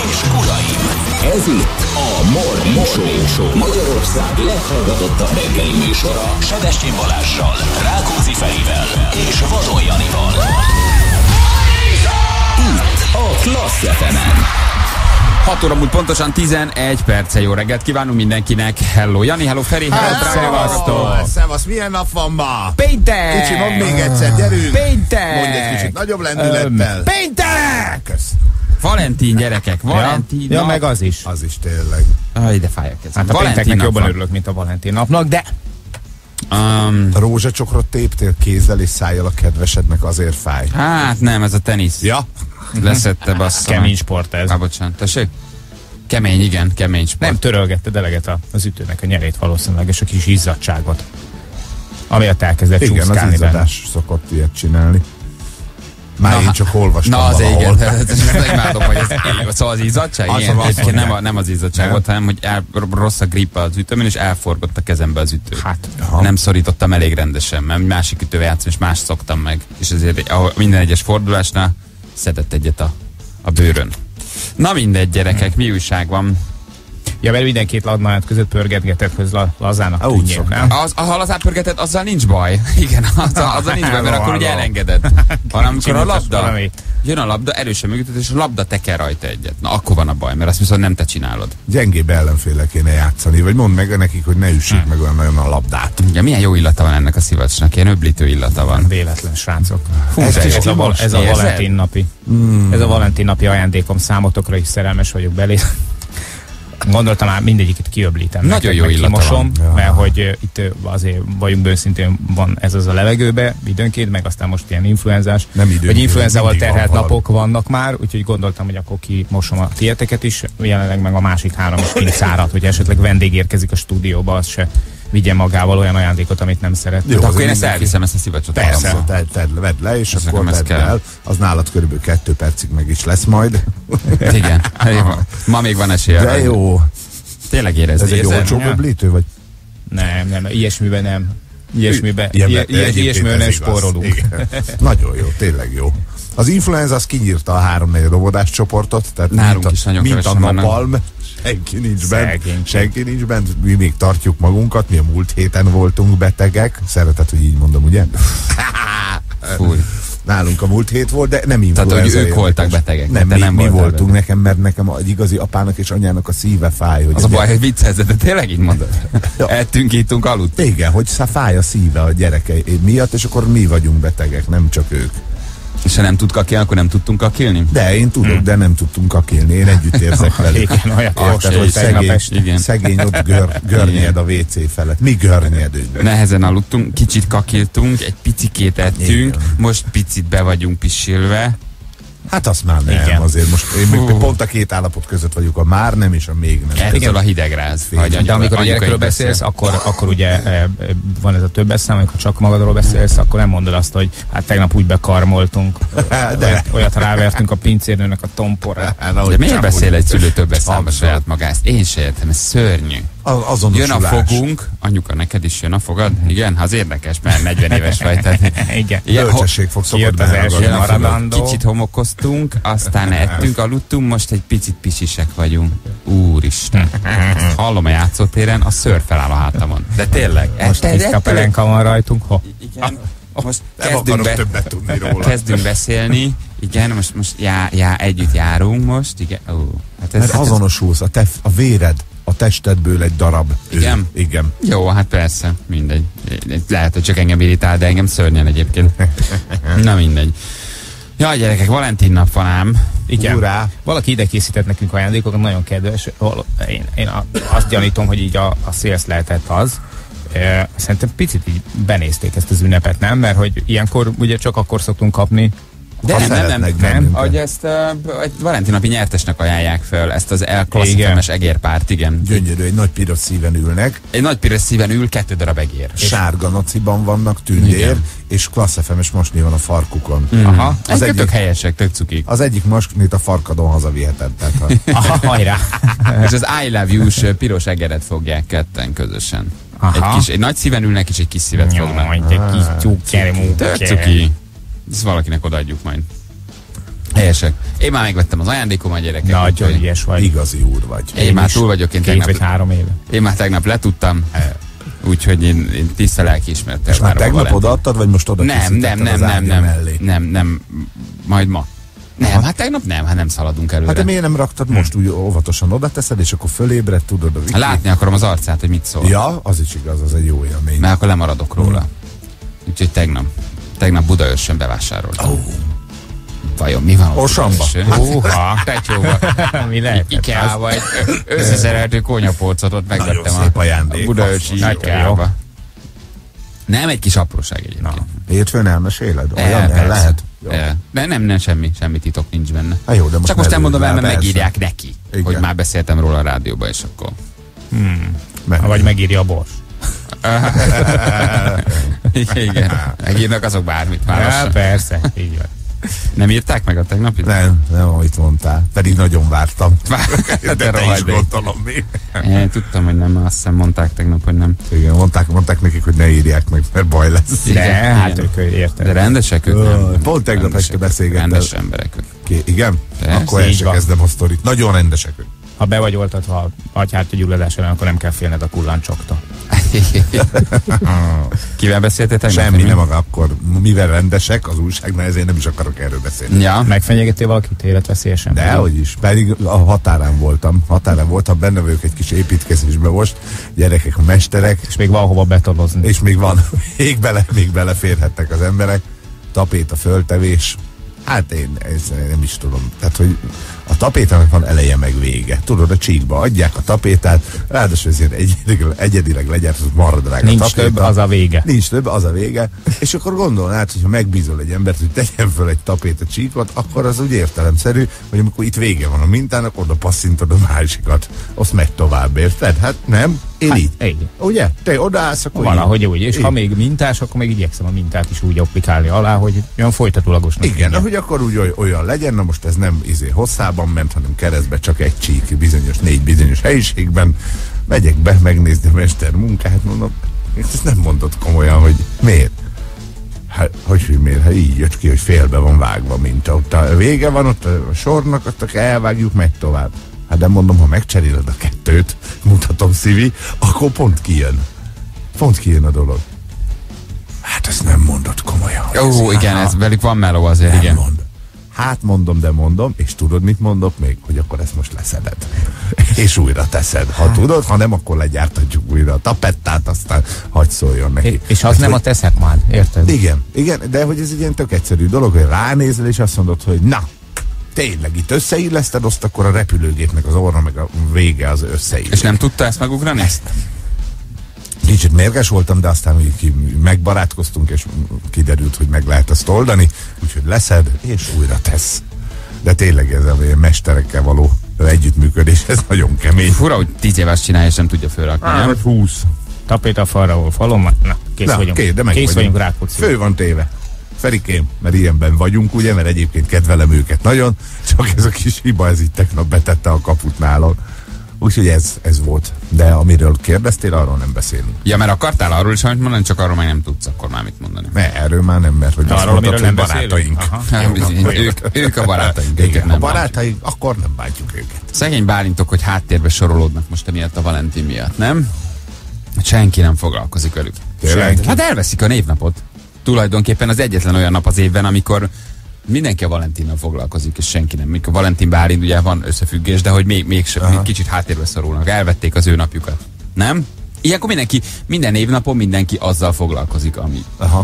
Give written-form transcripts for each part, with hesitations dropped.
és uraim, ez itt a Morning Show, Magyarország leghallgatottabb reggeli műsora Sebestyén Balázssal, Rákóczi Ferivel és Vadon Janival. Itt a Klassz FM-en. 6 óra múlt pontosan 11 perce. Jó reggelt kívánunk mindenkinek. Hello Jani, hello Feri, hello Szevasztok! Szevasz, milyen nap van ma? Péntek! Kicsi, mondd még egyszer, gyerünk! Péntek! Mondj egy kicsit nagyobb lendülettel. Péntek! Kösz. Valentin, gyerekek, Valentin ja, nap. meg az is. Az is tényleg. Aj, de fáj a kezem. Hát a pénteknek jobban van. örülök, mint a Valentin napnak, de... Rózsacsokrot téptél kézzel és szájjal a kedvesednek, azért fáj. Hát nem, ez a tenisz. Ja? Leszette bassza. Kemény sport ez. Bocsánat, tessék? Kemény, igen, kemény sport. Nem törölgetted eleget az ütőnek a nyerét valószínűleg, és a kis izzadságot. Amiatt elkezdett Igen, az csúszkálni benne. izzadás szokott ilyet csinálni. Már én csak olvastam na, az valahol. igen, ezt imádom, hogy ez, szóval az izzadság, Az igen, az egyébként nem az izzadság volt, hanem hogy rossz a grip az ütőmön, és elforgott a kezembe az ütő. Hát, nem szorítottam elég rendesen, mert másik ütővel játszom, és más szoktam meg. És ezért minden egyes fordulásnál szedett egyet a bőrön. Na mindegy, gyerekek, mi újság van? ja, mert minden két ladnaját között pörgetgetett, hogy lazának Úgy tűnjék, nem? Ha lazát pörgeted, azzal nincs baj. Igen, azzal nincs baj, mert akkor ugye elengeded. Hanem amikor a labda, jön a labda, erősen mögötted, és a labda teker rajta egyet. Na akkor van a baj, mert azt viszont nem te csinálod. Gyengébb ellenféle kéne játszani, vagy mondd meg nekik, hogy ne üssék meg olyan nagyon a labdát. Ja, milyen jó illata van ennek a szivacsnak, ilyen öblítő illata van. Véletlen, srácok. Fú, Ez de is jó. Ez a Érzed? Valentin napi. Ez a Valentin napi ajándékom számotokra, is szerelmes vagyok belé. Gondoltam már mindegyiket kiöblítem. Nagyon jó meg illata kimosom, van. Ja. mert hogy itt azért vagyunk őszintén, van ez az a levegőbe időnként, meg aztán most ilyen influenzás, Nem időnként, vagy influenzával mindig terhelt van valami. napok vannak már, úgyhogy gondoltam, hogy akkor kimosom a tieteket is, jelenleg meg a másik 3 is kint szárad, hogy esetleg vendég érkezik a stúdióba, az se vigyen magával olyan ajándékot, amit nem szeret. Jó, De az akkor én ezt mindenki- elviszem, ezt a szivacsot. Persze, magammal. vedd le, és Ez akkor nekem ez vedd kell. el. Az nálad körülbelül 2 percig meg is lesz majd. Igen. Ma még van esélye. De jó. Tényleg Ez érezni. egy olcsó öblítő, vagy? Nem, ilyesmiben nem. Ilyesmiben Egyébként nem ez igaz. spórolunk. Igen. Nagyon jó, tényleg jó. Az influenza az kinyírta a 3-4 óvodás csoportot, tehát Nálunk is nagyon mint a kevesen vannak. napalm, senki nincs bent, Szegénység. senki nincs bent, mi még tartjuk magunkat, mi a múlt héten voltunk betegek, szereted, hogy így mondom, ugye? Fúj. Nálunk a múlt hét volt, de nem influenza. hogy ők érdekes. voltak betegek, Nem, te nem mi voltál voltunk, beteg. nekem, mert nekem egy igazi apának és anyának a szíve fáj. Hogy Az a baj, hogy viccelzed, de tényleg így mondod. Ja. Ettünk, ittunk, aludtunk. Igen, hogy fáj a szíve a gyerekei miatt, és akkor mi vagyunk betegek, nem csak ők. És ha nem tud kakilni, akkor nem tudtunk kakilni? De én tudok, de nem tudtunk kakilni, én együtt érzek velük. Igen, olyat Érted, most, hogy hogy tegnap este. Igen. szegény ott görnyed a WC felett. Mi görnyedünk. Nehezen aludtunk, kicsit kakiltunk, egy picikét ettünk, Igen. most picit be vagyunk pisilve. Hát azt már nem, Igen. azért most én még pont a két állapot között vagyok, a már nem és a még nem. Ettől a hidegráz. De amikor a gyerekről beszélsz, akkor ugye van ez a több eszem, amikor csak magadról beszélsz, akkor nem mondod azt, hogy hát tegnap úgy bekarmoltunk, De. olyat rávertünk a pincérnőnek a tomporra. De miért beszél egy szülő többes számba saját magát? Én se értem, ez szörnyű. Jön a Azonosulás. fogunk, anyuka, neked is jön a fogad? Igen, az érdekes, mert 40 éves vagy. Tehát, Igen. Bölcsesség fog szokott Kijött az benne első ragadni a fogad. maradandó. kicsit homokoztunk, aztán ettünk, aludtunk, most egy picit pisisek vagyunk. Úristen. Hallom a játszótéren, a szőr feláll a hátamon. De tényleg. Most tiszta pelenka van rajtunk. Igen. Most Nem akarok többet tudni róla. kezdünk beszélni. Igen, most együtt járunk most. Igen. Hát Mert azonosulsz, a véred a testedből egy darab. Igen? Igen. Jó, hát persze, mindegy. Lehet, hogy csak engem irritál, de engem szörnyen egyébként. Na mindegy. Jaj, gyerekek, Valentin nap van ám. Igen. Urá. Valaki ide készített nekünk ajándékokat, nagyon kedves. Én azt gyanítom, hogy így a szélsz lehetett az. Szerintem picit így benézték ezt az ünnepet, nem? Mert hogy ilyenkor ugye csak akkor szoktunk kapni. De Ha nem, szeretnek nem. bennünket. Ahogy ezt egy Valentin napi nyertesnek ajánlják föl, ezt az klasszikus egérpárt, igen. Gyönyörű, egy nagy piros szíven ülnek, Egy nagy piros szíven ül 2 darab egér. sárga naciban vannak, tündér, Igen. és Klassz FM-es mosni van a farkukon. Aha. Az Ezek tök egyik- helyesek, tök cukik. Az egyik mosnit a farkadon hazaviheted. Tehát, Aha, hajrá! És az I love you-s piros egeret fogják ketten közösen. Aha. Egy nagy szíven ülnek, és egy kis szívet fognak. Jaj, te kis tyúk, gyere Tök munkára. cuki. Ezt valakinek odaadjuk majd. Helyesek. Én már megvettem az ajándékom a gyerekek. Nagyon ügyes vagy. Igazi úr vagy. Én már túl vagyok. 2 vagy 3 éve. Én már tegnap letudtam. Úgyhogy én tiszta lelkiismerettel és már tegnap odaadtad, vagy most oda nem, majd ma. Nem, hát tegnap nem, hát nem szaladunk előre. Hát de miért nem raktad most úgy óvatosan oda teszed, és akkor fölébred, tudod? Látni akarom az arcát, hogy mit szól. Ja, az is igaz, az egy jó élmény. Mert akkor lemaradok róla. Úgyhogy tegnap Budaörsön bevásároltam. Vajon mi van? Osamba. Húha, Petyóba. Mi lehet? Ikea vagy összeszereltő konyapolcot ott megvettem a budaörsi Ikea-ba. Nem, egy kis apróság egyébként. Hétfőn elmeséled? Olyan lehet? De nem, semmi titok nincs benne. Hát jó, de most csak most nem mondom el, mert megírják neki, hogy már beszéltem róla a rádióba, és akkor... Vagy megírja a Bors. Igen, megírnak azok bármit már. Ja, persze, így van. Nem írták meg a tegnapit? Nem, amit mondtál. Pedig nagyon vártam. De te is gondolom mi. Én tudtam, hogy nem, azt hiszem mondták tegnap, hogy nem. Igen, mondták nekik, hogy ne írják meg, mert baj lesz. De hát ők érted. De rendesek ők? Nem. Pont tegnap este beszélgettem. Rendes emberek ők. Igen? Persze, akkor el sem kezdem a sztorit. Nagyon rendesek ők. Ha be vagy oltatva a agyhártyagyulladás ellen, akkor nem kell félned a kullancsoktól. Kivel beszéltétek? Semmi nem, akkor mivel rendesek, az újságnál, ezért nem is akarok erről beszélni. Ja. Megfenyegettél valakit életveszélyesen? Dehogy is. Pedig a határán voltam, benne vagyok egy kis építkezésben most, gyerekek, mesterek. És még van hova betonozni. És még van, még beleférhettek az emberek. Tapéta föltevés. Hát én nem is tudom. Tehát, hogy a tapétának van eleje meg vége. Tudod, a csíkba adják a tapétát, ráadásul ezért egyedileg legyártott maradrága Nincs tapéta. több, az a vége. Nincs több, az a vége. És akkor gondolnád, hogyha megbízol egy embert, hogy tegyen föl egy tapéta csíkot, akkor az úgy értelemszerű, hogy amikor itt vége van a mintának, oda passzintod a másikat. Azt megy tovább, érted? Hát nem? Én így. Ugye? Te odaállsz, akkor valahogy úgy. És ha még mintás, akkor még igyekszem a mintát is úgy applikálni alá, hogy olyan folytatólagosnak. Igen, hogy akkor úgy olyan legyen, na most ez nem hosszában ment, hanem keresztbe csak egy csík bizonyos, 4 bizonyos helyiségben. Megyek be megnézni a mester munkát, mondom, ezt nem mondod komolyan, hogy miért? Hát, hogy miért? Hát így jött ki, hogy félbe van vágva minta. Ott a vége van, ott a sornak, azt elvágjuk, megy tovább. Hát de mondom, ha megcseréled a kettőt, mutatom szívi, akkor pont kijön a dolog. Hát ezt nem mondod komolyan. Ó, igen, ez velük van meló azért, nem igen. Mond. Hát mondom, de mondom, és tudod, mit mondok még? Hogy akkor ezt most leszeded. És újra teszed. Ha tudod, ha nem, akkor legyártatjuk újra a tapettát, aztán hagy szóljon neki. És az nem a teszed már, érted? Igen, de hogy ez egy ilyen tök egyszerű dolog, hogy ránézel, és azt mondod, hogy na, tényleg itt összeilleszted, azt akkor a repülőgépnek az orra, meg a vége az összeilleszted. És nem tudta ezt megugrani? Kicsit mérges voltam, de aztán úgy megbarátkoztunk, és kiderült, hogy meg lehet ezt oldani, úgyhogy leszed, és újra tesz. De tényleg ez a mesterekkel való együttműködés, ez nagyon kemény. Fura, hogy 10 éves csinálja, és nem tudja fölrakni, nem? 20. Tapéta falra, falon, na, kész vagyunk. Kész vagyunk Rákóczi. Fő van téve. Ferikém, mert ilyenben vagyunk, ugye, mert egyébként kedvelem őket nagyon, csak ez a kis hiba, ez így tegnap betette a kaput nálon. Úgyhogy ez volt. De amiről kérdeztél, arról nem beszélünk. Ja, mert akartál arról is amit mondani, csak arról már nem tudsz akkor már mit mondani. Erről már nem, mert hogy arról, amiről nem barátaink. Ők a barátaink. Igen, a barátaink, akkor nem bántjuk őket. Szegény Bálintok, hogy háttérbe sorolódnak most emiatt a Valentin miatt, nem? Senki nem foglalkozik velük. Hát elveszik a névnapot. Tulajdonképpen az egyetlen olyan nap az évben, amikor mindenki a Valentinnal foglalkozik, és senki nem. Mikor Valentin Bálint, ugye van összefüggés, de hogy még kicsit háttérbe szorulnak. Elvették az ő napjukat. Nem? Ilyenkor minden névnapon mindenki azzal foglalkozik, ami...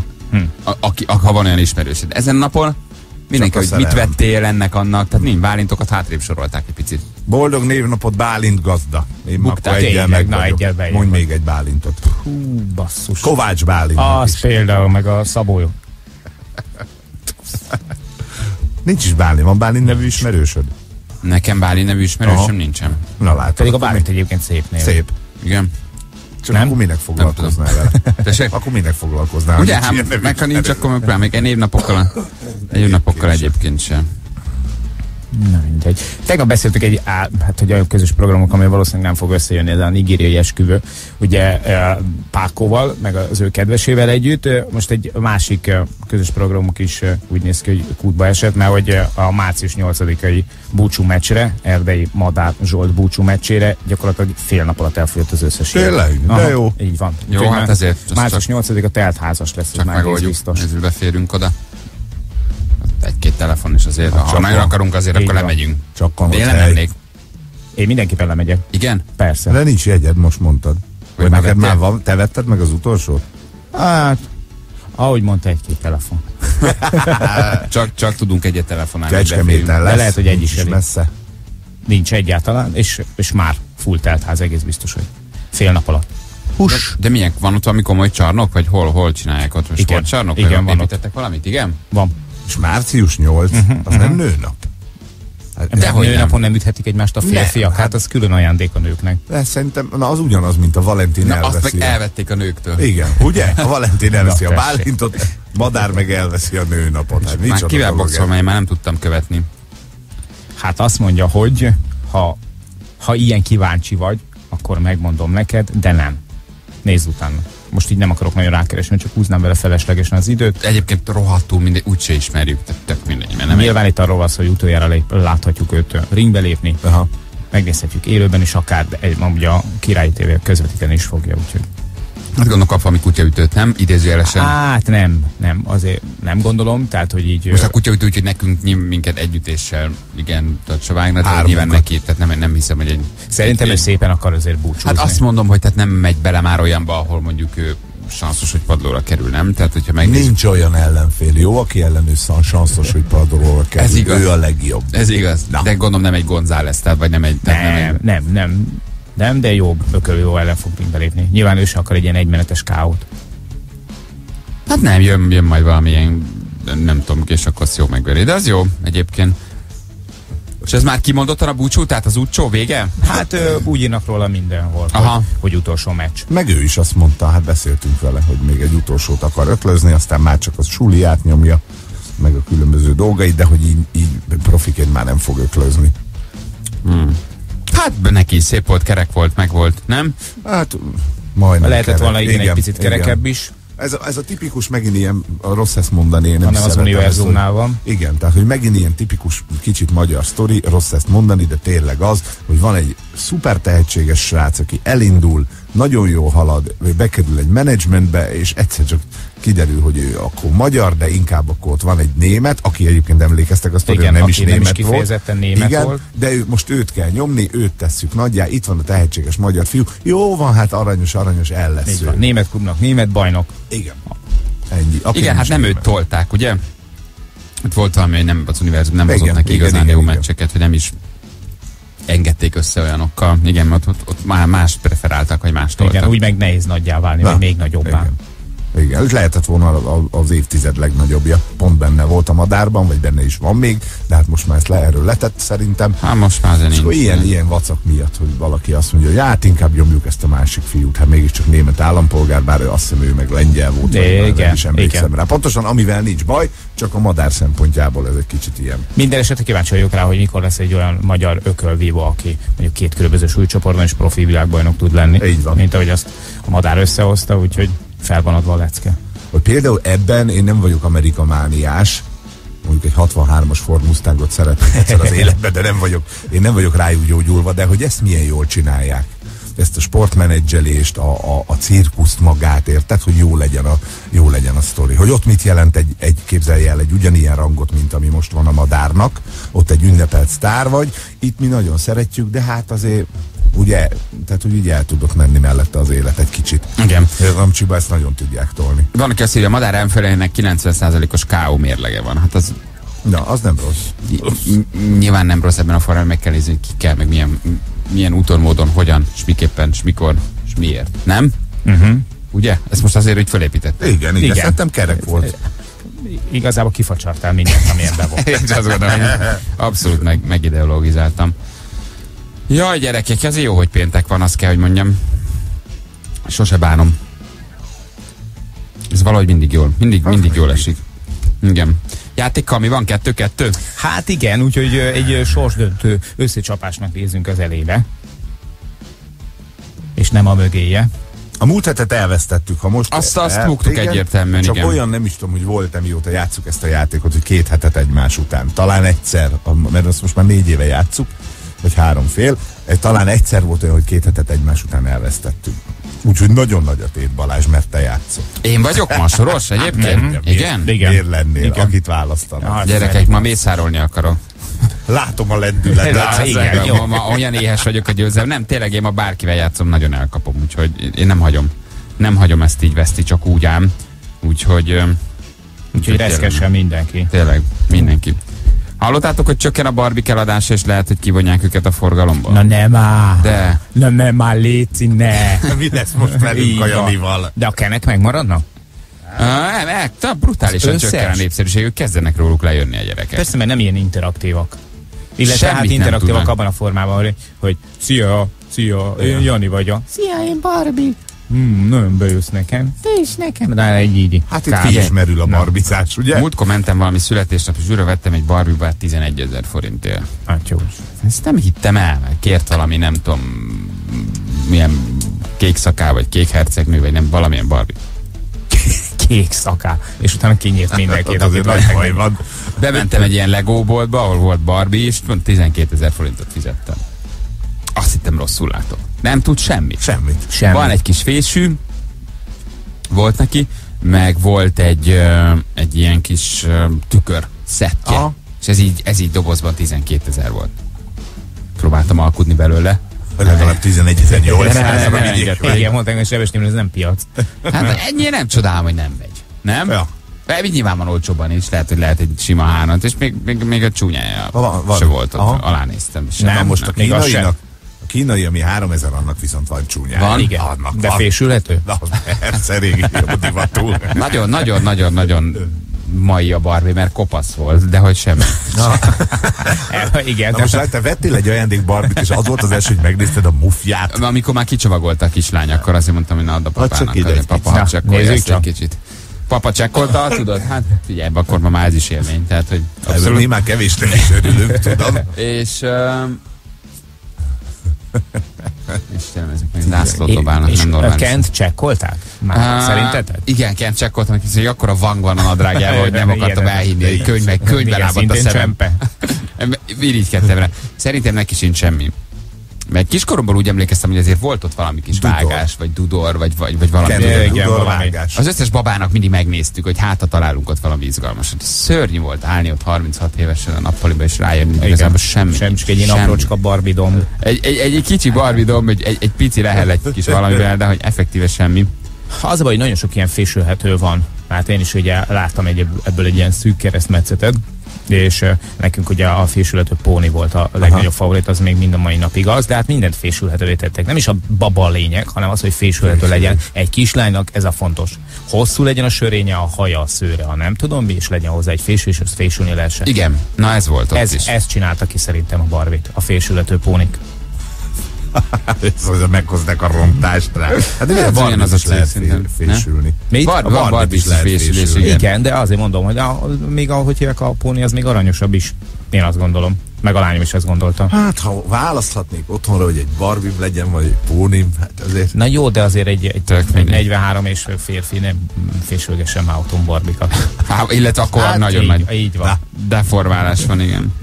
Ha van olyan ismerősöd. Ezen napon mindenki, hogy mit vettél ennek-annak, tehát mind Bálintokat hátrébb sorolták egy picit. Boldog névnapot Bálint gazda. Én akkor egyel meg vagyok. Mondj még egy Bálintot. Hú, basszus. Kovács Bálint. Az például, meg a Szabó. Nincs is Bálint, van Bálint nevű ismerősöd? Nekem Bálint nevű ismerősöm nincsen. Na látod. Pedig a Bálint egyébként szép név. Szép. Igen. Csak nem? Akkor minek foglalkoznál vele? Akkor minek foglalkoznál? Ugye, meg ha nincs, akkor még egy névnapokkal egyébként sem. Na mindegy. Tegnap beszéltük hogy olyan közös programok, amely valószínűleg nem fog összejönni, ez a nigériai esküvő, ugye Pákóval, meg az ő kedvesével együtt. Most egy másik közös programok is úgy néz ki, hogy kútba esett, mert hogy a március 8-ai búcsú meccsre, Erdei Madár Zsolt búcsú meccsére gyakorlatilag fél nap alatt elfogyott az összes jel. Tényleg? De jó. Így van. Jó, hát ezért. Március 8-a telt házas lesz, csak már megoldjuk, biztos. ezzel beférünk oda. Egy-két telefon is azért, ha nagyon akarunk azért, akkor lemegyünk. Csak de én nem mennék. Én mindenképpen lemegyek. Igen? Persze. De nincs jegyed, most mondtad. Hogy neked már van, te vetted meg az utolsót? Hát, ahogy mondta, egy-két telefon. csak tudunk egyet telefonálni. Kecskeméten lesz. De lehet, hogy egy is elég. Messze. Nincs egyáltalán, és már full telt ház, egész biztos, hogy fél nap alatt. De milyen, van ott valami komoly csarnok, vagy hol csinálják ott? Sportcsarnok? Igen, van ott. Valamit, igen? Van. És március 8, az nem nőnap. De hogy nőnapon nem üthetik egymást a férfiak, nem, hát az külön ajándék a nőknek. De szerintem, az ugyanaz, mint a Valentin elveszi. Azt meg elvették a nőktől. Igen, ugye? A Valentin elveszi a Bálintot, Madár meg elveszi a nőnapot. Hát már kivel boxol, mert én már nem tudtam követni. Hát azt mondja, hogy ha ilyen kíváncsi vagy, akkor megmondom neked, de nem. Nézd utána. Most így nem akarok nagyon rákeresni, csak húznám vele feleslegesen az időt. Egyébként rohadtul mindegy, úgyse ismerjük, tehát tök mindegy. Mert nem nyilván itt arról van szó, hogy utoljára láthatjuk őt ringbe lépni. Aha. Megnézhetjük élőben is akár, de ugye a Királyi TV közvetíteni is fogja, úgyhogy. Hát gondolom kap valami kutyaütőt, nem? Idézőjelesen. Hát nem, azért nem gondolom, tehát hogy így... Most a kutyaütő, úgyhogy nekünk minket együttéssel, igen, tehát se vágna, tehát nyilván neki, tehát nem hiszem, hogy egy... Szerintem ő szépen akar azért búcsúzni. Hát azt mondom, hogy tehát nem megy bele már olyanba, ahol mondjuk ő sanszos, hogy padlóra kerül, nem? Tehát, hogyha megnézzük... Nincs olyan ellenfél, jó, aki ellenő sanszos, hogy padlóra kerül. Ez igaz. Ő a legjobb. Ez igaz. Na. De gondolom nem egy González, tehát vagy nem egy... Nem, de jó ellen fog belépni. Nyilván ő se akar egy ilyen egymenetes káót. Hát nem, jön majd valamilyen, nem tudom, és akkor azt jó megveri. De az jó egyébként. És ez már kimondottan a búcsú, tehát az útcsó vége? Hát úgy írnak róla mindenhol, hogy utolsó meccs. Meg ő is azt mondta, hát beszéltünk vele, hogy még egy utolsót akar öklözni, aztán már csak az suli átnyomja, meg a különböző dolgait, de hogy így profiként már nem fog öklözni. Hát neki szép volt, kerek volt, meg volt, nem? Hát majdnem lehetett volna egy picit kerekebb is. Ez a tipikus, megint ilyen, rossz ezt mondani, én nem az univerzumnál van. Igen, tehát hogy megint ilyen tipikus, kicsit magyar sztori, rossz ezt mondani, de tényleg az, hogy van egy szuper tehetséges srác, aki elindul, nagyon jól halad, bekerül egy menedzsmentbe, és egyszer csak kiderül, hogy ő akkor magyar, de inkább akkor ott van egy német, aki egyébként emlékeztek azt, hogy nem is német volt. Kifejezetten német igen, volt. De most őt kell nyomni, őt tesszük nagyjá, itt van a tehetséges magyar fiú. Jó van, hát aranyos, el lesz ő. Német klubnak, német bajnok. Igen. Ennyi. Igen, hát nem őt tolták, ugye? Itt volt valami, hogy nem, az univerzum nem hozott neki igazán jó meccseket, hogy nem is engedték össze olyanokkal. Igen, mert ott már más preferáltak, vagy más toltak. Igen, úgy meg nehéz nagyjá válni, vagy még nagyobbá. Igen, és lehetett volna az évtized legnagyobbja. Pont benne volt a Madárban, vagy benne is van még, de hát most már ezt erről letett szerintem. Hát most már azért nincs. Ilyen vacak miatt, hogy valaki azt mondja, hogy hát inkább nyomjuk ezt a másik fiút, hát mégiscsak német állampolgár, bár azt hiszem ő meg lengyel volt, vagy nem is emlékszem rá. Pontosan amivel nincs baj, csak a Madár szempontjából ez egy kicsit ilyen. Minden esetre kíváncsi vagyok rá, hogy mikor lesz egy olyan magyar ökölvívó, aki mondjuk két különböző súlycsoportban is profi világbajnok tud lenni. Így van. Mint ahogy azt a Madár összehozta, úgyhogy fel van adva a lecke. Hogy például ebben én nem vagyok amerikamániás, mondjuk egy 63-as Ford Mustangot szeretnék egyszer az életben, de én nem vagyok rájuk gyógyulva, de hogy ezt milyen jól csinálják. Ezt a sportmenedzselést, a cirkuszt magát, érted, hogy jó legyen a sztori. Hogy ott mit jelent képzelj el egy ugyanilyen rangot, mint ami most van a Madárnak, ott egy ünnepelt sztár vagy, itt mi nagyon szeretjük, de hát azért ugye, tehát hogy így el tudott menni mellette az élet egy kicsit. Igen. Az Amcsiba ezt nagyon tudják tolni. Van, aki azt mondja, a Madár ellenfelének 90%-os KO mérlege van. Hát az... Na, az nem rossz. Nyilván nem rossz ebben a formában, meg kell nézni, hogy ki kell, meg milyen úton, módon, hogyan, és miképpen, és mikor, és miért. Nem? Ugye? Ezt most azért úgy fölépített. Igen. Szerintem kerek volt. Igazából kifacsartál mindent, ami ebben volt. Abszolút megideologizáltam. Jaj, gyerekek, ez jó, hogy péntek van, azt kell, hogy mondjam. Sose bánom. Ez valahogy mindig jól. Mindig jól esik. Igen. Játékkal mi van? 2-2? Hát igen, úgyhogy egy sorsdöntő összecsapásnak nézünk az elébe. És nem a mögéje. A múlt hetet elvesztettük, ha most... Azt buktuk egyértelműen, csak igen. olyan nem is tudom, hogy volt-e mióta játsszuk ezt a játékot, hogy 2 hetet egymás után. Talán egyszer, mert azt most már 4 éve játsszuk, vagy 3 fél. Talán egyszer volt olyan, hogy 2 hetet egymás után elvesztettük. Úgyhogy nagyon nagy a tét, Balázs, mert te játszol. Én vagyok ma soros egyébként? Igen? Miért lennél, Igen. akit választanak? Gyerekek, ma mészárolni akarok. Látom a lendületet. Igen, jó, ma olyan éhes vagyok a győzelem. Nem, tényleg én ma bárkivel játszom, nagyon elkapom, úgyhogy én nem hagyom. Nem hagyom ezt így veszti, csak úgy ám. Úgyhogy Reszkessen mindenki. Tényleg, mindenki. Hallottátok, hogy csökken a Barbie eladása, és lehet, hogy kivonják őket a forgalomból? Na nem áll. De. Na nem áll, léci, ne. Mi lesz most velünk Így a van. Janival? De a kenek megmaradnak? Brutálisan Összes? csökken a népszerűségük, kezdenek róluk lejönni a gyerekek. Persze, mert nem ilyen interaktívak. Illetve Semmit hát nem interaktívak tudnak. abban a formában, hogy szia, én Jani vagyok. Szia, én Barbie. Nagyon bejössz nekem. Te is nekem. De így. Hát itt Kb. kiismerül a barbizás, ugye? Múltkor mentem valami születésnap, és újra vettem egy Barbie-bát 11 000 forintért. Atyós. Ezt nem hittem el, mert kért valami, nem tudom, milyen kék szaká, vagy kék hercegnő, vagy nem, valamilyen Barbie. Kék szaká. És utána kinyírt mindenkit, Hát azért nagy baj van. Bementem egy ilyen Lego boltba, ahol volt Barbie, és 12 000 forintot fizettem. Azt hittem, rosszul látok. Nem tud semmit. Semmit. Semmi. Van egy kis fésű, volt neki, meg volt egy ilyen kis tükör szettje. Aha. És ez így dobozban 12 000 volt. Próbáltam alkudni belőle. Legalább 11.800. Igen, mondták, hogy Sebesnél ez nem piac. Hát ennyire nem csodálom, hogy nem megy. Nem? Ja. Nyilván van olcsóban is, lehet egy sima hánat, és még a csúnyája Van. se volt ott. Aha. Alánéztem. Nem, most a még az sem. kínainak, a kínai, ami 3000, annak viszont van csúnyája. Van? Igen. Annak De van. fésülhető? Na, az persze, régi jó divatú. Nagyon mai a Barbie, mert kopasz volt, de hogy semmi. Igen. Na most te vettél egy ajándék Barbit, és az volt az első, hogy megnézted a mufját. Amikor már kicsomagolta a kislány, akkor azért mondtam, hogy na add a papának. csak ide Azért egy papa, kicsit. ha csekkolja nézzük ezt egy csak. kicsit. Papa csekkolta, tudod? Hát figyelj, akkor már ez is élmény. Tehát, hogy Ebből mi már kevésnek is örülünk, tudom. És Istenem, ezek még zászlót dobálnak, És nem a normális. Kent csekkolták? Már szerinteted? Igen, Kent csekkoltam, hogy akkora vang van a nadrágjában, hogy nem akartam elhinni, hogy könyvbe lábadt a szemem. Csempe. Irigykedtem rá. Szerintem neki sincs semmi. Mert kiskoromban úgy emlékeztem, hogy azért volt ott valami kis Dudor. vágás, vagy dudor, vagy valami. Kendő, igen, Dudor valami. vágás. Az összes babának mindig megnéztük, hogy hát találunk ott valami izgalmasat. Szörnyű volt állni ott 36 évesen a nappaliba, és rájönni, hogy igazából semmi. Sem, csak egy ilyen aprócska Barbie domb. Egy kicsi Barbie domb, egy pici lehel egy kis valamivel, de hogy effektíve semmi. Az a baj, hogy nagyon sok ilyen fésülhető van. Hát én is ugye láttam ebből egy ilyen szűk keresztmetszetet, és nekünk ugye a fésülhető póni volt a legnagyobb favorit, az még mind a mai napig az, de hát mindent fésülhetővé tettek. Nem is a baba a lényeg, hanem az, hogy fésülhető legyen. Egy kislánynak ez a fontos. Hosszú legyen a sörénye, a haja, a szőre, a nem tudom mi, és legyen hozzá egy fésű, és azt fésülni lehessen. Igen, na ez volt ott is. Ez csinálta ki szerintem a Barbie-t, a fésülhető pónik. Szóval meghozzák a rontást rá. Hát de Hát Barbie ugyanaz a is lehet cég szerintem, fésülni. Mit? Van Barbie Barbie is lehet fésülés, fésülni. igen. Igen, de azért mondom, hogy még ahogy hívják a póni, az még aranyosabb is. Én azt gondolom. Meg a lányom is ezt gondolta. Hát, ha választhatnék otthonra, hogy egy Barbie legyen, vagy egy pónim, hát azért... Na jó, de azért egy Tök mindegy. 43 és férfi nem fésülgessem már otthon Barbikat. Illetve akkor Hát nagyon nagy Így van. deformálás van, igen.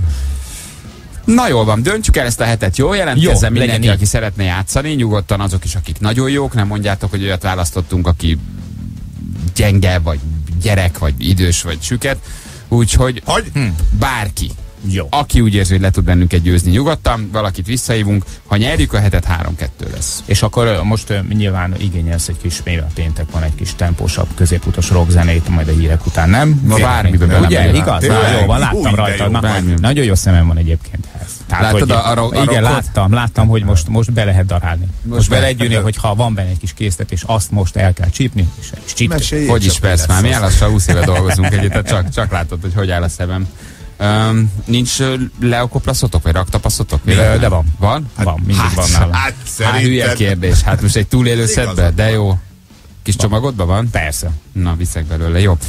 Na jól van, döntjük el ezt a hetet, jó? Jelentkezzen Jó, legyen mindenki, így. aki szeretne játszani, nyugodtan azok is, akik nagyon jók, nem mondjátok, hogy olyat választottunk, aki gyenge, vagy gyerek, vagy idős, vagy süket. Úgyhogy bárki, Jó. aki úgy érzi, hogy le tud bennünket győzni, nyugodtan, valakit visszahívunk, ha nyerjük a hetet, 3-2 lesz. És akkor most nyilván igényelsz egy kis, mivel péntek van, egy kis tempósabb, középutas rockzenét, majd a hírek után, nem? Ma bármiben bele Ugye, megyek. igaz? Tényleg? Na, jó van, Új, láttam de rajta. jó, Na, bármi. nagyon jó szemem van egyébként ehhez. Tehát, Láttad hogy, a igen, rockot? láttam, hogy most be lehet darálni. Most be- be lehet gyűni, hogy ha van benne egy kis készlet, és azt most el kell csípni, és csípni. Meséljél Hogy csak, is persze, mi már mi lesz az. lassan 20 éve dolgozunk együtt, tehát csak látod, hogy áll a szemem. Nincs leokoplaszotok, vagy raktapaszotok? De van. Van? Van, mindig van nálam. Hát Hát hülye szerinted... kérdés, hát most egy túlélő Igazad szedbe, van. de jó. Kis csomagodban van? Persze. Na, viszek belőle, jó.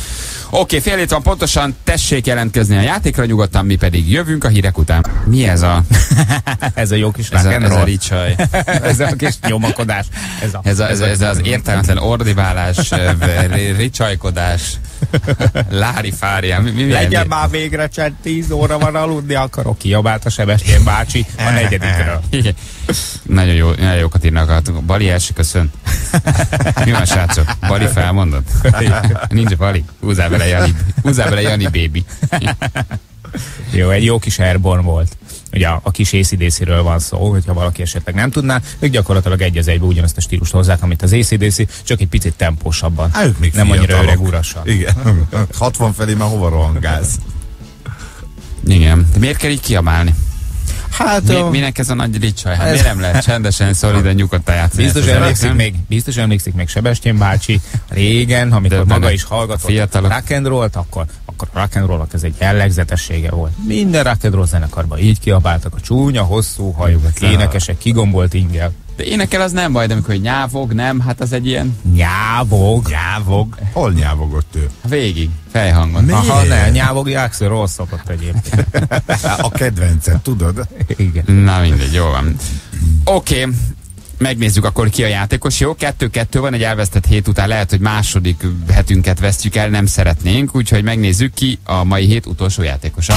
Oké, fél hét van pontosan, tessék jelentkezni a játékra nyugodtan, mi pedig jövünk a hírek után. Mi ez a... Ez a jó kis ez a ricsaj. Ez a kis nyomakodás. Ez az értelmetlen ordibálás, ricsajkodás, lári-fárián. Legyen már végre csend, 10 óra van, aludni akarok, kiabált a Sebestyén bácsi a 4-ről. Nagyon jókat írnak. Bali első köszön. Mi van, srácok? Bali felmondott? Nincs Bali? Húzzál bele Jani baby. Jó, egy jó kis Airborne volt. Ugye a kis AC/DC-ről van szó, hogyha valaki esetleg nem tudná, ők gyakorlatilag egy az egybe ugyanazt a stílust hozzák, amit az AC/DC, csak egy picit tempósabban. Ők még nem annyira öreg urasan. Igen. 60 felé már hova rohangáz? Igen. De miért kell így kiabálni? Hát minek ez a nagy ricsaj? Hát miért nem lehet csendesen, szoliden, nyugodtan játszani? Biztos emlékszik még Sebestyén bácsi régen, amikor maga is hallgatott rock and rollt, akkor a rock and rollnak ez egy jellegzetessége volt. Minden rock and roll zenekarban így kiabáltak, a csúnya, hosszú hajú énekesek, kigombolt ingel. De énekel az nem baj, de amikor nyávog, nem? Hát az egy ilyen... Nyávog. Hol nyávogott ő? Végig, fejhangon. Aha, ne, nyávog Jákszor rossz szokott egyébként. A kedvenced, tudod? Igen. Na mindegy, jó van. Oké. Megnézzük akkor ki a játékos. Jó, 2-2 van, egy elvesztett hét után lehet, hogy második hetünket vesztjük el, nem szeretnénk, úgyhogy megnézzük ki a mai hét utolsó játékosa.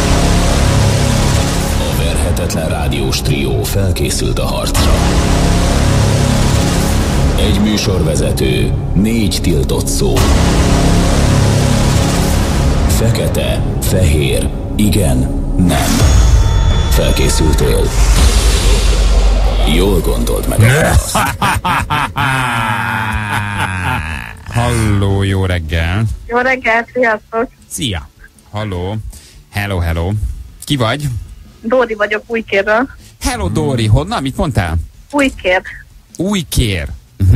A verhetetlen rádiós trió felkészült a harcra. Egy műsorvezető, 4 tiltott szó. Fekete, fehér, igen, nem. Felkészültél? Jól gondold meg a választ. Halló, jó reggel. Jó reggel, sziasztok! Szia! Halló. Hello. Ki vagy? Dóri vagyok Újkérről. Hello, Dóri. Honnan? Mit mondtál? Újkér. Újkér.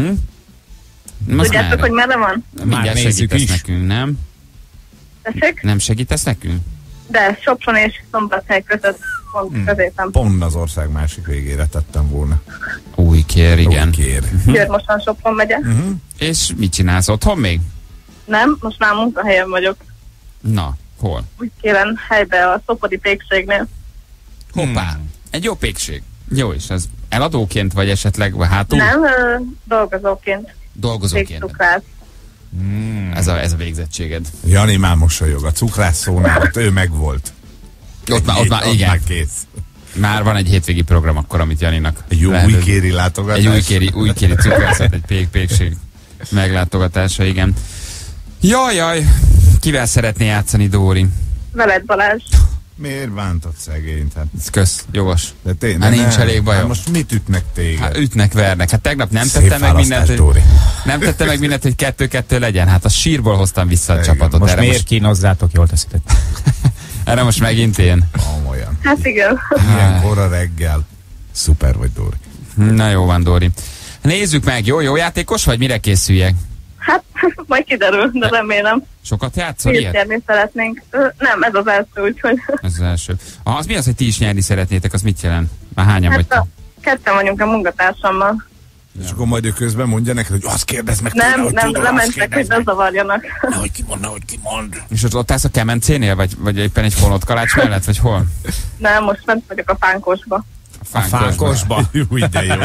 Tudjátok, hogy merre van? Mindjárt segítesz nekünk, nem? Tessék? Nem segítesz nekünk? De Sopron és Szombathely között pont középen. Pont az ország másik végére tettem volna. Újkér, igen. Újkér. Győr-Moson Sopron megye. És mit csinálsz otthon még? Nem, most már munkahelyen vagyok. Na, hol? Újkéren, helyben a Szopodi pékségnél. Hoppá, egy jó pékség. Jó, és ez eladóként vagy esetleg hátul? Nem, dolgozóként. Dolgozóként. Végcukrász. Ez a végzettséged. Jani már mosolyog. A cukrászszónál ott ő megvolt. Ott már igen. Már kész. Már van egy hétvégi program akkor, amit Janinak Egy jó újkéri látogatás. Egy újkéri cukrászat, egy pékség meglátogatása, igen. Jaj, kivel szeretné játszani, Dóri? Veled, Balázs. Miért bántod szegényt? Hát, Ez kösz, jogos. de tényleg Hát nincs elég bajom. Hát most mit ütnek téged? Hát ütnek, vernek. Hát tegnap nem Szép tettem meg mindent, választás, Dóri. nem tettem meg mindent, hogy 2-2 legyen. Hát a sírból hoztam vissza a Igen. csapatot. Most miért kínozzátok, jól teszitek? Erre most megint én. Komolyan. Hát igen. Ilyen kora reggel. Szuper vagy, Dóri. Na jó van, Dóri. Nézzük meg, jó játékos vagy? Mire készüljek? Hát, majd kiderül, de remélem. Sokat játszol ilyet? Nyerni szeretnénk. Nem, ez az első, úgyhogy... Ez az első. Az mi az, hogy ti is nyerni szeretnétek? Az mit jelent? Már hányan Hát vagytok? ketten vagyunk a munkatársammal. És akkor majd ő közben mondja neked, hogy azt kérdezd meg Nem, tőle, hogy tudod, azt lementek, hogy kérdezd meg. bezavarjanak. Nehogy kimond. És ott állsz a kemencénél? Vagy éppen egy fonott kalács mellett? Vagy hol? Nem, most fent vagyok a Fánkosba. A Fánkosba. Új, de jó.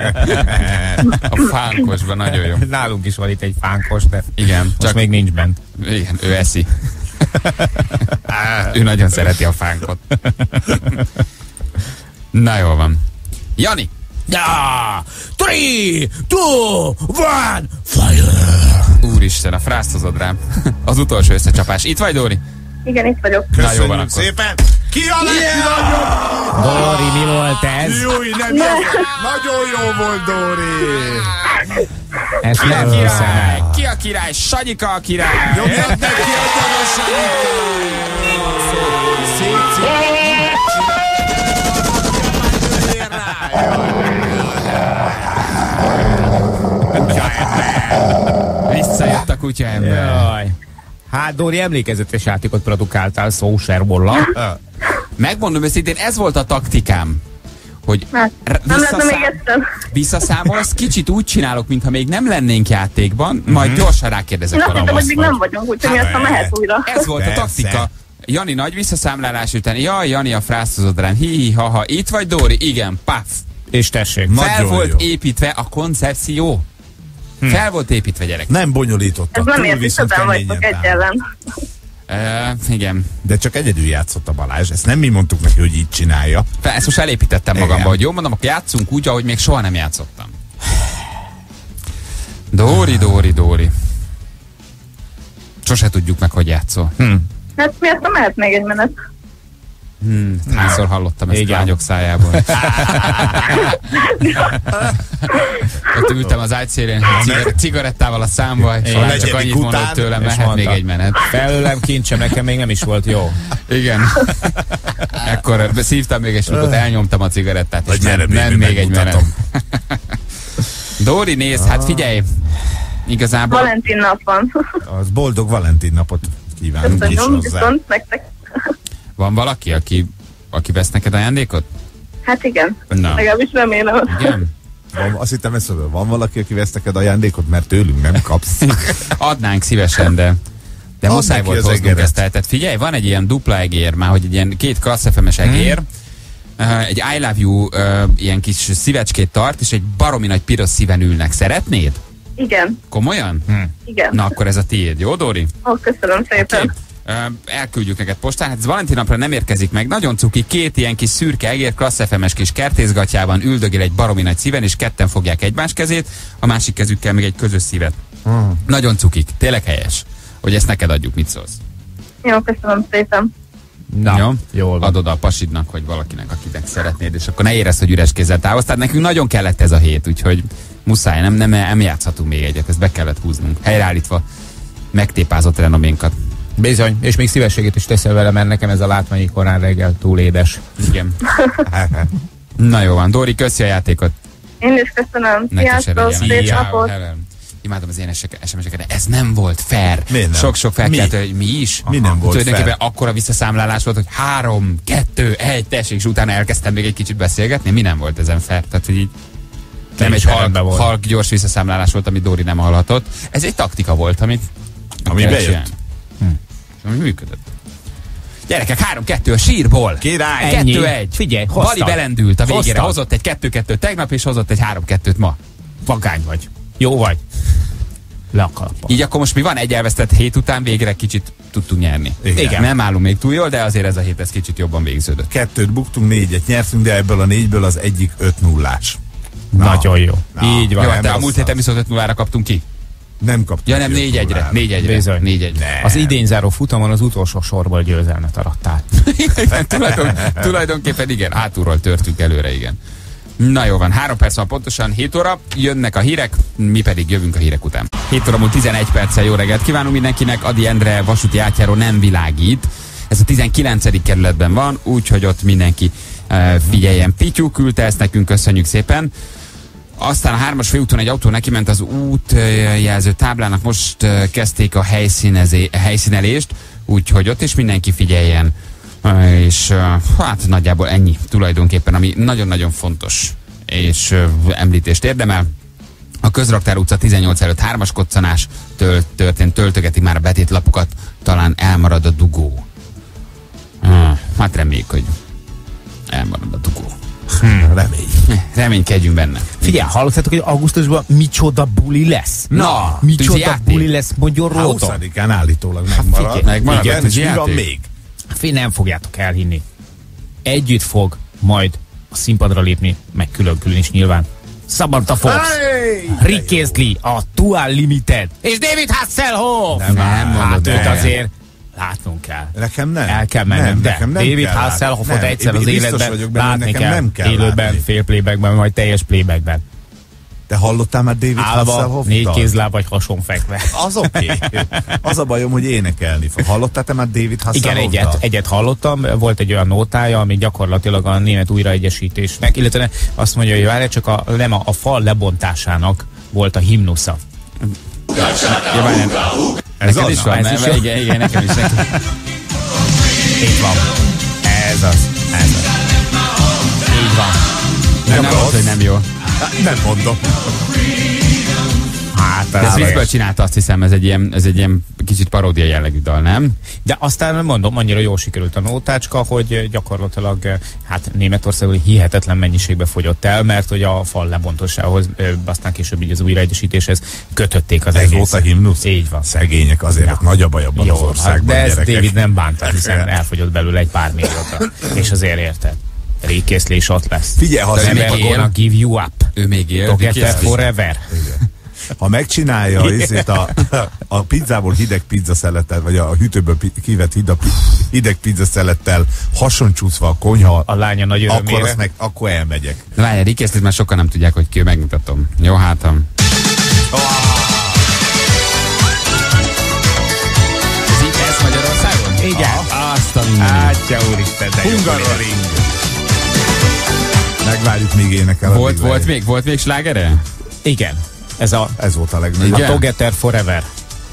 A fánkosban, nagyon jó. Nálunk is van itt egy fánkos, de Igen, most csak még nincs bent. igen, ő eszi. Ő nagyon szereti a fánkot. Na jól van. Jani! Ja! 3, 2, 1, fire! Úristen, a frászt hozod rám. Az utolsó összecsapás. Itt vagy, Dóri? Igen, itt vagyok. Na jó van Köszönjük akkor. szépen. Ki a legnagyobb? Dóri, mi volt ez? Jó, nem. Nagyon jó volt, Dóri. Ezt Ki a nem király? hiszem. Ki a király? Sanyika a király! Nyomjad neki a gyorsan. Visszajött a kutyaember. Jaj. Hát, Dóri, emlékezetes játékot produkáltál Szóserbolla. Megmondom őszintén, ez volt a taktikám, hogy Hát, nem lehetne még egyszer. visszaszámolsz, kicsit úgy csinálok, mintha még nem lennénk játékban, majd gyorsan rákérdezek Én azt hittem, hogy valamit. még nem vagyunk, úgyhogy mi aztán mehet újra. Ez volt a Persze. taktika. Jani nagy visszaszámlálás után, jaj, Jani a frásztozott rám, hi, ha, itt vagy Dóri? Igen, paf. És tessék. Nagyon Fel volt jó. építve a koncepció. Fel volt építve, gyerek. Nem bonyolítottak. Ez nem túl ért, viszont tisztán keményen vagytok egy támadtak. ellen. Igen. De csak egyedül játszott a Balázs, ezt nem mi mondtuk neki, hogy így csinálja. Ezt most elépítettem magamba, Igen. hogy jó, mondom, akkor játszunk úgy, ahogy még soha nem játszottam. Dóri. Sose tudjuk meg, hogy játszol. Hát mi aztán mehet még egy menet. Hányszor hallottam ezt Igen. lányok szájából. Ott ültem az ágyszélén, cigarettával a számba, és Igen. Balázs csak Negyedik annyit mondott után, tőlem, és mehet még mondta. egy menet. Felőlem kincsem, nekem még nem is volt jó. Igen. Ekkor szívtam még egy slukot, elnyomtam a cigarettát, és gyere, ment baby, még egy menet. megmutatom. Dóri, nézd, hát figyelj, igazából Valentin nap van. Az boldog Valentin napot kívánunk is Köszönöm, hozzá. viszont nektek. van valaki, aki vesz neked ajándékot? Hát igen, Na, legalábbis remélem. igen? Azt hittem ezt mondom, van valaki, aki vesz neked ajándékot, mert tőlünk nem kapsz. Adnánk szívesen, de Add muszáj neki volt az hoznunk egeret. ezt el. Tehát figyelj, van egy ilyen dupla egér, már hogy egy ilyen 2 Klassz FM-es egér, egy I love you ilyen kis szívecskét tart, és egy baromi nagy piros szíven ülnek. Szeretnéd? Igen, Komolyan? igen. Na akkor ez a tiéd, jó Dóri? Ó, köszönöm szépen. Okay. Elküldjük neked postán, hát ez Valentin napra nem érkezik meg. Nagyon cuki, 2 ilyen kis szürke egér, Klassz FM-es kis kertészgatyában üldögél egy baromi nagy szíven, és ketten fogják egymás kezét, a másik kezükkel még egy közös szívet. Nagyon cukik, tényleg helyes, hogy ezt neked adjuk, mit szólsz? Jó, köszönöm szépen. Na, Jó? jól van. Adod a pasidnak, vagy valakinek, akinek szeretnéd, és akkor ne érezd, hogy üres kézzel távozz. Tehát nekünk nagyon kellett ez a hét, úgyhogy muszáj, nem játszhatunk még egyet, ezt be kellett húznunk. Helyreállítva megtépázott renoménkat. Bizony, és még szívességét is teszel vele, mert nekem ez a látványi korán reggel túl édes. Igen. Na jó van, Dóri, köszi a játékot. Én is köszönöm. Neked se Sziasztok, legyen. szép Ciao, napot. hello. Imádom az ilyen SMS-eket, de ez nem volt fair. Miért nem? Sok-sok felkeltő, hogy mi is? Mi nem volt tulajdonképpen fair? akkora visszaszámlálás volt, hogy 3, 2, 1, tessék, és utána elkezdtem még egy kicsit beszélgetni. Mi nem volt ezen fair? Tehát, hogy így nem egy halk gyors visszaszámlálás volt, amit Dóri nem hallhatott. Ez egy taktika volt, amit Ami kellett bejött. csinálni. Ami működött. Gyerekek, 3-2 a sírból. Király! Ennyi. 2-1. Figyelj, Bali hoztam. belendült a végére. Hoztam. Hozott egy 2-2 tegnap, és hozott egy 3-2-t ma. Vagány vagy. Jó vagy. Le a kalapba. Így akkor most mi van? Egy elvesztett hét után végre kicsit tudtunk nyerni. Igen. Nem állunk még túl jól, de azért ez a hét ez kicsit jobban végződött. 2-t buktunk, 4-et nyertünk, de ebből a 4-ből az egyik 5-0-ás. Nagyon jó. Na. Így van. Jó, nem de a rossz múlt az. héten viszont 5-0-ra kaptunk ki. Nem kaptunk. Ja nem, 5-0-ra. 4-1-re. 4-1-re. Bizony. 4-1-re. Az idén záró futamon az utolsó sorból győzelmet arattál. Igen, tulajdonképpen igen, hátulról törtünk előre, igen. Na jó van, 3 perc van pontosan, 7 óra, jönnek a hírek, mi pedig jövünk a hírek után. 7 óra múlt 11 perccel jó reggelt kívánunk mindenkinek, Ady Endre vasúti átjáró nem világít. Ez a 19. kerületben van, úgyhogy ott mindenki figyeljen. Pityu küldte ezt nekünk, köszönjük szépen. Aztán a 3-as főúton egy autó neki ment az útjelző táblának, most kezdték a helyszínelést, úgyhogy ott is mindenki figyeljen. És hát nagyjából ennyi tulajdonképpen, ami nagyon-nagyon fontos és említést érdemel. A Közraktár utca 18 előtt 3-as koccanás történt, töltögetik már a betétlapokat, talán elmarad a dugó. Hát reméljük, hogy elmarad a dugó. Remény. Reménykedjünk benne. Figyelj, hallottátok, hogy augusztusban micsoda buli lesz? Na, Micsoda játék. buli lesz A Magyarországon? 20-án állítólag megmarad. figyelj, megmarad, Igen, és hogy mi van játék. még? Nem fogjátok elhinni. Együtt fog majd a színpadra lépni, meg külön-külön is nyilván. Samantha Fox, Rick Astley, a Dual Limited, és David Hasselhoff! Nem mondod Hát őt el. azért látnunk kell. Nekem nem. El kell mennem, de nekem nem David kell Hasselhoffot látni. egyszer Nem, az én biztos életben vagyok benne, látni nekem kell. nem kell Élőben, látni. fél playbackben, vagy teljes playbackben. Te hallottál már David Állva, Hasselhoff-tal? 4 kézláb vagy hason fekve. Az oké. Az a bajom, hogy énekelni fog. Hallottál te már David Igen, Hasselhoff-tal? egyet hallottam, volt egy olyan nótája, ami gyakorlatilag a német újraegyesítésnek, illetve azt mondja, hogy várj, csak nem a fal lebontásának volt a himnusza. Ja, várjál. Ez Neked az? is van, Ez is mert jó. igen, nekem is. Így van. Ez az. Így van. Nem mondta, hogy nem jó. Nem mondom. Hát, De Swissből csinálta, azt hiszem, ez egy ilyen kicsit paródia jellegű dal, nem? de aztán mondom, annyira jól sikerült a nótácska, hogy gyakorlatilag hát Németországban hihetetlen mennyiségbe fogyott el, mert hogy a fal lebontásához, aztán később így az újraegyesítéshez kötötték az Ez egészet. volt a himnusz? Így van. Szegények, azért ott nagy a baj abban az országban, de ezt gyerekek. David nem bánta, hiszen elfogyott belőle egy pár milliótra. És azért érted. Rékészlés ott lesz. Figyelj, ha az Never még él. gonna give you up. Ő még él. Together forever. Ha megcsinálja a pizzából hideg pizzaszelettel, vagy a hűtőből kivett hideg pizzaszelettel hasoncsúszva a konyha, A lánya nagy örömére. akkor elmegyek. De várjál, Rick már sokan nem tudják, hogy ki, megmutatom. Jó, hátam. Ez itt lesz Magyarországon? Igen. Azt a mindenit. Átja úristen, de jó. Hungaroring! Megvárjuk, míg énekel. Volt még slágere? Igen. Ez volt a legnagyobb. Igen. A Together Forever.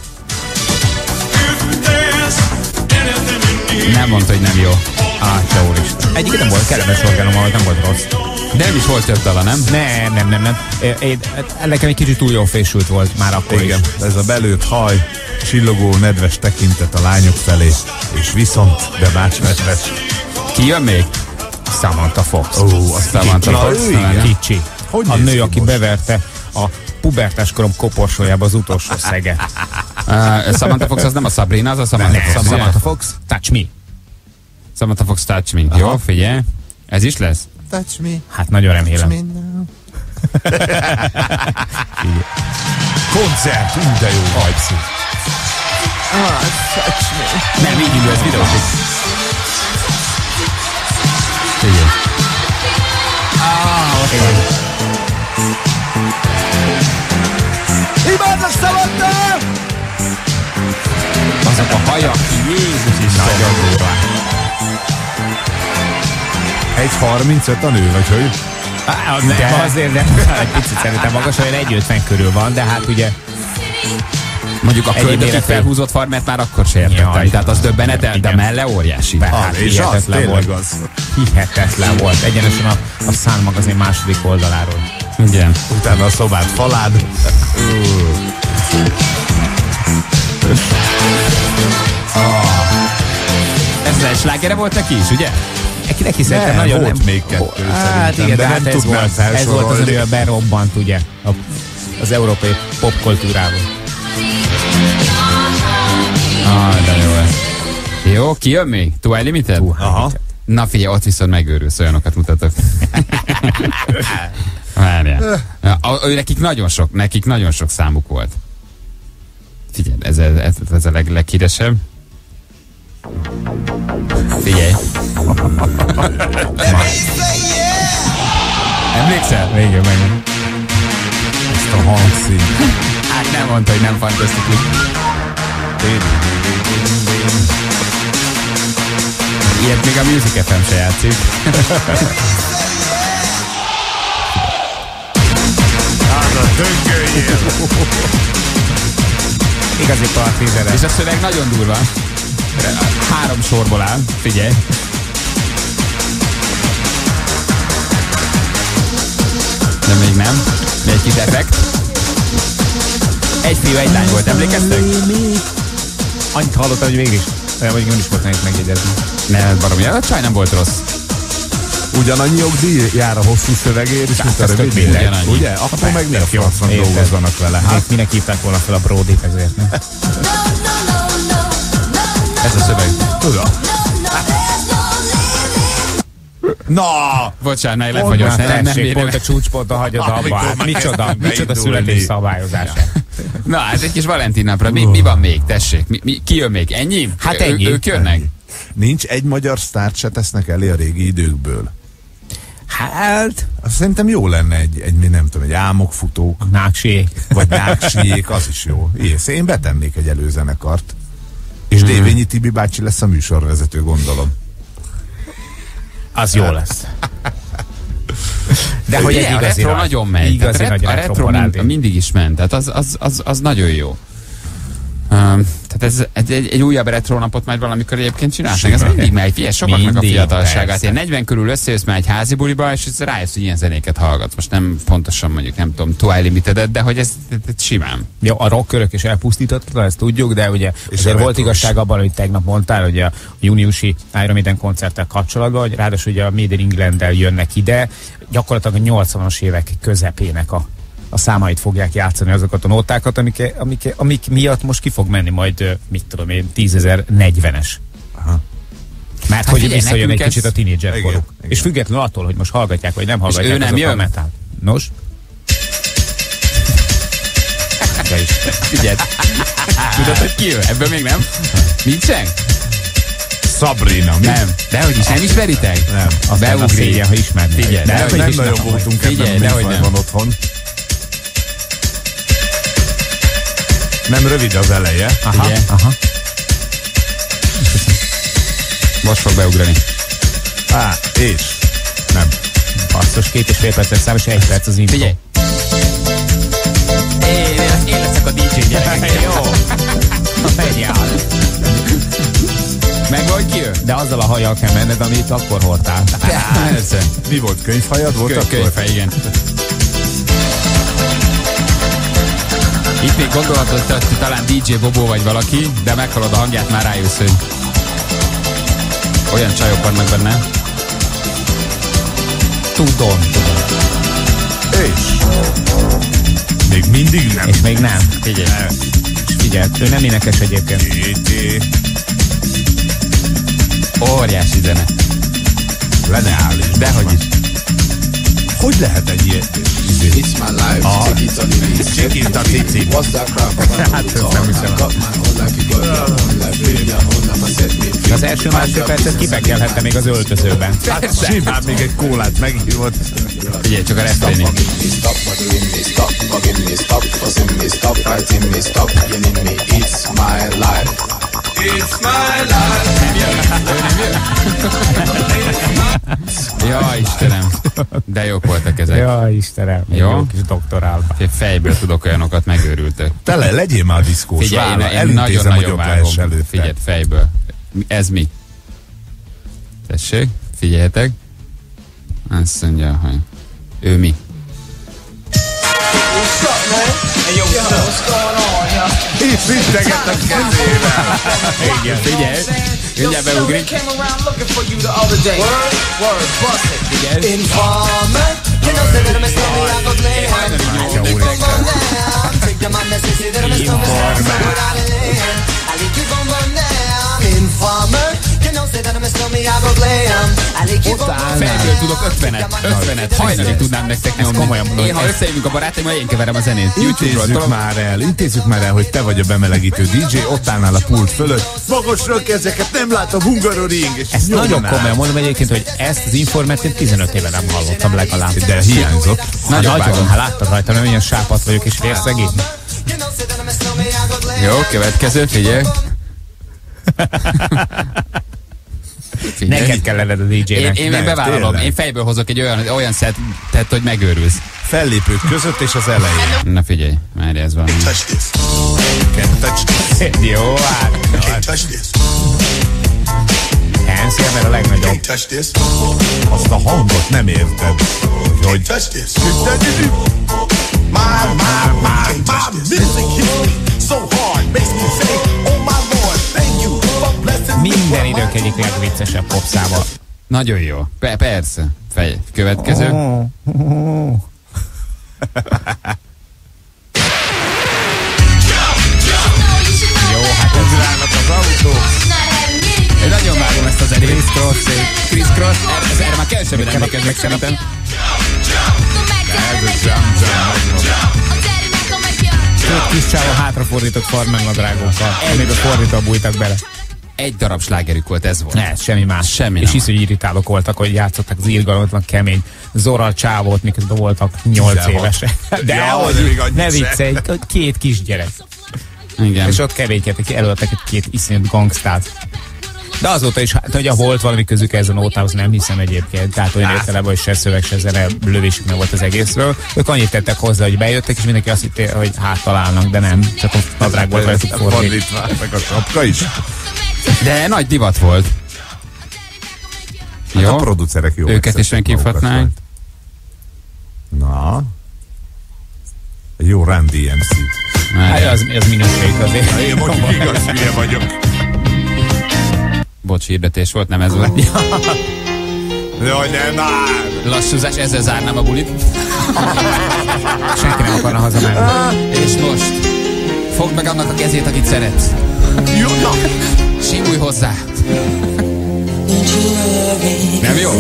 Nem mondta, hogy nem jó. Átja úristen. Egyébként nem volt kellemes orgánum, ahogy nem volt rossz. De nem is volt több dala, nem? Nem. Nekem egy kicsit túl jól fésült volt már akkor Igen, is. ez a belőtt haj, csillogó, nedves tekintet a lányok felé, és viszont, de bácsmetves. Ki jön még? Samantha Fox. Ó, azt Samantha Fox. ő igen. Kicsi. Hogy A néz nő, ki aki most? beverte a pubertás korom koporsójába az utolsó szeget. Samantha Fox az nem a Sabrina, az a Samantha Fox. Samantha Fox, Touch Me. Samantha Fox Touch Me. Jó, figyelj. Ez is lesz? Touch me, Hát nagyon remélem. now. Koncert, de jó vagy. Nem, így indul, ez videóklip. Figyelj. Imádlak, Samantha! Azok a hajak, Jézus is Nagyon durva. 1,35 a nő, vagy hogy? Nem, azért nem. Egy picit szerintem magas, olyan 1,50 körül van, de hát ugye Mondjuk a Egyéb köldökig életű. felhúzott farmert már akkor se értettem. Jaj, Tehát az döbbenetel, de igen. melle óriási. hát és az hihetetlen tényleg volt. az. Hihetetlen volt. Egyenesen a Sun magazin második oldaláról. Igen. Utána a szobát falád. Ez egy slágere volt neki is, ugye? Neki szerintem Nem, nagyon volt nem. még kettő Hát szerintem, igen, de de nem hát ez tudnám volt, ez volt az, felsorolni. amivel berobbant ugye az európai popkultúrával. De jó ez. Jó, ki jön még? Too Limited? Aha. Na figyelj, ott viszont megőrülsz, olyanokat mutatok. Várjál. Nekik nagyon sok számuk volt. Figyelj, ez a leghíresebb. Figyelj. Emlékszel? Végül megint. Ezt a hangszín. Hát nem mondta, hogy nem fantasztikus. Ilyet még a Music FM se játszik. Az a döngöljél. Igazi partizere. És a szöveg nagyon durva. 3 sorból áll, figyelj. De még nem. De egy kis effekt. Egy fiú, egy lány volt, emlékeztek? Annyit hallottam, hogy végig is. Olyan, hogy nem is volt nehéz megjegyezni. Ne, baromi, a csaj nem volt rossz. Ugyanannyi jogdíj jár a hosszú szövegért, és mint a ez tök rövid mindegy. ugyanannyi. Ugye? Akkor meg mi a Jó, francban érted. dolgozzanak vele? Hát minek hívták volna fel a Brodit ezért, nem? Ez a szöveg. Tudom. Na! Bocsánat, meg lefagyott. Nem Tessék, bírom. pont a csúcsponton hagyod abba. Amikor Hát már micsoda kezd beindulni. születés szabályozása. Na, hát egy kis Valentin napra. Mi van még? Tessék. Ki jön még? Ennyi? Hát ennyi. Ők jönnek? Nincs egy magyar sztárt se tesznek elé a régi időkből. Hát... Azt szerintem jó lenne egy nem tudom, egy álmokfutók, Náksiék. vagy Náksiék, az is jó. Én betennék egy előzenekart. És Dévényi Tibi bácsi lesz a műsorvezető, gondolom. Az jó lesz. De hogy egy Igen, a igazi retro nagy. nagyon megy. Igazi Tehát nagy a retro parádi. mindig is ment. Tehát az nagyon jó. Tehát ez egy újabb retro napot majd valamikor egyébként csinálsz. Ez mindig megy, figyelj, sokaknak a fiatalságát. Ilyen 40 körül összejössz már egy házi buliba, és rájössz, hogy ilyen zenéket hallgatsz. Most nem pontosan mondjuk, nem tudom, Twilight Limited-et, de hogy ez simán. Jó, a rockkörök is elpusztította, ezt tudjuk, de ugye azért volt igazság abban, hogy tegnap mondtál, hogy a júniusi Iron Maiden koncerttel kapcsolatban, hogy ráadásul ugye a Made in England-del jönnek ide, gyakorlatilag a 80-as évek közepének a számait fogják játszani, azokat a nótákat, amik miatt most ki fog menni majd, mit tudom én, 10.040-es. Mert hogy visszajön egy kicsit a tínédzser koruk. És függetlenül attól, hogy most hallgatják, vagy nem hallgatják, ő nem azok jön? a metal. Nos? Figyelj. Tudod, hogy ki jön? Ebből még nem? Nincsen? Sabrina. Nem. Dehogy is, nem ismeritek? Nem. Aztán a szégyen, ha ismernék. Figyelj, Nem nagyon voltunk ebben műfajban otthon. Nem rövid az eleje. Aha. Most fog beugrani. És? Nem. Basszus, 2,5 percet szám, és 1 perc az info. Figyelj. Én leszek a DJ gyerekek. Jó. Menjál. Meg vagy ki jön? De azzal a hajjal kell menned, amit akkor hordtál. Persze. Mi volt? Könyvhajad volt akkor? Könyvfej, igen. Itt még gondolhatod, hogy talán DJ Bobó vagy valaki, de meghallod a hangját, már rájössz, hogy olyan csajok vannak benne. Tudom. És? Még mindig nem. És még nem. Figyelj. Figyelj, ő nem énekes egyébként. Óriási zene. Le ne állj. Dehogy is. Hogy lehet egy ilyen? It's my life, Csikita cici. Hát ezt nem hiszem. Az első másfél percet kibekelhette még az öltözőben. Hát simán még egy kólát meghívott. Figyelj, csak a refrénig. stop bothering me, stop bugging me, stop fussing me, stop fighting me, stop yelling me. It's my life. It's my life. Ja, Istenem. De jók voltak ezek. Ja, Istenem. Jó kis doktorálba. Fejből tudok olyanokat, megőrültök. Tele, legyél már diszkós. Figyelj, én Elintézem, hogy nagyon-nagyon ott vágom. lees előtte. Figyelj, fejből. Ez mi? Tessék, figyeljetek. Azt mondja, hogy ő mi? Itt vitteget a kezével. Igen, figyelj. Mindjárt beugrik. Fejből tudok 50-et. Hajnalig tudnám nektek nyomni. Komolyan mondom. Én, ha összejövünk a barátaimmal, én keverem a zenét. Intézzük már el, hogy te vagy a bemelegítő DJ, ott állnál a pult fölött. Magasra kezeket, nem látom Hungaroring. Ezt nagyon komolyan mondom egyébként, hogy ezt az informát én 15 éve nem hallottam legalább. De hiányzott. Nagyon. Hát láttad rajta, nem olyan sápat vagyok és vérszegény. Jó, következő, figyelj. Neked kell lenned a DJ-nek. Én még bevállalom. tényleg. Én fejből hozok egy olyan szettet, hogy megőrülsz. Fellépők között és az elején. Na figyelj, már ez van. Touch this. Can't touch this. Jó, hát. Can't touch this. Hanszél, mert a legnagyobb. Can't touch this. Azt a hangot nem érted. Hogy Touch this. My music hits me so hard, makes me say, oh my Lord, thank you for blessing me. Minden idők egyik legviccesebb popszáma. Nagyon jó. Persze. Következő. Jó, hát ez Ugrálnak az autók. Én nagyon vágom ezt a zenét. Chris Cross. Erre már kevesebben emlékeznek szerintem. két kis csávó hátrafordított farmermadrágokkal, amiben fordítva bújtak bele. Egy darab slágerük volt, ez volt. Ne, semmi más. Semmi és nem. iszonyú irritálók voltak, hogy játszottak az irgalmatlan kemény Zora csávót, miközben voltak 8 évesek. De Ja, hogy de még annyit ne se. viccelj, hogy két kisgyerek. Igen. És ott kevénykedtek, előadtak egy két iszonyú gangstát. De azóta is, hát ugye volt valami közük ez a nótához, nem hiszem egyébként. Tehát olyan értelemben, hogy se szöveg, se zene lövésük nem volt az egészről. Ők annyit tettek hozzá, hogy bejöttek, és mindenki azt hitte, hogy hát találnak, de nem. Csak a nadrágból rajtuk fordítva, meg a sapka is. De nagy divat volt. Hát jó? A producerek jó. Őket is meghívhatnánk. Na. Egy jó Run DMC. Hát az minőség azért. Én mondjuk igaz hülye vagyok. Bocs, hirdetés volt, nem ez volt. Jaj, nem már! Lassúzás, ezzel zárnám a bulit. Senki nem akarna hazamenni. És most fogd meg annak a kezét, akit szeretsz. Jó, na! Simulj hozzá. Nem jó?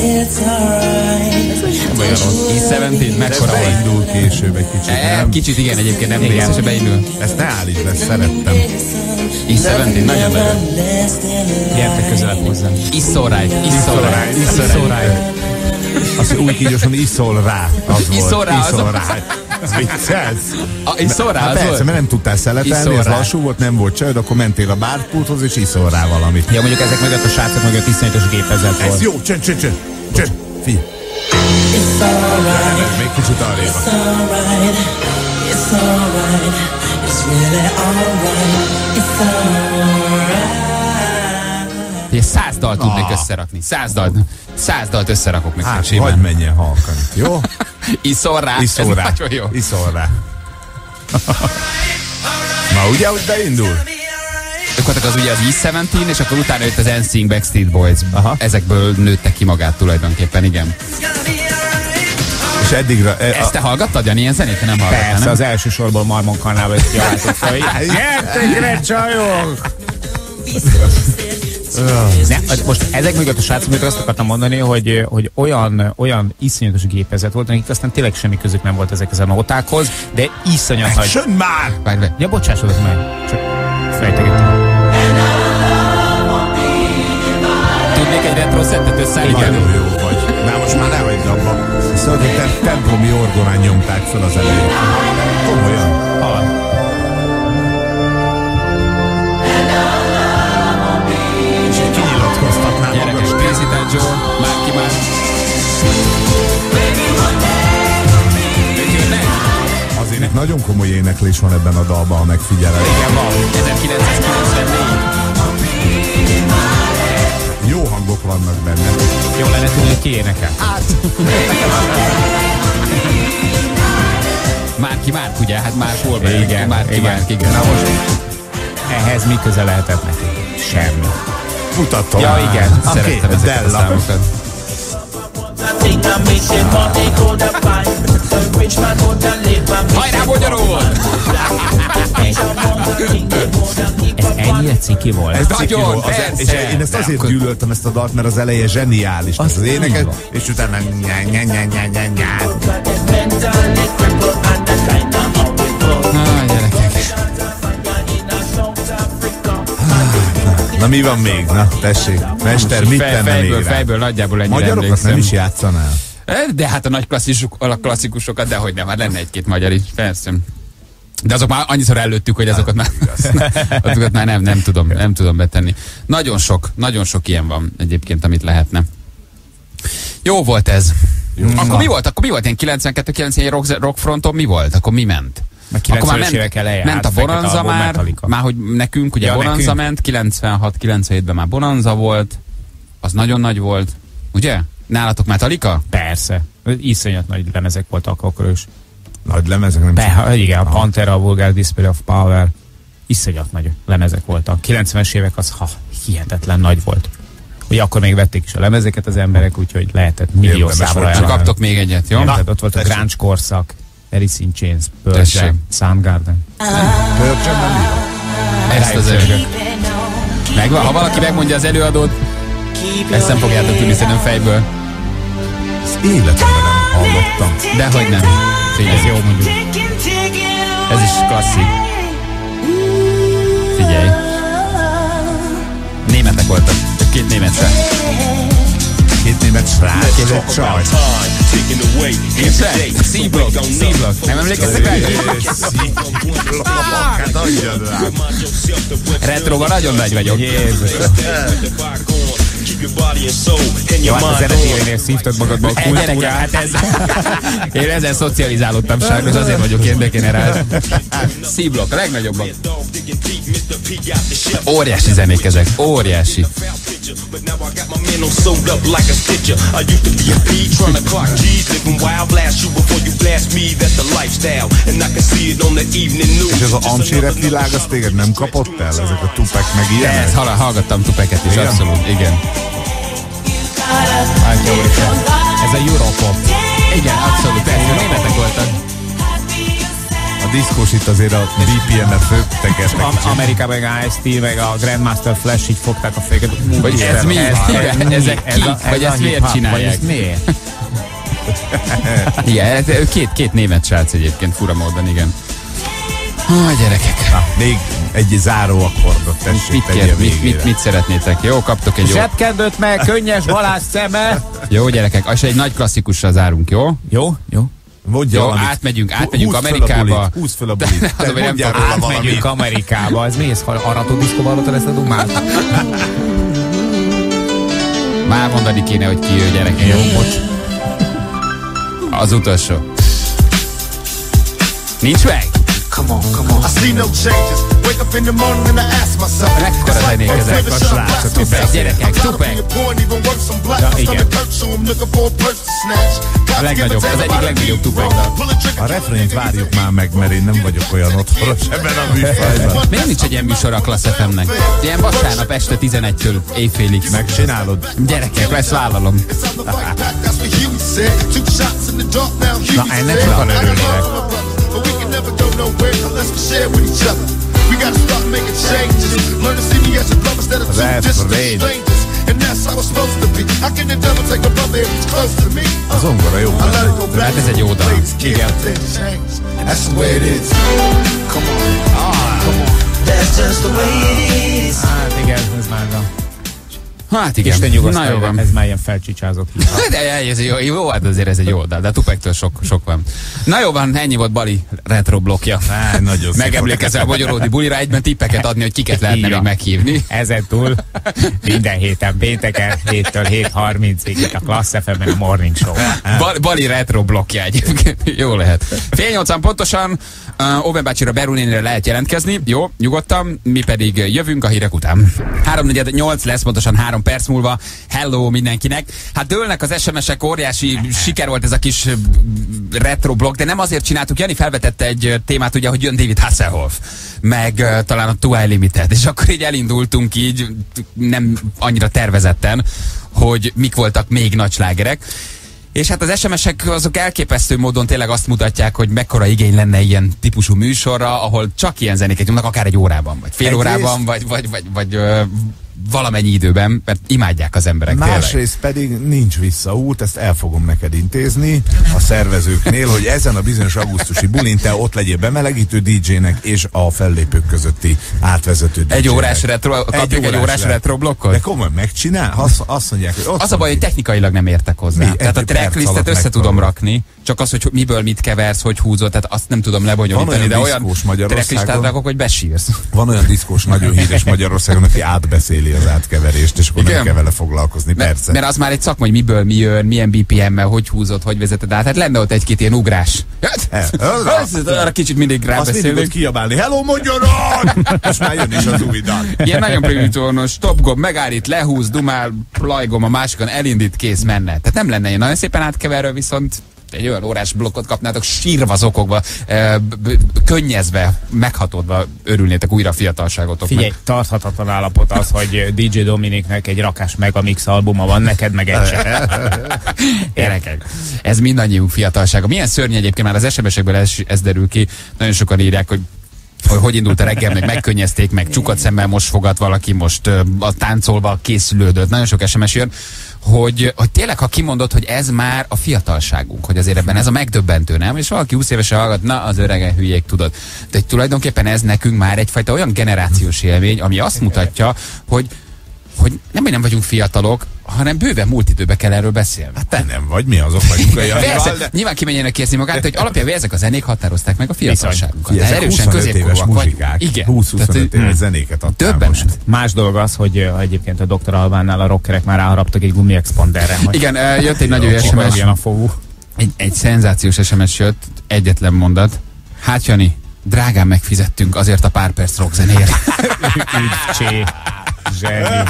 E17, mekkora volt? Beindul később egy kicsit, nem? Kicsit igen, egyébként nem részes, hogy beindul. Ezt ne állítsd be, szerettem. E17, nagyon-nagyon. Gyertek közelebb hozzám. It's alright. Azt új kígyósan iszol rá. Az Iszol rá, az iszol rá. Ez viccelsz? Iszol rá, Hát az persze, volt? mert nem tudtál szeletelni, ez lassú volt, nem volt csajod, akkor mentél a bárpulthoz és iszol rá valamit. Ja, mondjuk ezek mögött a srácok mögött iszonyatos gépezet volt. Ez jó, csönd. Figyelj. Még kicsit arrébb. Én 100 dalt tudnék összerakni. 100 dalt összerakok meg. Hát, hagyd menjen halkani, jó? Iszol rá. Iszol rá. Nagyon jó. Iszol rá. Na, ugye, hogy beindul? Ők voltak az ugye az E17, és akkor utána jött az NSYNC Backstreet Boys. Aha. Ezekből nőtte ki magát tulajdonképpen, igen. És eddigra... Ezt te hallgattad, Jani? Ilyen zenét te nem hallgattál, Persze, nem? az elsősorban Marmon Karnába ezt kiállított fel. Gyertek, csajok! Most ezek mögött a srácok mögött azt akartam mondani, hogy olyan iszonyatos gépezet volt, akik aztán tényleg semmi közük nem volt ezekhez a nótákhoz, de iszonyat nagy... Action már! Várj. Ja, bocsássatok meg. Csak fejtegettem. Tudnék egy retro szettet összeállítani? Nagyon jó vagy. Na most már ne hagyd abba. Szóval, hogy templomi orgonán nyomták fel az elejét. Komolyan. És egy kinyilatkoztatnám Gyerekek, magas. Crazy Town Joe, Márki már. Ők jönnek? Azért itt nagyon komoly éneklés van ebben a dalban, ha megfigyeled. Igen, van. 1994. Jó hangok vannak benne. Jó lenne tudni, hogy ki énekel. Márk, ugye? Hát Márk Wahlberg. Igen. Igen. Na most ehhez mi köze lehetett neki? Semmi. Mutatom. Ja, igen. Szerettem ezeket a Della. számokat. Hajrá, Magyarul! Ez ennyire ciki volt. Ez ciki Nagyon, volt. persze. És én ezt azért gyűlöltem ezt a dalt, mert az eleje zseniális. Az éneket, és utána Gyerekek. Na mi van még? Na tessék, mester, mit tenne még rá? Fejből nagyjából ennyire Magyarokat emlékszem. nem is játszanál? De hát a nagy klasszikusokat, dehogy nem, már lenne egy-két magyar is, persze. De azok már annyiszor előttük, hogy azokat már nem tudom betenni. Nagyon sok ilyen van egyébként, amit lehetne. Jó volt ez. Akkor mi volt? Ilyen 92-91 rockfronton mi volt? Akkor mi ment? Akkor már ment a Bonanza már hogy nekünk ugye Bonanza ment, 96-97-ben már Bonanza volt, az nagyon nagy volt, ugye? Nálatok Metallica? Persze. Iszonyat nagy lemezek voltak akkor is. Nagy lemezek nem Igen, a Pantera, a Vulgar Display of Power. Iszonyat nagy lemezek voltak. 90-es évek az hihetetlen nagy volt. Ugye akkor még vették is a lemezeket az emberek, úgyhogy lehetett millió számra. Csak kaptok még egyet, jó? Tehát ott volt a grunge korszak, Alice in Chains, Pearl Jam, Soundgarden. Pearl Jam nem jó. Ezt az örgök. Megvan, ha valaki megmondja az előadót, ezt nem fogjátok tudni szerintem fejből. Ezt életemben nem hallottam. Dehogy nem. Figyelj, Ez jó mondjuk. ez is klasszik. Figyelj. Németek voltak. Két német srác. Két német srác, ez egy csaj. C-block. Nem emlékeztek rá? Hát adjad rám. Retroban nagyon nagy vagyok. Jézus. Jó, hát a zenetérénél szívtad magadba a kultúrát. Hát ez... Én ezen szocializálódtam sajnos, azért vagyok ilyen degenerált. C-block, a legnagyobbak. Óriási zenék ezek, óriási. És ez az Amcsi rap világ, az téged nem kapott el? Ezek a Tupac meg ilyenek? Ez, hallgattam Tupacet is, abszolút, igen. Ez a Europop. Igen, abszolút, ez németek voltak. A diszkós itt azért a BPM-et főtekeztek. Amerikában meg Ice-T, meg a Grandmaster Flash így fogták a féket. Vagy ez mi? Ezek ki? Vagy ezt miért csinálják? Vagy ez miért? Igen, két német srác egyébként fura módon, igen. Gyerekek. Na, még egy záró akkordot tessék, mit szeretnétek? Jó, kaptok egy jó... Zsebkendőt meg, könnyes Balázs szeme. Jó, gyerekek, és egy nagy klasszikussal zárunk, jó? Jó. Jó, átmegyünk Amerikába. Húzd fel a bulit. Átmegyünk Amerikába. Ez mi? Ez arató diszkóval hallottad ezt a dumát? Már mondani kéne, hogy ki ő, gyerekek. Jó, bocs. Az utolsó. Nincs meg? Come on. I see no changes. Wake up in the morning and I ask myself. Mekkora zenék ezek a srácok, Tupac, gyerekek, Tupac. A legnagyobb, az egyik legnagyobb Tupac. A refrént várjuk már meg, mert én nem vagyok olyan otthonos ebben a műfajban. Miért nincs egy ilyen műsor a Klassz FM-nek? Ilyen vasárnap este 11-től éjfélig. Megcsinálod? Gyerekek, ezt vállalom. Na, ennek sokan örülnének. But we can never go nowhere unless we share with each other. We gotta start making changes. Learn to see me as a brother instead of two distant strangers. And that's how it's supposed to be. How can the devil take a brother if he's close to me? A zongora jó. I let it go back. Hát ez egy jó dal. Igen. That's the way it is. Come on. Come on. That's just the way it is. Hát igen, ez már Hát igen, Isten nyugodt, na jó van. ez már ilyen felcsicsázott. De ez jó, hát azért ez egy jó oldal, de a Tupac-től sok van. Na jó van, ennyi volt Bali retro blokkja. Megemlékezel a Magyaródi bulira, egyben tippeket adni, hogy kiket lehetne még meghívni. Ezen túl minden héten pénteken 7-től 7:30-ig a Klassz FM-ben a Morning Show. Bali retro blokkja egyébként. Jó lehet. 7:80 pontosan, Oven bácsira, Berunénre lehet jelentkezni. Jó, nyugodtan, mi pedig jövünk a hírek után. 3:48 lesz pontosan 3 perc múlva. Hello mindenkinek. Hát dőlnek az SMS-ek, óriási siker volt ez a kis retro blog, de nem azért csináltuk. Jani felvetette egy témát, ugye, hogy jön David Hasselhoff, meg talán a Two Limited, és akkor így elindultunk így, nem annyira tervezetten, hogy mik voltak még nagy slágerek. És hát az SMS-ek azok elképesztő módon tényleg azt mutatják, hogy mekkora igény lenne ilyen típusú műsorra, ahol csak ilyen zenéket nyomnak, akár egy órában, vagy fél órában, vagy valamennyi időben, mert imádják az emberek. Másrészt pedig nincs visszaút, ezt el fogom neked intézni a szervezőknél, hogy ezen a bizonyos augusztusi bulin te ott legyél bemelegítő DJ-nek és a fellépők közötti átvezető DJ-nek. Egy órás retro, kapjuk egy órás retro blokkot? De komolyan megcsinál? Azt mondják, hogy ott az a baj, hogy technikailag nem értek hozzá. Tehát a tracklistet össze tudom rakni, csak az, hogy miből mit keversz, hogy húzod, tehát azt nem tudom lebonyolítani, de olyan tracklistát rakok, hogy besírsz. Van olyan diszkós, nagyon híres Magyarországon, aki átbeszéli az átkeverést, és akkor nem kell vele foglalkozni, persze. Mert az már egy szakma, hogy miből mi jön, milyen BPM-mel, hogy húzod, hogy vezeted át. Hát lenne ott egy-két ilyen ugrás. Arra kicsit mindig rábeszélünk. Azt mindig kiabálni, hello Magyarok! Most már jön is az új dal. Ilyen nagyon primitónos, stop gomb, megállít, lehúz, dumál, plajgom a másikon, elindít, kész, menne. Tehát nem lenne ilyen nagyon szépen átkeverő, viszont egy olyan órás blokkot kapnátok, sírva zokogva, könnyezve, meghatódva örülnétek újra a fiatalságotoknak. Figyelj, tarthatatlan állapot az, hogy DJ Dominiknek egy rakás megamix albuma van, neked meg egy sem. Gyerekek, ez mindannyiunk fiatalsága. Milyen szörny egyébként, már az SMS-ekből ez derül ki, nagyon sokan írják, hogy indult a reggel, meg megkönnyezték, meg csukat szemmel most fogad valaki, most a táncolva készülődött. Nagyon sok SMS jön, hogy tényleg, ha kimondod, hogy ez már a fiatalságunk, hogy azért ebben ez a megdöbbentő, nem? És valaki 20 évesen hallgat, na az öregen hülyék, tudod. De tulajdonképpen ez nekünk már egyfajta olyan generációs élmény, ami azt mutatja, hogy nem vagyunk fiatalok, hanem bőven múlt időbe kell erről beszélni. Hát te nem vagy, mi azok vagyunk a Janival, de... Nyilván kimenjenek érzni magát, hogy alapjában ezek a zenék határozták meg a fiatalságunkat. Ezek Erősen 25 éves muzsikák, 20-25 éves zenéket adtál most. Más dolog az, hogy egyébként a Dr. Albánnál a rockerek már ráharaptak egy gumi-expanderre. Igen, jött egy nagyon jó SMS. A fogú. Egy szenzációs SMS jött, egyetlen mondat. Hát Jani, drágán megfizettünk azért a pár perc rockzenére. Zseni.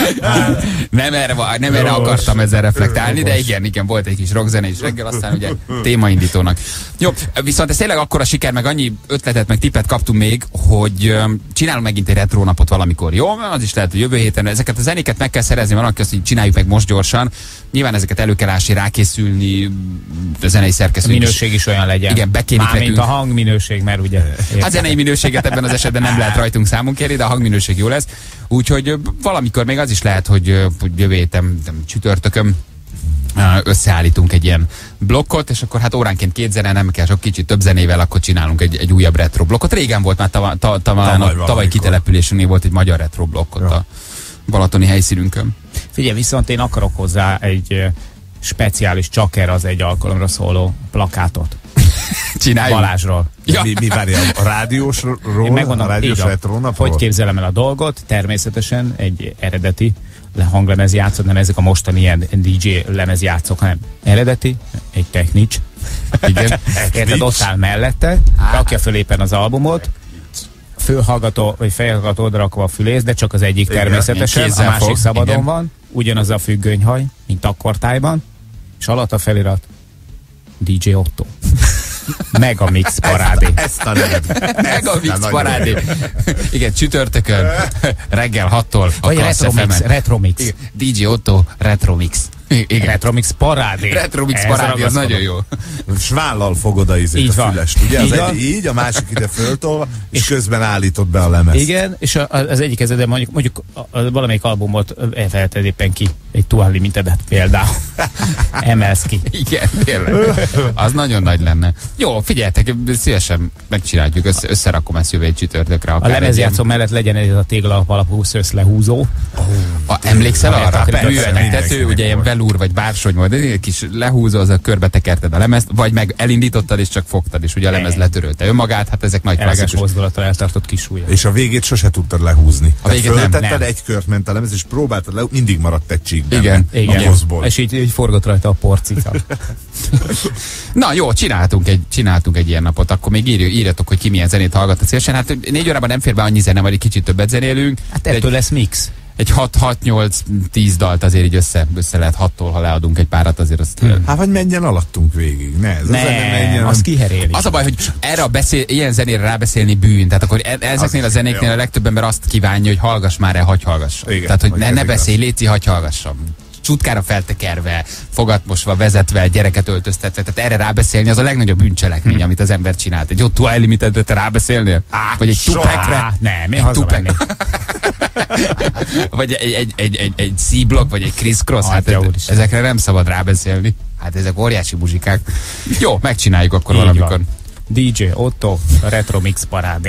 Nem erre akartam ezzel reflektálni, de igen, volt egy kis rockzene is reggel, aztán ugye témaindítónak. Jó, viszont ez tényleg akkora siker, meg annyi ötletet, meg tippet kaptunk még, hogy csinálunk megint egy retro napot valamikor. Jó, az is lehet, hogy jövő héten ezeket a zenéket meg kell szerezni, valaki azt, hogy csináljuk meg most gyorsan. Nyilván ezeket elő kell ásni, rákészülni, a zenei szerkesztő. A minőség is olyan legyen. Igen, bekérik nekünk. Mint a hangminőség, mert ugye... A zenei minőséget ebben az esetben nem lehet rajtunk számon kérni, de a hangminőség jó lesz. Úgyhogy valamikor még az is lehet, hogy jövő héten csütörtökön összeállítunk egy ilyen blokkot, és akkor hát óránként 2 zene, nem kell sok kicsit több zenével, akkor csinálunk egy újabb retro blokkot. Régen volt már tavaly kitelepülésünknél volt egy magyar retro blokkot a balatoni helyszínünkön. Figyelj, viszont én akarok hozzá egy speciális csak erre az egy alkalomra szóló plakátot. Csináljuk. Balázsról. Ja. Mi várja, a rádiósról? Én megmondom, a rádiós retrónapról? hogy képzelem el a dolgot, természetesen egy eredeti hanglemez játszott, nem ezek a mostani ilyen DJ lemezjátszók, hanem eredeti, egy Technics. Igen. Érted, ott áll mellette, rakja föl éppen az albumot, fülhallgató, vagy fejhallgató oda rakva a fülész, de csak az egyik természetesen, a másik szabadon van, ugyanaz a függönyhaj, mint akkortájban, és alatt a felirat DJ Otto. Megamix parádé. Ezt a neved. Megamix parádé. Igen, csütörtökön, reggel 6-tól a Klassz FM-en. Retromix. DJ Otto, Retromix. Igen. Retromix parádé. Retromix parádé, az nagyon jó. Svállal fogod a fülest, ugye? Az így, a másik ide föltolva, és közben állítod be a lemezt. Igen, és az egyik kezeden mondjuk valamelyik albumot emelted éppen ki, egy Tuan Limited-et például. Emelsz ki. Igen, tényleg. Az nagyon nagy lenne. Jó, figyeljetek, szívesen megcsináljuk, összerakom ezt jövő egy csütörtökre. A lemezjátszó mellett legyen ez a téglalap alapú szőszlehúzó. Emlékszel arra? Tető, ugye ilyen velúr vagy bársony volt, egy kis lehúzó, az a körbe tekerted a lemezt, vagy meg elindítottad és csak fogtad, és ugye a lemez letörölte önmagát, hát ezek nagy klasszikus. Elegáns mozdulattal eltartott kis ujjal. És a végét sose tudtad lehúzni. A végét föltetted, egy kört ment a lemez, és próbáltad lehúzni, mindig maradt egy csíkben. Igen. És így forgott rajta a porcika. Na jó, csináltunk egy ilyen napot, akkor még írjatok, hogy ki milyen zenét hallgat szívesen. Hát 4 órában nem fér be annyi zene, vagy egy kicsit többet zenélünk. Hát ettől lesz mix. Egy 6-8-10 dalt azért így össze lehet 6-tól, ha leadunk egy párat, azért azt... Hát vagy menjen alattunk végig. Az kiheréli. Az a baj, hogy erre ilyen zenére rábeszélni bűn. Tehát akkor ezeknél a zenéknél a legtöbb ember azt kívánja, hogy hallgass már el, hagy hallgassam. Tehát, hogy ne beszélj, léci, hagy hallgassam. Csutkára feltekerve, fogatmosva, vezetve, gyereket öltöztetve. Tehát erre rábeszélni az a legnagyobb bűncselekmény, amit az ember csinált. Egy ott Tuan Limited-re te rábeszélnél? Vagy egy Tupacre? Nem, én hazamennék. Vagy egy C-block, vagy egy Criss Cross. Hát ezekre nem szabad rábeszélni. Hát ezek óriási muzsikák. Jó, megcsináljuk akkor valamikor. DJ Otto, Retromix parádé.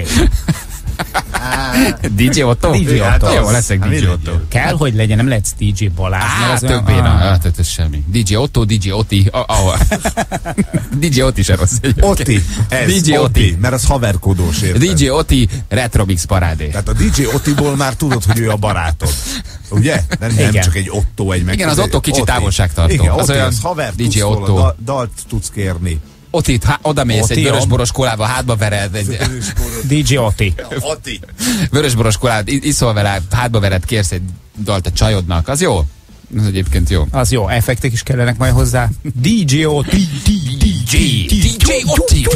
DJ Otto? DJ Otto. Jó, leszek DJ Otto. Kell, hogy legyen, nem lehetsz DJ Balázs. Több én, ez semmi. DJ Otto, DJ Oti. DJ Oti se rossz. Oti, DJ Oti, mert az haverkodós, érted? DJ Oti, Retromix parádé. Tehát a DJ Otiból már tudod, hogy ő a barátod. Ugye? Nem csak egy Otto, egy meg. Igen, az Otto kicsi távolságtartó. Igen, az olyan haver, DJ Otto. Dalt tudsz kérni. Otit, odamész egy vörösboros kolába, hátba vered. DJ Oti. Vörösboros kolát, iszol vele, hátba vered, kérsz egy dalt a csajodnak. Az jó? Az egyébként jó. Az jó, effektek is kellenek majd hozzá. DJ Oti. DJ Oti.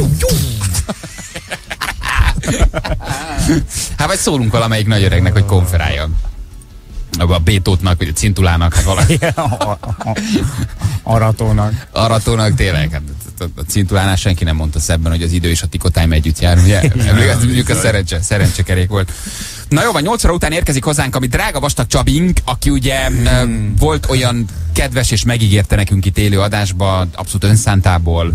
Hát vagy szólunk valamelyik nagy öregnek, hogy konferáljon. A Bétótnak, vagy a Cintulának, hát valami. Aratónak tényleg. Hát a Cintulánál senki nem mondta szebben, hogy az idő és a Tikotájm együtt jár, ugye? Mondjuk a szerencsekerék volt. Na jó, van, 8 óra után érkezik hozzánk, ami drága vastag Csabink, aki ugye volt olyan kedves és megígérte nekünk itt élő adásba, abszolút önszántából,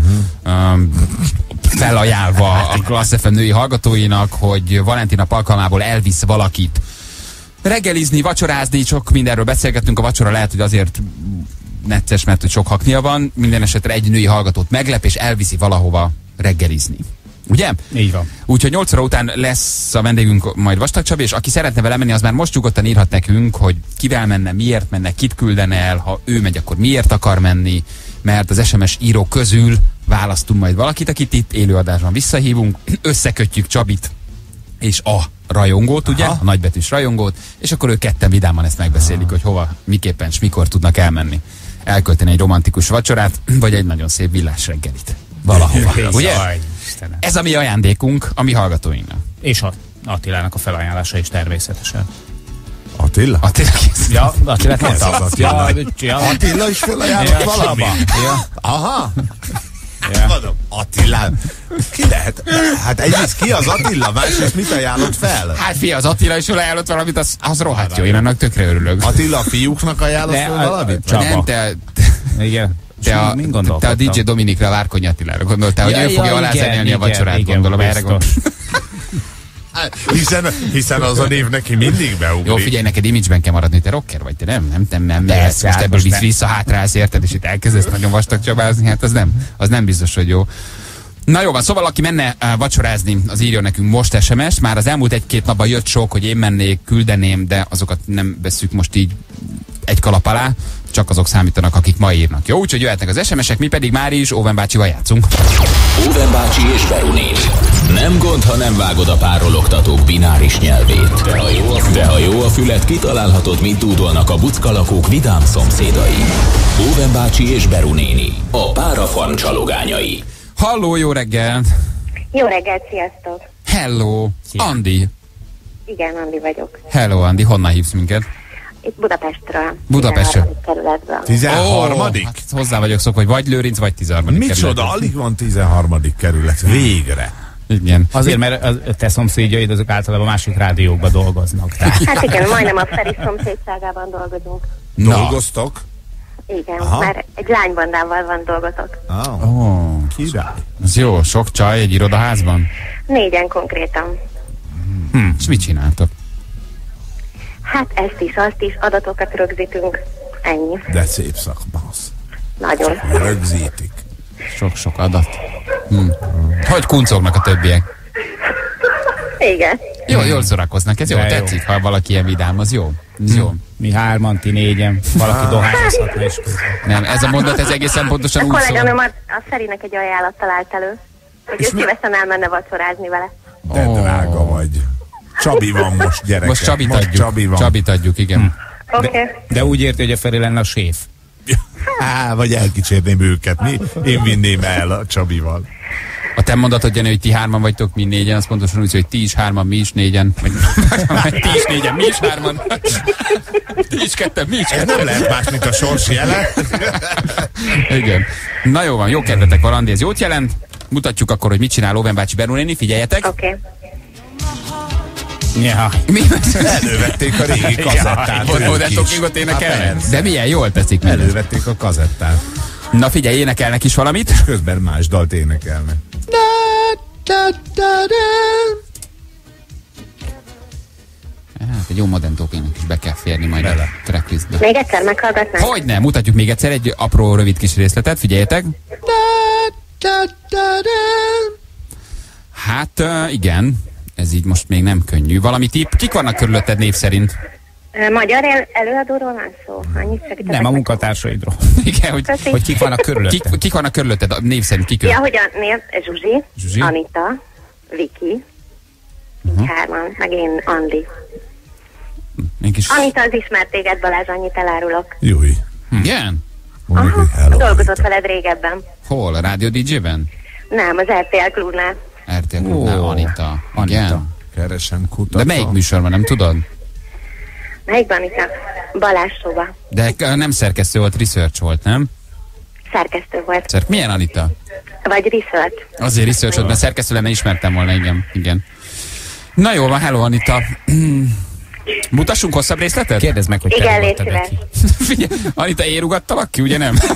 felajánlva a Klassz FM női hallgatóinak, hogy Valentin nap alkalmából elvisz valakit reggelizni, vacsorázni, sok mindenről beszélgettünk. A vacsora lehet, hogy azért necces, mert hogy sok haknia van. Minden esetre egy női hallgatót meglep, és elviszi valahova reggelizni. Ugye? Így van. Úgyhogy 8 óra után lesz a vendégünk majd Vastag Csabi, és aki szeretne vele menni, az már most nyugodtan írhat nekünk, hogy kivel menne, miért menne, kit küldene el, ha ő megy, akkor miért akar menni, mert az SMS író közül választunk majd valakit, akit itt élőadásban visszahívunk, összekötjük Csabit és a rajongót, ugye? A nagybetűs rajongót, és akkor ők ketten vidáman ezt megbeszélik, hogy hova, miképpen, és mikor tudnak elmenni. Elkölteni egy romantikus vacsorát, vagy egy nagyon szép villás reggelit. Valahova, ugye? Ez a mi ajándékunk a mi hallgatóinknak. És Attilának a felajánlása is természetesen. Attila? Attila kész. Ja, Attilát mondta. Attila is felajánlott valami? Ja. Aha. Ja. Mondom, Attila. Ki lehet? Hát egyrészt ki az Attila, másrészt mit ajánlott fel? Hát fia, az Attila is felajánlott valamit, az rohadt jó, én annak tökre örülök. Attila a fiúknak ajánlott fel valamit? Nem, te... Igen. Te a DJ Dominikra, Várkonyi Attilára gondoltál, hogy ő fogja alázenélni a vacsorát, gondolom, erre gondolom. Hiszen az a név neki mindig beugrik. Jó, figyelj, neked image-ben kell maradni, te rocker vagy, te nem most ebből vissza hátrálsz, érted, és itt elkezdesz nagyon vastag csabázni, hát az nem biztos, hogy jó. Na jó van, szóval aki menne vacsorázni, az írjon nekünk most SMS-t. Már az elmúlt egy-két napban jött sok, hogy én mennék, küldeném, de azokat nem vesszük most így egy kalap alá, csak azok számítanak, akik ma írnak. Jó, úgyhogy jöhetnek az SMS-ek, mi pedig már is Óven bácsival játszunk. Óven bácsi és Berunél. Nem gond, ha nem vágod a párologtatók bináris nyelvét. De ha jó a fület, kitalálhatod, mit dúdolnak a buckalakók vidám szomszédai. Óven bácsi és Beru néni. A párafarm csalogányai. Halló, jó reggelt! Jó reggelt, sziasztok! Hello! Szia. Andi! Igen, Andi vagyok. Hello, Andi, honnan hívsz minket? Itt Budapestről. Budapestről. 13. kerületből. 13. Hát hozzá vagyok szokva, hogy vagy Lőrinc, vagy 13. Micsoda, alig van 13. kerület. Végre. Igen. Azért, mert a te szomszédjaid azok általában másik rádiókban dolgoznak. Tehát. Hát igen, majdnem a Feri szomszédságában dolgozunk. Dolgoztok? Igen, Aha. már egy lánybandával van dolgozok. Ó, Király. ez jó, sok csaj egy irodaházban? 4-en konkrétan. És mit csináltok? Hát ezt is, azt is, adatokat rögzítünk. Ennyi. De szép szakma az. Nagyon. Rögzítik. Sok adat. Hogy kuncognak a többiek? Igen. Jól szórakoznak, ez jó, De jó. tetszik, ha valaki ilyen vidám, az jó. Ez jó. Mi 3-an, ti 4-en, valaki dohányozhatna is. Nem, ez a mondat, ez egészen pontosan A úgy kolléganőm szól. a Ferinek egy ajánlat talált elő, hogy ő szívesen elmenne vacsorázni vele. De drága vagy. Csabi van most, gyerekek. Most Csabit adjuk. Csabi van. Csabit adjuk, igen. Oké. De úgy érti, hogy a Feri lenne a séf. Vagy elkísérném őket. Én vinném el a Csabival. A te mondatod, Jenő, hogy ti 3-an vagytok, mi 4-en, az pontosan úgy, hogy ti is 3-an, mi is 4-en. Ti is 4-en, mi is 3-an. Ti is 2-en, mi is 2-en. Ez nem lehet más, mint a sors jele. Igen. Na jó van, jó kedvetek van, Andi, ez jót jelent. Mutatjuk akkor, hogy mit csinál Óven bácsi Beru néni, figyeljetek. Oké. Ja. Mi? Elővették a régi kazettát. ők Modern is. Talkingot énekelnek? Hát persze. De milyen jól tetszik minden. Elővették a kazettát. Na figyelj, énekelnek is valamit. Közben más dalt énekelnek. Hát egy jó Modern Talkingnak is be kell férni majd a tracklistbe. Még egyszer meghallgatnánk? Hogy nem, mutatjuk még egyszer egy apró, rövid kis részletet, figyeljetek. Hát igen, ez így most még nem könnyű. Valami tipp, kik vannak körülötted név szerint? Magyar előadóról van szó? Annyit segítetek? Nem, a munkatársaidról. Igen, Köszi. Hogy kik vannak körülötted. kik vannak körülötted a név szerint? Kik ők? Ja, hogy a név Zsuzsi, Zsuzsi? Anita, Viki, hárman, meg én, Andi. Egy kis... Anita az ismert téged, Balázs, annyit elárulok. Júj. Igen? Mondjuk, hogy Aha, hello. dolgozott veled régebben. Hol? A Rádió DJ-ben? Nem, az RTL Klubnál. RTL Klubnál, Anita. Igen. Keresem kutatva. De melyik műsorban, nem tudod? Melyikben, Anita? Balázs Szoba. De nem szerkesztő volt, research volt, nem? Szerkesztő volt. Milyen Anita? Vagy research. Azért research volt, mert szerkesztő lenne, ismertem volna, igen. Na jó van, hello Anita. Mutassunk hosszabb részletet? Kérdezd meg, hogy te Igen, rúgtad légy neki. Figyelj, Anita, én rúgattalak ki, ugye nem?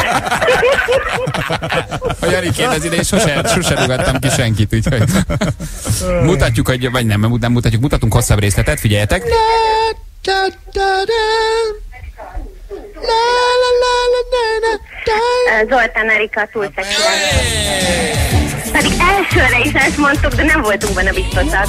A Jani kérdezi, de én sose rúgattam ki senkit, úgyhogy mutatjuk, hogy, vagy nem mutatjuk, mutatunk hosszabb részletet, figyeljetek. Zoltán Erika túl szexuális. Pedig elsőre is ezt mondtuk, de nem voltunk benne biztosak.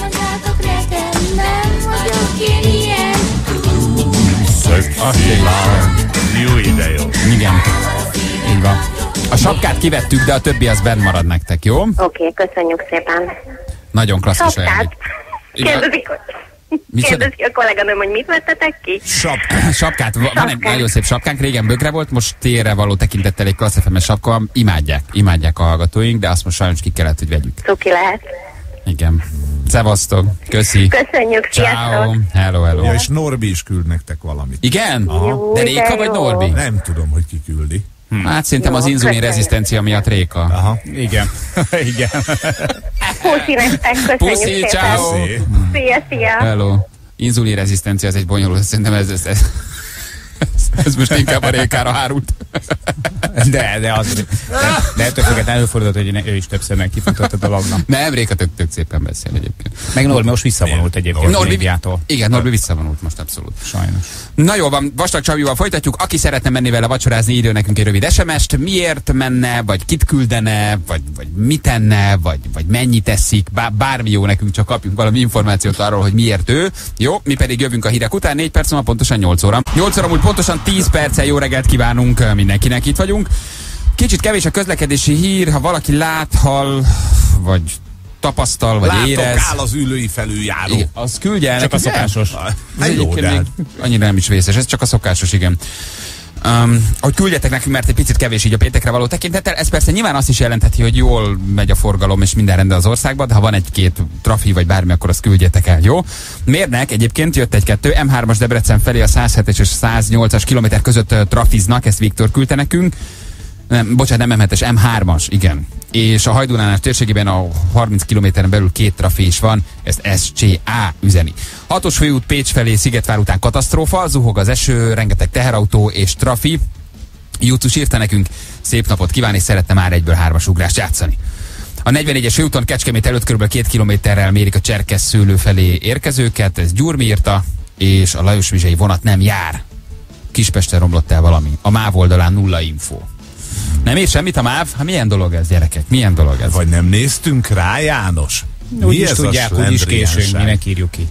Jó ide, jó. Igen. Így van. A sapkát kivettük, de a többi az benn marad nektek, jó? Oké, köszönjük szépen. Nagyon klasszis Sapkát? ajándék. Kérdezik a kolléganőm, hogy mit vettetek ki? Sapkát. Van egy nagyon szép sapkánk, régen bögre volt, most térre való tekintettel egy Klassz FM-es sapka van. Imádják a hallgatóink, de azt most sajnos ki kellett, hogy vegyük. Cuki lehet. Igen. Szevasztok. Köszi. Köszönjük, Ciao. sziasztok. Hello. Ja, és Norbi is küld nektek valamit. Igen? Jó, De de Réka vagy jó. Norbi? Nem tudom, hogy ki küldi. Hát szerintem az inzulin rezisztencia miatt Réka. Aha. Igen. Igen. Puszi nektek, köszönjük Puszi, szépen. ciao. Szia. Hello. Inzulin rezisztencia, ez egy bonyolult, szerintem ez most inkább a Rékára hárult. De ettől függetlenül előfordult, hogy ő is többször megkifutott a dolognak. Nem, Réka tök szépen beszél egyébként. Meg Norbi most visszavonult egyébként médiától. Igen, Norbi visszavonult most abszolút. Sajnos. Na jól van, Vastag Csabival folytatjuk. Aki szeretne menni vele vacsorázni, írjon nekünk egy rövid SMS-t. Miért menne, vagy kit küldene, vagy mit tenne, vagy mennyit teszik, bármi jó, nekünk csak kapjunk valami információt arról, hogy miért ő. Jó, mi pedig jövünk a hírek után, 4 perc múlva pontosan 8 óra. 8 óra múlt pontosan 10 perccel, jó reggelt kívánunk mindenkinek, itt vagyunk. Kicsit kevés a közlekedési hír, ha valaki lát, hall, vagy tapasztal, vagy érez. Áll az ülői felüljáró. Igen, az küldje el. Csak a szokásos. Ez egyébként még annyira nem is vészes, ez csak a szokásos, igen. Hogy küldjetek nekünk, mert egy picit kevés így a péntekre való tekintettel. Ez persze nyilván azt is jelentheti, hogy jól megy a forgalom és minden rendben az országban, de ha van egy-két trafi vagy bármi, akkor azt küldjetek el, jó? Mérnek egyébként jött egy-kettő, M3-as Debrecen felé a 107-es és 108-as kilométer között trafiznak, ezt Viktor küldte nekünk. Nem, bocsánat, nem M7-es, M3-as, igen. És a Hajdúnánás térségében a 30 kilométeren belül 2 trafi is van, ezt SCA üzeni. 6-os főút Pécs felé Szigetvár után katasztrófa, zuhog az eső, rengeteg teherautó és trafi. Júcus írta nekünk, szép napot kíván, és szeretne már egyből 3-as ugrást játszani. A 44-es főúton Kecskemét előtt kb. 2 kilométerrel mérik a Cserkesszőlő felé érkezőket, ez Gyurmi írta, és a Lajos-Vizsai vonat nem jár. Kispesten romlott el valami. A MÁV oldalán 0 info. Nem ér semmit a MÁV? Hát milyen dolog ez, gyerekek? Milyen dolog ez? Vagy nem néztünk rá, János? Úgy is tudják, úgy is késünk, minek írjuk ki.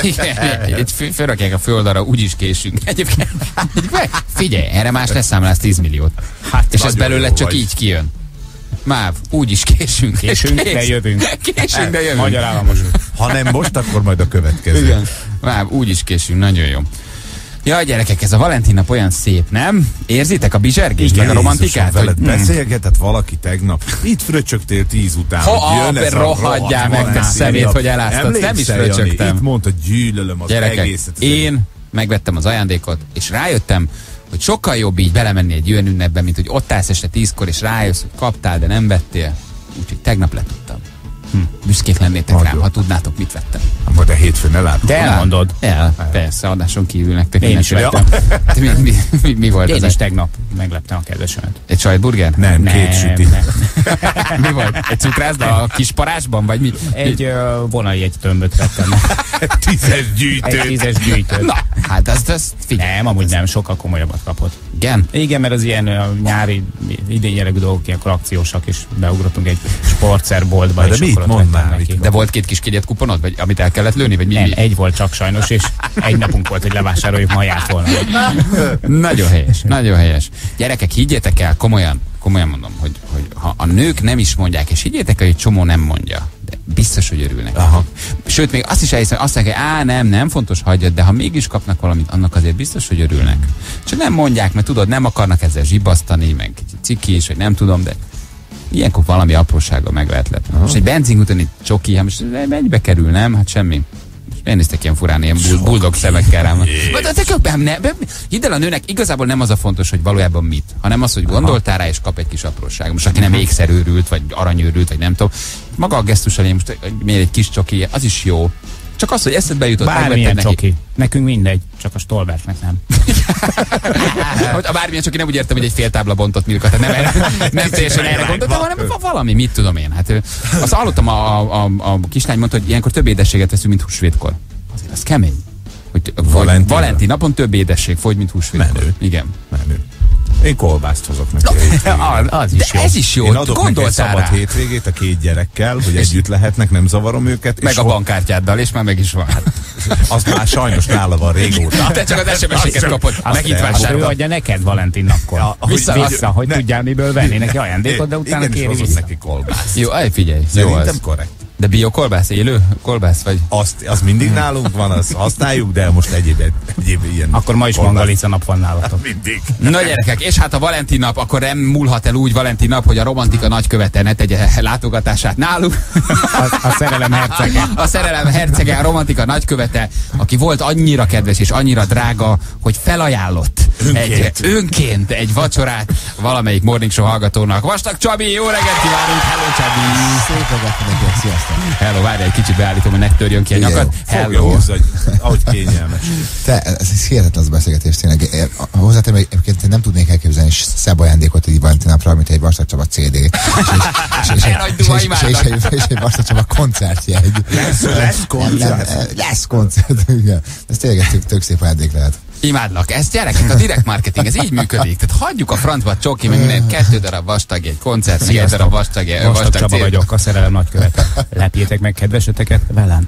Itt fölrakják a földarra, úgy is késünk. Egyébként, figyelj, erre más leszámolás 10 milliót. Hát, és ez belőle csak így kijön. MÁV, úgy is késünk. Késünk, de jövünk. Késünk, de jövünk. Magyar államos. Ha nem most, akkor majd a következő. Igen. MÁV, úgy is késünk, nagyon jó. Ja, gyerekek, ez a Valentin nap olyan szép, nem? Érzitek a bizsergést, meg a romantikát? Veled beszélgetett valaki tegnap. Itt fröcsögtél 10 után. Rohadjál meg te szemét, hogy eláztad. Nem is fröcsögtem. Itt mondta, gyűlölöm az gyerekek, egészet. Én megvettem az ajándékot, és rájöttem, hogy sokkal jobb így belemenni egy olyan ünnepben, mint hogy ott állsz este 10-kor, és rájössz, hogy kaptál, de nem vettél. Úgyhogy tegnap letudtam. Büszkék lennétek rám, ha tudnátok, mit vettem. De hétfőn ne látod. De elmondod. Persze, adáson kívül nektek Én is vettem. Mi volt Én ez? is tegnap megleptem a kedvesemet. Egy sajtburger? Nem, 2 süti. Mi volt? Egy cukrászda a kis parázsban, vagy mi? Egy vonai egy tömböt vettem. 10-es gyűjtő. Egy 10-es gyűjtőt. Na, hát ez figyelj. Nem, amúgy nem, sokkal komolyabbat kapott. Igen? Igen, mert az ilyen nyári, idén jellegű dolgok, ilyenkor akciósak, és beugrottunk egy sportszerboltba, és mit akkor ott mondnál, vettem neki. De volt 2 kis kegyet kuponod, vagy amit el kellett lőni, vagy mi? Nem, egy volt csak sajnos, és egy napunk volt, hogy levásároljuk, ma járt volna. Nagyon helyes, nagyon helyes. Gyerekek, higgyétek el, komolyan mondom, hogy ha a nők nem is mondják, és higgyétek el, hogy csomó nem mondja, de biztos, hogy örülnek. Aha. Sőt, még azt is elhiszem, azt mondják, hogy nem fontos, hagyjad, de ha mégis kapnak valamit, annak azért biztos, hogy örülnek. Csak nem mondják, mert tudod, nem akarnak ezzel zsibasztani, meg ciki is, vagy nem tudom, de ilyenkor valami aprósággal meg lehet lepni. Most egy benzinkúton egy csoki, hát most mennyibe kerül, nem? Hát semmi. Elnéztek ilyen furán, ilyen buldog szemekkel rám. Hidd el, a nőnek igazából nem az a fontos, hogy valójában mit, hanem az, hogy gondoltál rá, és kap egy kis apróság. Most aki nem ékszerőrült, vagy aranyőrült, vagy nem tudom. Maga a gesztussal, most miért egy kis csoki, az is jó. Csak az, hogy eszedbe jutott, bármilyen csoki. Nekünk mindegy, csak a Stolbertnek nem. A bármilyen csoki, nem úgy értem, hogy egy fél tábla bontott Milka, tehát nem teljesen erre gondoltam, hanem valami, mit tudom én. Hát azt hallottam, a kislány mondta, hogy ilyenkor több édességet veszünk, mint húsvétkor. Azért az kemény. hogy Valentin napon több édesség fogy, mint húsvétkor. Menő. Igen. Menő. Én kolbászt hozok neki. Az is jó. Ez is jó. Én adok neki egy Gondoltál szabad rá? hétvégét a 2 gyerekkel, hogy együtt lehetnek, nem zavarom őket. Meg és a bankkártyáddal, és már meg is van. az már sajnos nála van régóta. Te csak az SMS-eket kapod. Megint Ő vásárolva. adja neked Valentin napkor. Ja, Vissza, hogy tudjál miből venni neki ajándékot, de utána igenis kéri hozott vissza. neki kolbászt. Jó, figyelj. Jó Szerintem az. korrekt. De biokolbász, élő kolbász vagy? Az mindig nálunk van, azt használjuk, de most egyéb ilyen. Akkor ma is kolbász. mangalica nap van nálatok. Mindig. Na gyerekek, és hát a Valentin nap, akkor nem múlhat el úgy Valentin nap, hogy a romantika nagykövete ne tegye látogatását náluk. A szerelem hercege. A szerelem hercege, a romantika nagykövete, aki volt annyira kedves és annyira drága, hogy felajánlott önként egy vacsorát valamelyik Morning Show hallgatónak. Vastag Csabi, jó reggelt kívánunk! Hello Csabi! Szép reggelt mindenkinek, sziasztok! Hello, várj egy kicsit, beállítom, hogy ne törjön ki a nyakad. Fogja Hello! hozzá, ahogy kényelmes. Te, ez hihetetlen az beszélgetés tényleg. Hozzáteszem, hogy egyébként nem tudnék elképzelni szebb ajándékot egy Valentin napra, mint egy Vastag Csaba CD. És egy Vastag Csaba koncertjegy. Lesz koncert. Lesz koncert, igen. Ez tényleg egy tök szép ajándék lehet. Imádlak. Ez gyerekek, a direct marketing, ez így működik. Tehát hagyjuk a francba csoki, meg minden 2 darab vastag egy koncert, 2 darab vastag Csaba vagyok, a szerelem nagykövete. Lepjétek meg kedveseteket velem.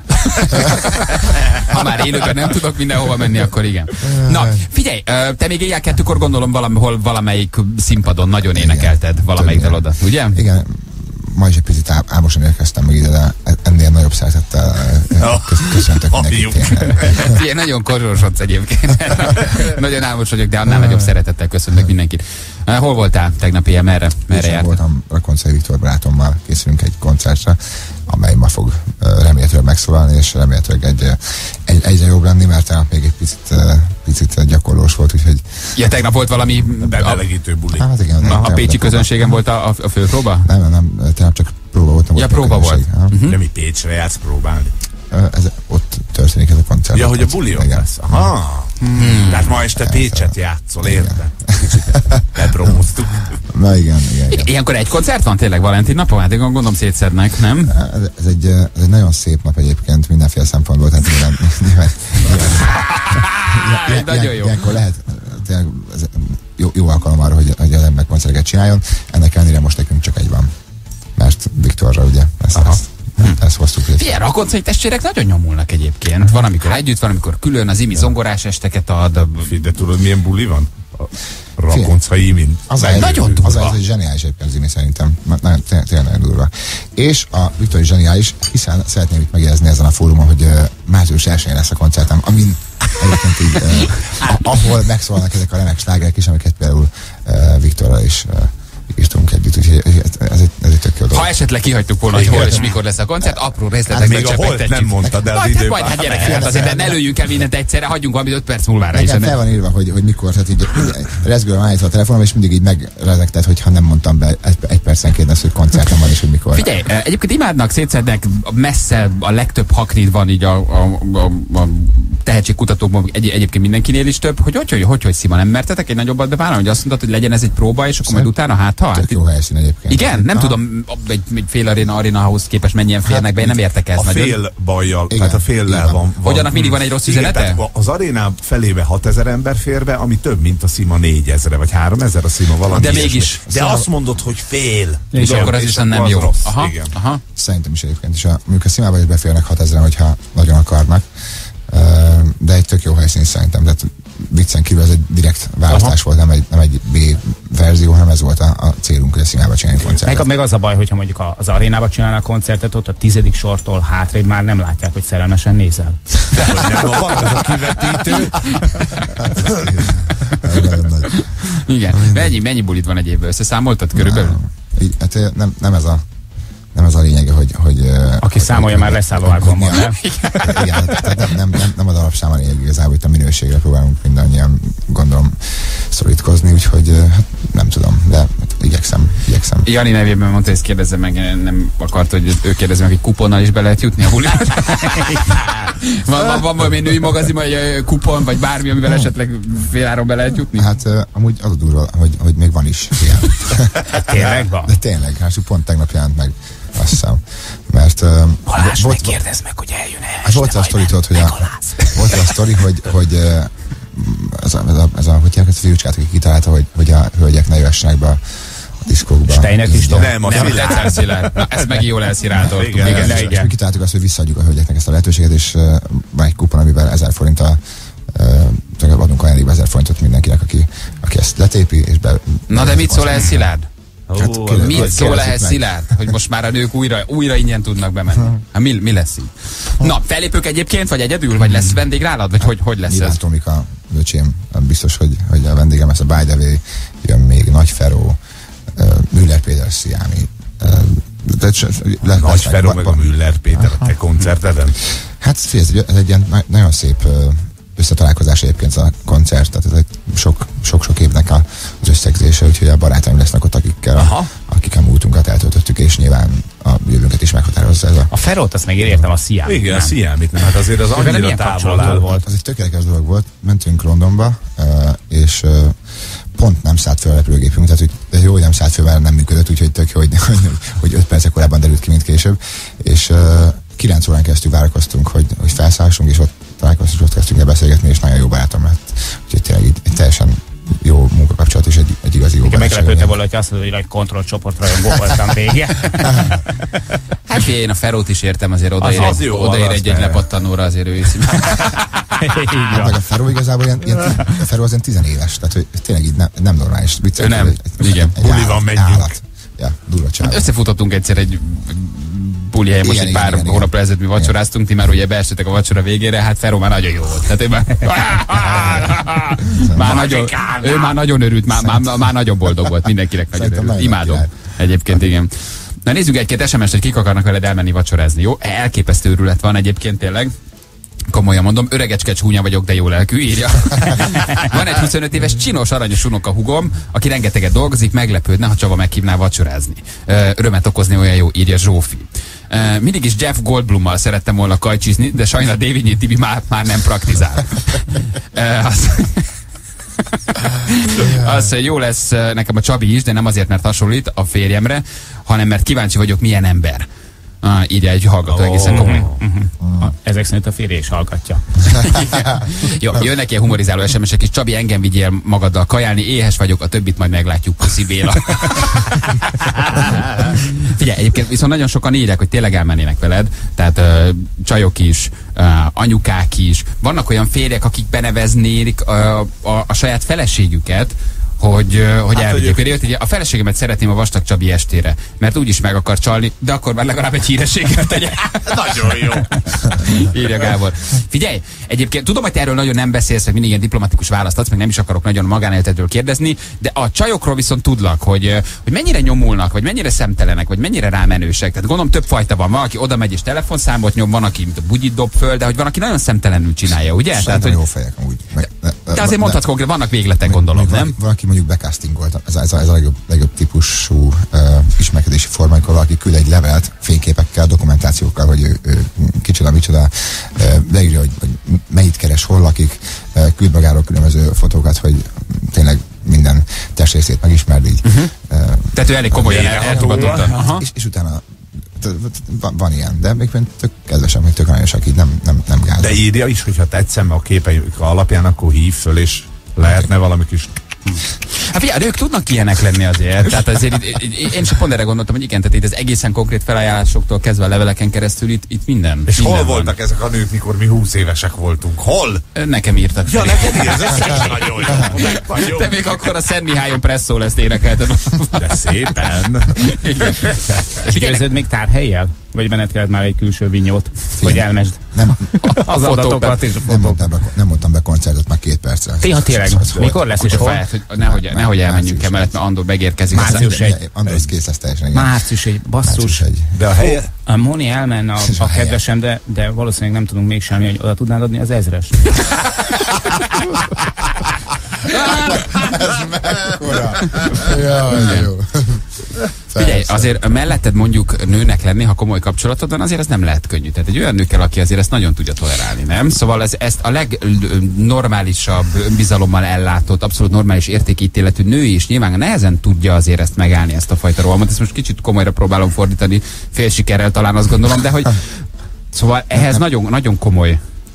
Ha már élőben nem tudok mindenhova menni, akkor igen. Na, figyelj, te még éjjel 2-kor gondolom valahol valamelyik színpadon nagyon énekelted valamelyik dalodat, ugye? Igen. Ma is egy picit álmosan érkeztem meg ide, de ennél nagyobb szeretettel köszöntök mindenkit. Ilyen nagyon korosodsz egyébként. Nagyon álmos vagyok, de annál nagyobb szeretettel köszöntök mindenkit. Hol voltál tegnap éjjel? Merre jártál? Voltam a Koncai Viktor barátommal, készülünk egy koncertre, amely ma fog remélhetőleg megszólalni, és remélhetőleg egyre jobb lenni, mert tegnap még egy picit gyakorlós volt, úgyhogy... Ja, tegnap volt valami... Bemelegítő buli. Hát igen, A pécsi közönségen volt a főpróba? Nem, tegnap csak próba volt. Ja, próba volt. De mi Pécsre jársz próbálni? Ott történik ez a koncert. Ja, hogy a buli ott lesz. Aha. Tehát ma este Pécset játszol, érted? Kicsit lepromóztuk. Na igen. Ilyenkor egy koncert van tényleg Valentin napon? Hát én gondolom szétszednek, nem? Ez egy nagyon szép nap egyébként mindenféle szempontból, tehát nyilván nagyon jó. Ilyenkor lehet, tényleg jó alkalom arra, hogy az ember koncerteket csináljon. Ennek ellenére most nekünk csak egy van. Mert Viktorra ugye ezt hoztuk. Figyelj, a koncai testvérek nagyon nyomulnak egyébként. Van, amikor együtt, van, amikor külön, az Imi zongorás esteket ad. De tudod, milyen buli van? Rakoncai Imin. Nagyon durva. Az egy zseniális egyébként Zimi szerintem. Tényleg nagyon durva. És a Viktor is zseniális, hiszen szeretném itt megjegyezni ezen a fórumon, hogy március 1-én lesz a koncertem, amin egyébként így, ahol megszólalnak ezek a remek slágerek is, amiket például Viktorral is írtunk együtt, úgyhogy ez egy tök jó dolog. Ha esetleg kihagytuk volna, hogy hol és mikor lesz a koncert, apró részletekben még a holt nem mondtad el az időben. időben. Hát gyerekek, hát azért ne lőjünk el mindent egyszerre, hagyjunk valamit 5 perc múlvára is. Nekem fel van írva, hogy mikor, tehát így rezgően állítva a telefonom, és mindig így megrezegted, hogyha nem mondtam be 1 percenként azt, hogy koncertem van, és hogy mikor. Figyelj, egyébként imádnak, szétszednek, messze a legtöbb haknit van így a tehetségkutatókban, egyébként mindenkinél is több, hogy Szima, nem mertetek egy nagyobbat bevállalni, hogy azt mondtad, hogy legyen ez egy próba, és akkor majd utána hát. Tök jó helyszín egyébként. Igen? Nem tudom, egy fél arénahoz képest mennyien férnek be, én nem értek ezt. A fél bajjal, tehát a féllel van. Hogy annak mindig van egy rossz üzenete? Az aréná felébe 6000 ember fér be, ami több, mint a Szima 4000 vagy 3000 a Szima valami. De mégis. De azt mondod, hogy fél. És akkor az viszont nem jó. Rossz. Aha. Szerintem is egyébként. És mondjuk a Szimába is beférnek 6000-en, hogyha nagyon akarnak. De egy tök jó helyszín szerintem. Tehát viccen kívül ez egy direkt választás volt, nem egy B verzió, hanem ez volt a célunk, hogy a Szimába csinálni koncertet. Meg az a baj, hogyha mondjuk az arénába csinálnak koncertet, ott a 10. sortól hátrébb már nem látják, hogy szerelmesen nézel. Van az a kivetítő. Igen. Mennyi bulit van egy évben? Összeszámoltad körülbelül? Hát nem ez a lényege, hogy aki számolja, már leszállóágon van, nem? Igen, tehát nem az alapszám a lényeg igazából, itt a minőségre próbálunk mindannyian, gondolom, szorítkozni, úgyhogy hát nem tudom, de hát igyekszem. Jani nevében mondta, hogy ezt kérdezze meg, nem akart, hogy ő kérdezze meg, hogy kuponnal is be lehet jutni a bulira. van valami női magazin, vagy kupon, vagy bármi, amivel esetleg féláron be lehet jutni? Hát amúgy az a durva, hogy még van is ilyen. Tényleg van? De tényleg, hát pont tegnap jelent meg, azt hiszem. Mert Balázs, megkérdezd meg, hogy eljön-e. Hát volt a sztorítod, hogy volt a sztori, hogy ez a hogy hívják ezt a fiúcskát, aki kitalálta, hogy a hölgyek ne jöhessenek be a diszkókba. Steiner Kristóf. Nem, a Szilárd. Na, ezt meg jól elsziráltoltuk. Igen. És mi kitaláltuk azt, hogy visszaadjuk a hölgyeknek ezt a lehetőséget, és van egy kupon, amivel 1000 forinttal adunk ajándékba 1000 forintot mindenkinek, aki ezt letépi, és Na de mit szól el Szilárd? Hát, Mit szól ehhez Szilárd? Hogy most már a nők újra ingyen tudnak bemenni. Hát mi lesz így? Na, fellépők egyébként, vagy egyedül, vagy lesz vendég nálad, vagy hogy lesz ez? Tomika, öcsém, biztos, hogy a vendégem lesz a By the Way, jön még Nagy Feró, Müller Péter Sziámi. Nagy Feró meg a Müller Péter a te koncerteden? Hát ez egy ilyen nagyon szép összetalálkozás egyébként a koncert, tehát ez egy sok-sok évnek az összegzése, úgyhogy a barátaim lesznek ott, akikkel múltunkat eltöltöttük, és nyilván a jövőnket is meghatározza ez a... A Ferót azt meg értem, a Sziámit. Igen, a Sziámit nem, hát azért az annyira távol áll. volt. Az egy tökéletes dolog volt, mentünk Londonba, és pont nem szállt fel a repülőgépünk, tehát hogy jó, hogy nem szállt fel, mert nem működött, úgyhogy tök jó, hogy 5 percek korábban derült ki, mint később, és 9 órán keresztül várakoztunk, hogy felszállásunk, és ott találkoztunk, ott kezdtünk el beszélgetni, és nagyon jó barátom lett. Úgyhogy tényleg egy teljesen jó munkakapcsolat, és egy igazi jó barátság. Meglepődte volna, hogy azt mondod, hogy egy kontrollcsoportrajongó voltam vége. Hát én a Ferót is értem, azért odaér egy lepattanóra, azért ő is. Hát a Feró igazából a Feró az ilyen 10 éves, tehát hogy tényleg így nem normális. Ő nem, igen. Buliban menjünk. Ja, durva csáva. Összefutottunk egyszer egy buli helyen, most egy pár hónapra ezelőtt mi vacsoráztunk, ti már ugye beestetek a vacsora végére, hát Feró már nagyon jó volt. Tehát ő már nagyon örült, már nagyon boldog volt, mindenkinek nagyon örült. Imádom. Egyébként igen. Na nézzük egy-két SMS-t, hogy kik akarnak veled elmenni vacsorázni, jó? Elképesztő őrület van egyébként tényleg. Komolyan mondom, öregecske csúnya vagyok, de jó lelkű, írja. Van egy 25 éves csinos, aranyos unoka hugom, aki rengeteget dolgozik, meglepődne, ha Csaba meghívná vacsorázni. Örömet okozni olyan jó, írja Zsófi. Mindig is Jeff Goldblummal szerettem volna kajcsizni, de sajnál Dévényi Tibi már nem praktizál. Az jó lesz nekem a Csabi is, de nem azért, mert hasonlít a férjemre, hanem mert kíváncsi vagyok, milyen ember. Írja egy hallgató egészen komoly. Ezek szerint a férje is hallgatja. Jó, jönnek ilyen humorizáló SMS-ek is. Csabi, engem vigyél magaddal kajálni, éhes vagyok, a többit majd meglátjuk, Puszi Béla. Figyelj, egyébként viszont nagyon sokan írják, hogy tényleg elmennének veled, tehát csajok is, anyukák is. Vannak olyan férjek, akik beneveznék a saját feleségüket, hogy elvigyék. A feleségemet szeretném a Vastag Csabi estére, mert úgyis meg akar csalni, de akkor már legalább egy hírességet tegye. Nagyon jó. Írja Gábor. Figyelj, egyébként tudom, hogy te erről nagyon nem beszélsz, meg mindig ilyen diplomatikus választ adsz, meg nem is akarok nagyon magánéletedről kérdezni, de a csajokról viszont tudlak, hogy mennyire nyomulnak, vagy mennyire szemtelenek, vagy mennyire rámenősek. Tehát gondolom több fajta van. Van, aki oda megy és telefonszámot nyom, van, aki bugyit dob föl, de hogy van, aki nagyon szemtelenül csinálja, ugye? Tehát, hogy jó fejek amúgy. De azért mondhatsz konkrét, vannak végletek, gondolom, nem? Valaki mondjuk becastingolt, ez a legjobb típusú ismerkedési forma, amikor valaki küld egy levelet fényképekkel, dokumentációkkal, hogy ő kicsoda, micsoda, leírja, hogy mennyit keres, hol lakik, küld magáról különböző fotókat, hogy tényleg minden testrészét megismerd így. Tehát ő elég komolyan elfogadottan. És utána van ilyen, de még tök kedvesem, hogy tök aranyosak, így nem gáz. De írja is, hogyha tetszem a képeik alapján, akkor hív föl, és lehetne valami kis... Hát figyelj, ők tudnak ilyenek lenni azért. Tehát azért én is pont erre gondoltam, hogy igen, tehát itt az egészen konkrét felajánlásoktól kezdve a leveleken keresztül itt minden. És minden hol van. voltak ezek a nők, mikor mi 20 évesek voltunk? Hol? Nekem írtak. Ja, neked ez nagyon jó. Te még akkor a Szent Mihályon Presszó lesz énekelted. De szépen. És győződ még tárhellyel? Vagy benned kellett már egy külső vinyót? Vagy elmesd? Nem. Az adatokat és a fotókat. Nem mondtam be koncertet már 2 percre. Téha tényleg. Mikor lesz és hol? Nehogy elmenjünk emellett, mert Andor megérkezik. Március 1. Andor az kész lesz teljesen. Március 1. Basszus. De a helye... A Moni elmenne a kedvesem, de valószínűleg nem tudunk még semmi, hogy oda tudnád adni az 1000-es. Ez mekkora. Jaj, jó. Figyelj, azért melletted mondjuk nőnek lenni, ha komoly kapcsolatod van, azért ez nem lehet könnyű. Tehát egy olyan nő kell, aki azért ezt nagyon tudja tolerálni, nem? Szóval ezt a legnormálisabb önbizalommal ellátott, abszolút normális értékítéletű nő is nyilván nehezen tudja azért ezt megállni, ezt a fajta rohamot. Ezt most kicsit komolyra próbálom fordítani, fél sikerrel talán azt gondolom, de hogy szóval ehhez nagyon, nagyon komoly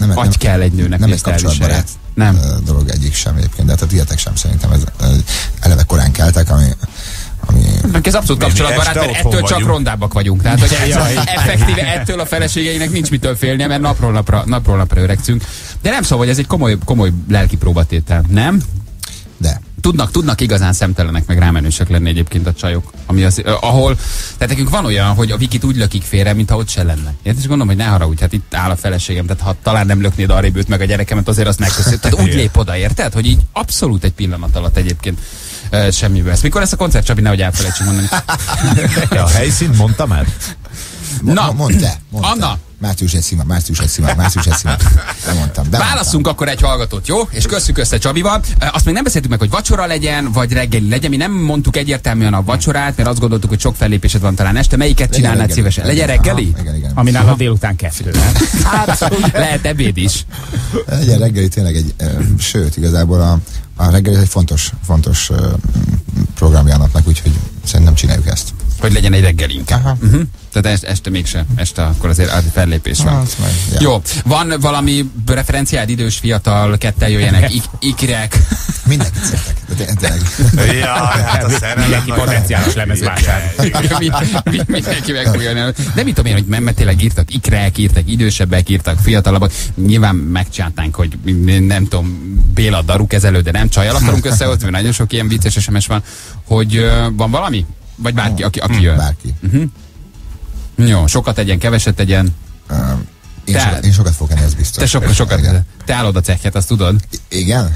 Vagy kell egy nőnek nem egy tisztelviselje. kapcsolatbarát dolog egyik sem egyébként, de hát a tietek sem szerintem ez eleve korán keltek, ami ez abszolút kapcsolatbarát, mert ettől csak vagyunk. rondábbak vagyunk. Tehát, hogy effektíve ettől a feleségeinek nincs mitől félnie, mert napról napra öregszünk. De nem szóval, hogy ez egy komoly lelki próbatétel, nem? de. Tudnak igazán szemtelenek, meg rámenősek lenni egyébként a csajok. Ami az, tehát nekünk van olyan, hogy a Vikit úgy lökik félre, mintha ott se lenne. Én is gondolom, hogy ne haragudj, hát itt áll a feleségem, tehát ha talán nem löknéd arrébb őt meg a gyerekemet, azért azt megköszönöm. Tehát úgy lép oda, érted? Hogy így abszolút egy pillanat alatt egyébként semmiből lesz. Mikor lesz a koncert, Csabi, nehogy elfelejtsünk mondani. A helyszínt mondta már? Mondd te. Anna! Március 1 szima. Lemondtam. Válasszunk akkor egy hallgatót, jó? És kösszük össze Csabival. Azt még nem beszéltük meg, hogy vacsora legyen, vagy reggeli legyen. Mi nem mondtuk egyértelműen a vacsorát, mert azt gondoltuk, hogy sok fellépésed van talán este. Melyiket csinálnád szívesen? Legyen reggeli? Igen. Ami nála délután 2. Hát, lehet ebéd is. Legyen reggeli tényleg egy, sőt, igazából a reggeli egy fontos programja a napnak, úgyhogy szerintem csináljuk ezt. Hogy legyen egy reggel inkább. Tehát este mégsem. Este akkor azért fellépés van. Ja. Jó. Van valami referenciád, idős, fiatal, ketten jöjjenek, ikrek? Mindenkit szeretek. Tényleg. Hát a szerelem. Mindenki potenciális lemezvásár. Mindenki meg fogja jönni. De mit tudom én, hogy mert tényleg írtak ikrek, írtak idősebbek, írtak fiatalabbak. Nyilván megcsináltánk, hogy nem tudom, Béla darukezelő, de nem csajjal akarunk összehozni, mert nagyon sok ilyen vicces SMS van, hogy van valami? Vagy bárki, aki jön? Bárki. Jó, sokat tegyen, keveset tegyen. Én sokat fogok enni, ez biztos. Te sokat. Te állod a cekhet, azt tudod? Igen?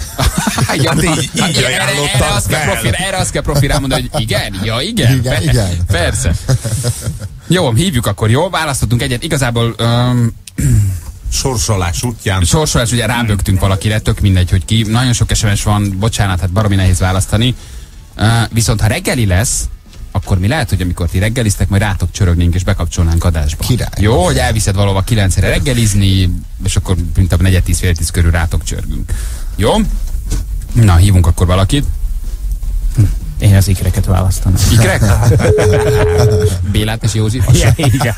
Erre azt kell profi rámondani, hogy igen? Ja, igen? Igen. Persze. Jó, hívjuk akkor, jó? Választottunk egyet. Igazából... Sorsolás útján. Sorsolás, ugye rábögtünk valakire, tök mindegy, hogy ki. Nagyon sok SMS van, bocsánat, hát baromi nehéz választani. Viszont ha reggeli lesz, akkor mi lehet, hogy amikor ti reggeliztek, majd rátok csörögnénk és bekapcsolnánk adásba. Király. Jó, hogy elviszed valahova 9-re reggelizni, és akkor mint a 4-10 körül rátok csörgünk. Jó? Na, hívunk akkor valakit. Én az ikreket választanom. Ikrek? Bélát és Józsi? Igen.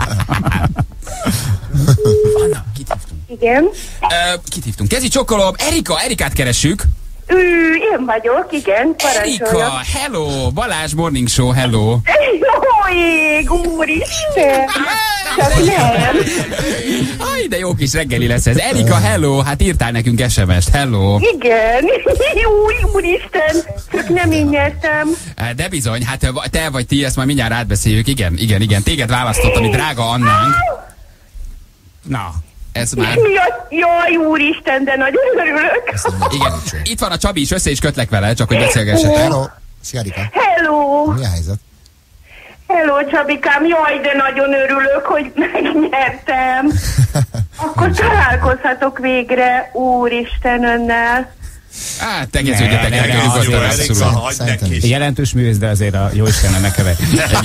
Anna, kit hívtunk? Igen. Kit hívtunk? Kezi csokolom, Erikát keressük. Én vagyok, igen, parancsolja. Erika, hello, Balázs Morning Show, hello. Jó ég, úristen! Csak nem. Aj, de jó kis reggeli lesz ez. Erika, hello, hát írtál nekünk SMS-t, hello. Igen, jó, úristen, csak nem én nyertem. De bizony, hát te vagy ti, ezt majd mindjárt átbeszéljük, igen, téged választott, ami drága Annánk. Na. Ez már... Jaj, úristen, de nagyon örülök. Igen, itt van a Csabi is, össze is kötlek vele, csak hogy beszélgessetek. Hello. Szia, Erika. Hello. Mi a helyzet? Hello, Csabikám, jaj, de nagyon örülök, hogy megnyertem. Akkor találkozhatok végre, úristen, önnel. Hát, tegeződjetek el, nyugodtan abszolút. Jelentős művész, de azért a Jóistennel ne keverj.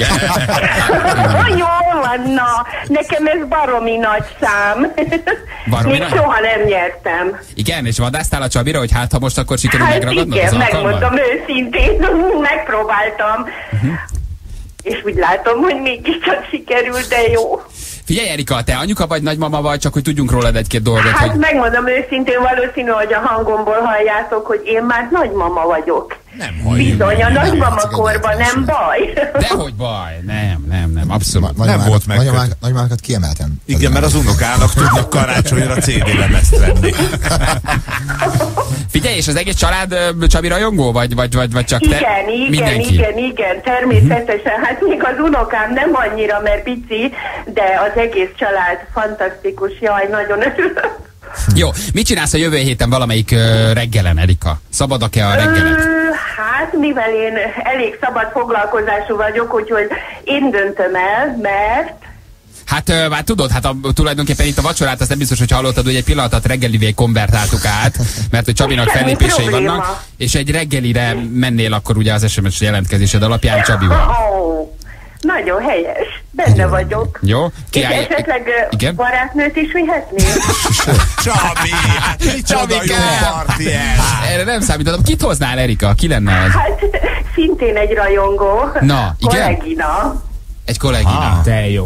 Jó van, na, nekem ez baromi nagy szám. Baromi még nagy? soha nem nyertem. Igen, és vadásztál a Csabira, hogy hát ha most akkor sikerül Hát megragadnod igen, az alkalmat? megmondom őszintén, megpróbáltam. És úgy látom, hogy mégiscsak sikerült, de jó. Figyelj, Erika, te anyuka vagy nagymama vagy, csak hogy tudjunk rólad egy-két dolgot, Hát hogy... megmondom őszintén, valószínű, hogy a hangomból halljátok, hogy én már nagymama vagyok. Nem halljuk. Bizony, a nagymama korban nem baj. Dehogy baj, nem, abszolút. Nem volt megkötve. Nagymamákat kiemeltem. Igen, mert az unokának tudnak karácsonyra CD lemezt venni. Figyelj, és az egész család Csabi rajongó, vagy csak te? Igen, természetesen. Hát még az unokám nem annyira, mert pici, de az egész család fantasztikus. Jaj, nagyon örülök. Jó, mit csinálsz a jövő héten valamelyik reggelen, Erika? Szabadak-e a reggelet? Hát, mivel én elég szabad foglalkozású vagyok, úgyhogy én döntöm el, mert... Hát tudod, tulajdonképpen itt a vacsorát, azt nem biztos, hogy hallottad, hogy egy pillanatot reggelivé konvertáltuk át, mert hogy Csabinak fellépései vannak, és egy reggelire mennél akkor ugye az SMS jelentkezésed alapján Csabival. Nagyon helyes. Benne vagyok. Jó. És esetleg igen? Barátnőt is vihetnél? Csabi, hát micsoda jó parti ez. Erre nem számítottam. Kit hoznál, Erika? Ki lenne az? Hát szintén egy rajongó. Na, igen? Kollégina. Egy kollégina. Te jó.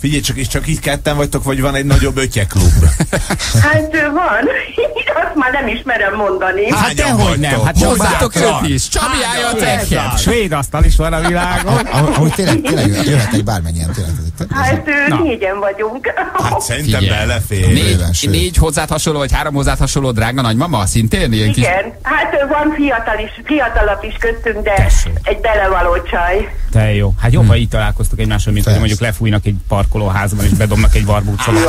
Figyelj, csak így ketten vagytok, vagy van egy nagyobb ötyeklub? Hát van. Azt már nem is merem mondani. Hát dehogy nem. Hát hozzátok őt is. Csabi állja a tekket. Svéd asztal is van a világon. Ahogy tényleg jöhetnek bármennyien. Hát négyen vagyunk. Hát szerintem belefér. Négy hozzád hasonló, vagy 3 hozzád hasonló drága nagymama? Szintén ilyen kis... Igen. Hát van fiatalabb is köztünk, de egy belevaló csaj. Te jó. Hát jobb, ha így találkoztok egymással, mint hogy mondjuk lefújnak egy parkolóházban, és bedobnak egy barbúcsolót.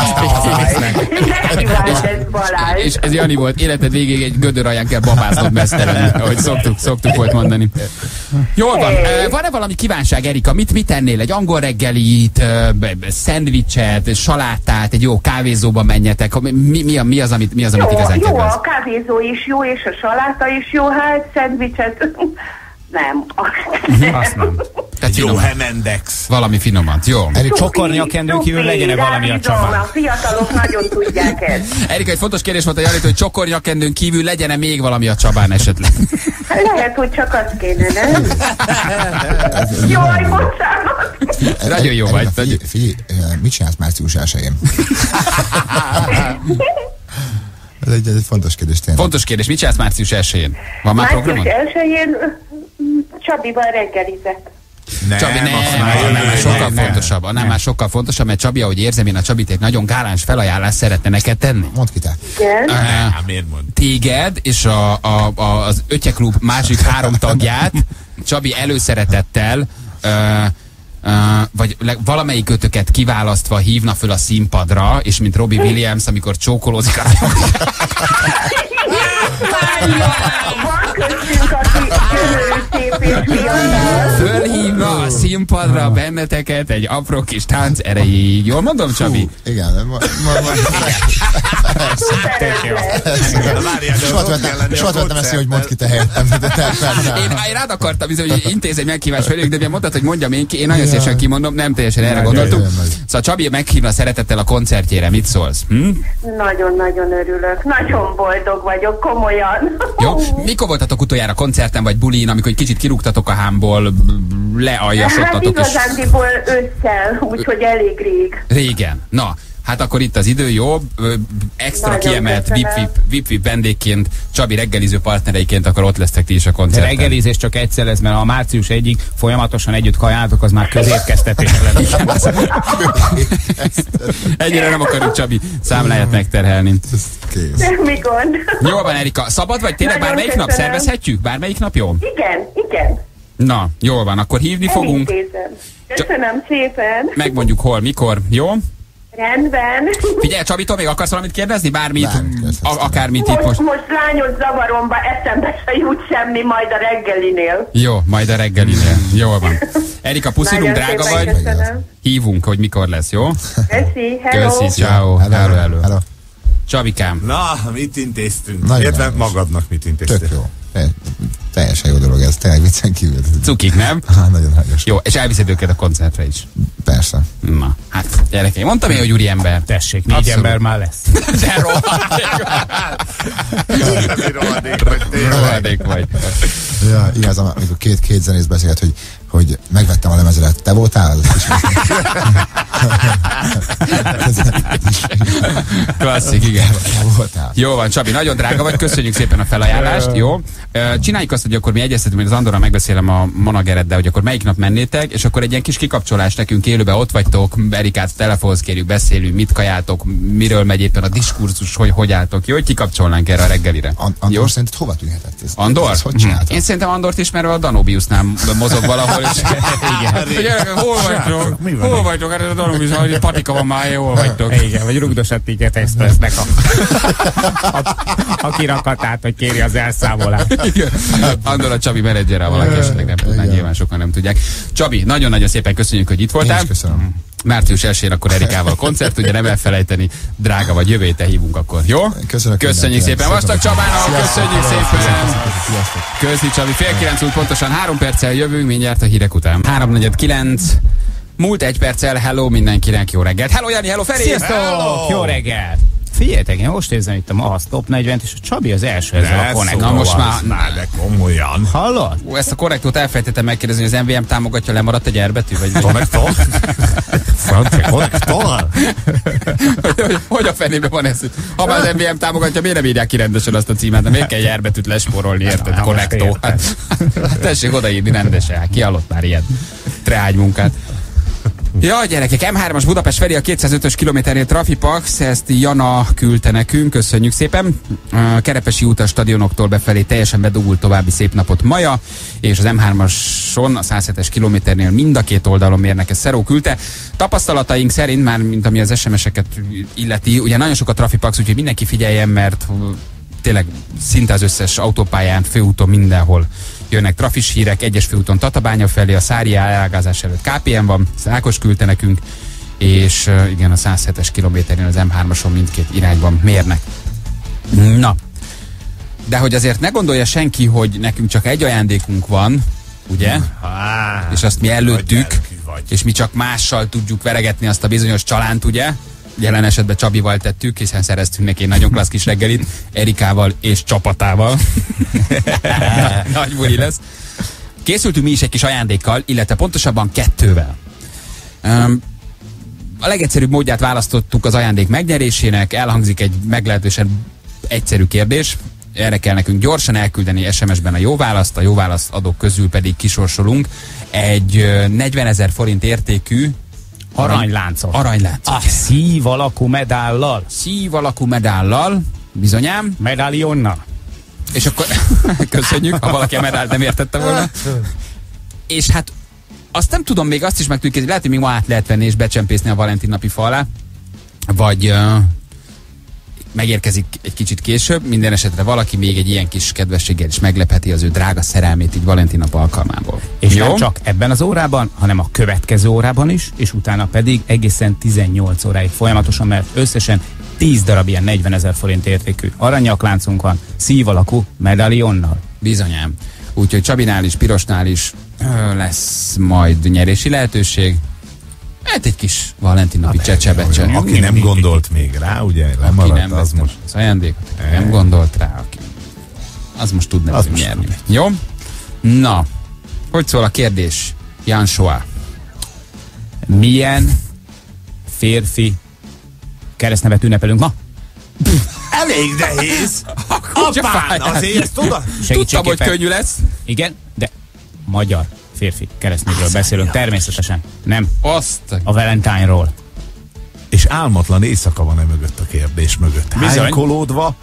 És ez Jani volt, életed végéig egy gödör alján kell babáznod mesztelenül, ahogy szoktuk volt mondani. Jól van. Van-e valami kívánság, Erika? Mit tennél? Egy angol reggelit, szendvicset, salátát, egy jó kávézóba menjetek? Mi az, amit igazán kedvelsz? Jó, a kávézó is jó, és a saláta is jó, hát szendvicset... Nem. Azt nem. Tehát jó Hemendex. Valami finomat, jó. Erika, csokornyakendőn kívül legyen valami a Csabán. A fiatalok nagyon tudják ezt. Erika, egy fontos kérdés volt a Janit, hogy csokornyakendőn kívül legyen-e még valami a Csabán esetleg? Lehet, hogy csak az kéne, nem? Jaj, bocsánat! Nagyon jó vagy. Figyelj, mit csinálsz március 1-én? Ez egy fontos kérdés tényleg. Fontos kérdés, mit csinálsz március 1-én? Van már programod? Március 1-én Csabival reggelizek. Csabi, nem, sokkal fontosabb. Annál már sokkal fontosabb, mert Csabi, ahogy érzem, én a Csabit egy nagyon gáláns felajánlást szeretne neked tenni. Mondd ki te. Igen. Miért mond? Téged és az Ötyeklub másik 3 tagját Csabi előszeretettel vagy valamelyik ötöket kiválasztva hívna föl a színpadra, és mint Robbie Williams, amikor csókolózik a Van köztünk, aki szép és fiatal. fölhívna a színpadra benneteket egy apró kis tánc erejéig. Jól mondom, Csabi? Igen. Soha vettem ezt, hogy mondd ki te helyettem. Én rád akartam, hogy intéz egy meghívás velük, de miért mondtad, hogy mondjam én ki, én nagyon szívesen kimondom, nem teljesen erre gondoltuk. Szóval Csabi meghívna szeretettel a koncertjére, mit szólsz? Nagyon-nagyon örülök, nagyon boldog vagyok, komolyan. Jó, mikor voltatok utoljára koncerten vagy bulin, amikor kicsit kirúgtatok a hámból, lealjasottatok? Hát igazándiból ősszel, úgyhogy elég rég. Régen. Na, hát akkor itt az idő, jó? Extra nagyon kiemelt VIP vendégként, Csabi reggeliző partnereiként, akkor ott lesztek ti is a koncerten. De reggelizés csak egyszer lesz, mert a március 1-ig folyamatosan együtt kajáltok, az már középkeztetés lesz. Ennyire nem akarjuk, Csabi, számláját megterhelni. Mi gond? Jó van, Erika, szabad vagy? Tényleg Nagyon bármelyik nap köszönöm. szervezhetjük? Bármelyik nap jó? Igen. Na, jól van, akkor hívni fogunk. Elintézem. Köszönöm szépen. Megmondjuk hol, mikor, jó? Rendben. Figyelj, Csabitól még akarsz valamit kérdezni? Bármit, akármit itt most. Most lányos zavaromba eszembe se jut semmi, majd a reggelinél. Jó, majd a reggelinél. Jól van. Erika, puszilunk, Nagyon drága szépen vagy? köszönöm. Hívunk, hogy mikor lesz, jó? Köszi, hello. Köszi, ciao. Hello. Hello. Csabikám. Na, mit intéztünk? Nagyon Értve nagyon magadnak mit intéztél? Tök jó. Teljesen jó dolog ez, tényleg viccen kívül. Cukik, nem? Nagyon hányos. Jó, és elviszed őket a koncertre is. Persze. Na, hát gyerekeim, mondtam én, hogy úriember. Tessék, 4 Abszolút. ember már lesz. De rohadék vagy. Ja, igazán, amikor két zenész beszélt, hogy megvettem a lemezelet. Te voltál? Klasszik, igen. Te voltál. Jó van, Csabi, nagyon drága vagy, köszönjük szépen a felajánlást, jó? Csináljuk azt, hogy akkor mi egyeztetünk, hogy az Andorral megbeszélem a managereddel, hogy akkor melyik nap mennétek, és akkor egy ilyen kis kikapcsolás nekünk élőben ott vagytok, Erikát telefonhoz kérjük, beszélünk, mit kajáltok, miről megy éppen a diskurzus, hogy álltok, jó? Hogy kikapcsolnánk erre a reggelire. Andor szerinted hova tűnhetett ez? Andor? Ez hogy csinálta? Én szerintem Andort ismerve a Danubiusnál mozog valahol, és Igen. hol vagytok? Hát ez a Danubius, hogy patika van már, hol vagytok? Igen, vagy rugdos a Ticket Expressnek a kirakatát, hogy kéri az elszámolást. Andor a Csabi menedzsere, valaki esetleg nem tudná, nyilván sokan nem tudják. Csabi, nagyon-nagyon szépen köszönjük, hogy itt voltál. Én is köszönöm. Március 1-én akkor Erikával koncert, ugye nem elfelejteni, drága vagy, jövő héten hívunk akkor, jó? Köszönjük szépen, Vastag Csabának, köszönjük szépen! Köszi Csabi, 8:30 múlt pontosan 3 perccel jövünk, mindjárt a hírek után. 3:49, múlt 1 perccel, hello mindenkinek, jó reggelt! Hello Jani, hello Feri! Sziasztok! Jó reggelt! Figyeljetek, én most érzem itt a Mahasz Top 40-t, és a Csabi az első ezzel a konnektorral. Na most már... de komolyan. Hallod? Ezt a korrektót elfelejtettem megkérdezni, hogy az MVM támogatja, lemaradt egy erbetű? Vagy... Konnektor? Konnektor? Hogy a fenébe van ez? Ha már az MVM támogatja, miért nem írják ki rendesen azt a címet? De miért kell egy erbetűt lesporolni, érted? Korrektó. Hát, tessék odaírni rendesen. Hát ki hallott már ilyen treágy-munkát? Ja, gyerekek, M3-as Budapest felé a 205-ös kilométernél Trafipax, ezt Jana küldte nekünk, köszönjük szépen. A Kerepesi út a stadionoktól befelé teljesen bedugult, további szép napot Maja, és az M3-ason a 107-es kilométernél mind a két oldalon mérnek, ezt Szeró küldte. Tapasztalataink szerint, már mint ami az SMS-eket illeti, ugye nagyon sok a Trafipax, úgyhogy mindenki figyeljen, mert tényleg szinte az összes autópályán, főúton, mindenhol jönnek trafis hírek, egyes főúton Tatabánya felé, a Szári elágazás előtt KPM van, Ákos küldte nekünk, és igen, a 107-es kilométerén az M3-ason mindkét irányban mérnek. Na, de hogy azért ne gondolja senki, hogy nekünk csak egy ajándékunk van, ugye? És azt mi előttük, és mi csak mással tudjuk veregetni azt a bizonyos csalánt, ugye? Jelen esetben Csabival tettük, hiszen szereztünk neki egy nagyon klassz kis reggelit, Erikával és csapatával. Nagy buli lesz. Készültünk mi is egy kis ajándékkal, illetve pontosabban 2-vel. A legegyszerűbb módját választottuk az ajándék megnyerésének, elhangzik egy meglehetősen egyszerű kérdés, erre kell nekünk gyorsan elküldeni SMS-ben a jó választ, a jó választ adók közül pedig kisorsolunk egy 40 000 forint értékű Aranyláncot. Aranyláncot. Szív alakú medállal. Szív alakú medállal, bizonyám. Medálionnal. És akkor köszönjük, ha valaki a medált nem értette volna. És hát azt nem tudom, még azt is meg tudjuk kérdezni, lehet, hogy még ma át lehet venni és becsempészni a Valentin napi fa alá, vagy megérkezik egy kicsit később, minden esetre valaki még egy ilyen kis kedvességgel is meglepheti az ő drága szerelmét így Valentin nap alkalmából. És nem csak ebben az órában, hanem a következő órában is, és utána pedig egészen 18 óráig folyamatosan, mert összesen 10 darab ilyen 40 000 forint értékű aranyakláncunk van, szív alakú medálionnal. Bizonyám. Úgyhogy Csabinál is, Pirosnál is lesz majd nyerési lehetőség. Hát egy kis Valentin napi csecsebecse. Aki nem gondolt még rá, ugye, lemaradt, az most... Az ajándékot, aki nem gondolt rá, aki... Az most tud nekünk nyerni. Jó? Na, hogy szól a kérdés? Jan Soa. Milyen férfi keresztnevet ünnepelünk ma? Elég nehéz! Apán, azért ezt tudod? Tudtam, hogy könnyű lesz. Igen, de magyar férfi keresztnévről beszélünk, természetesen. Nem a Valentine-ról. És álmatlan éjszaka van mögött a kérdés mögött. Hánykolódva,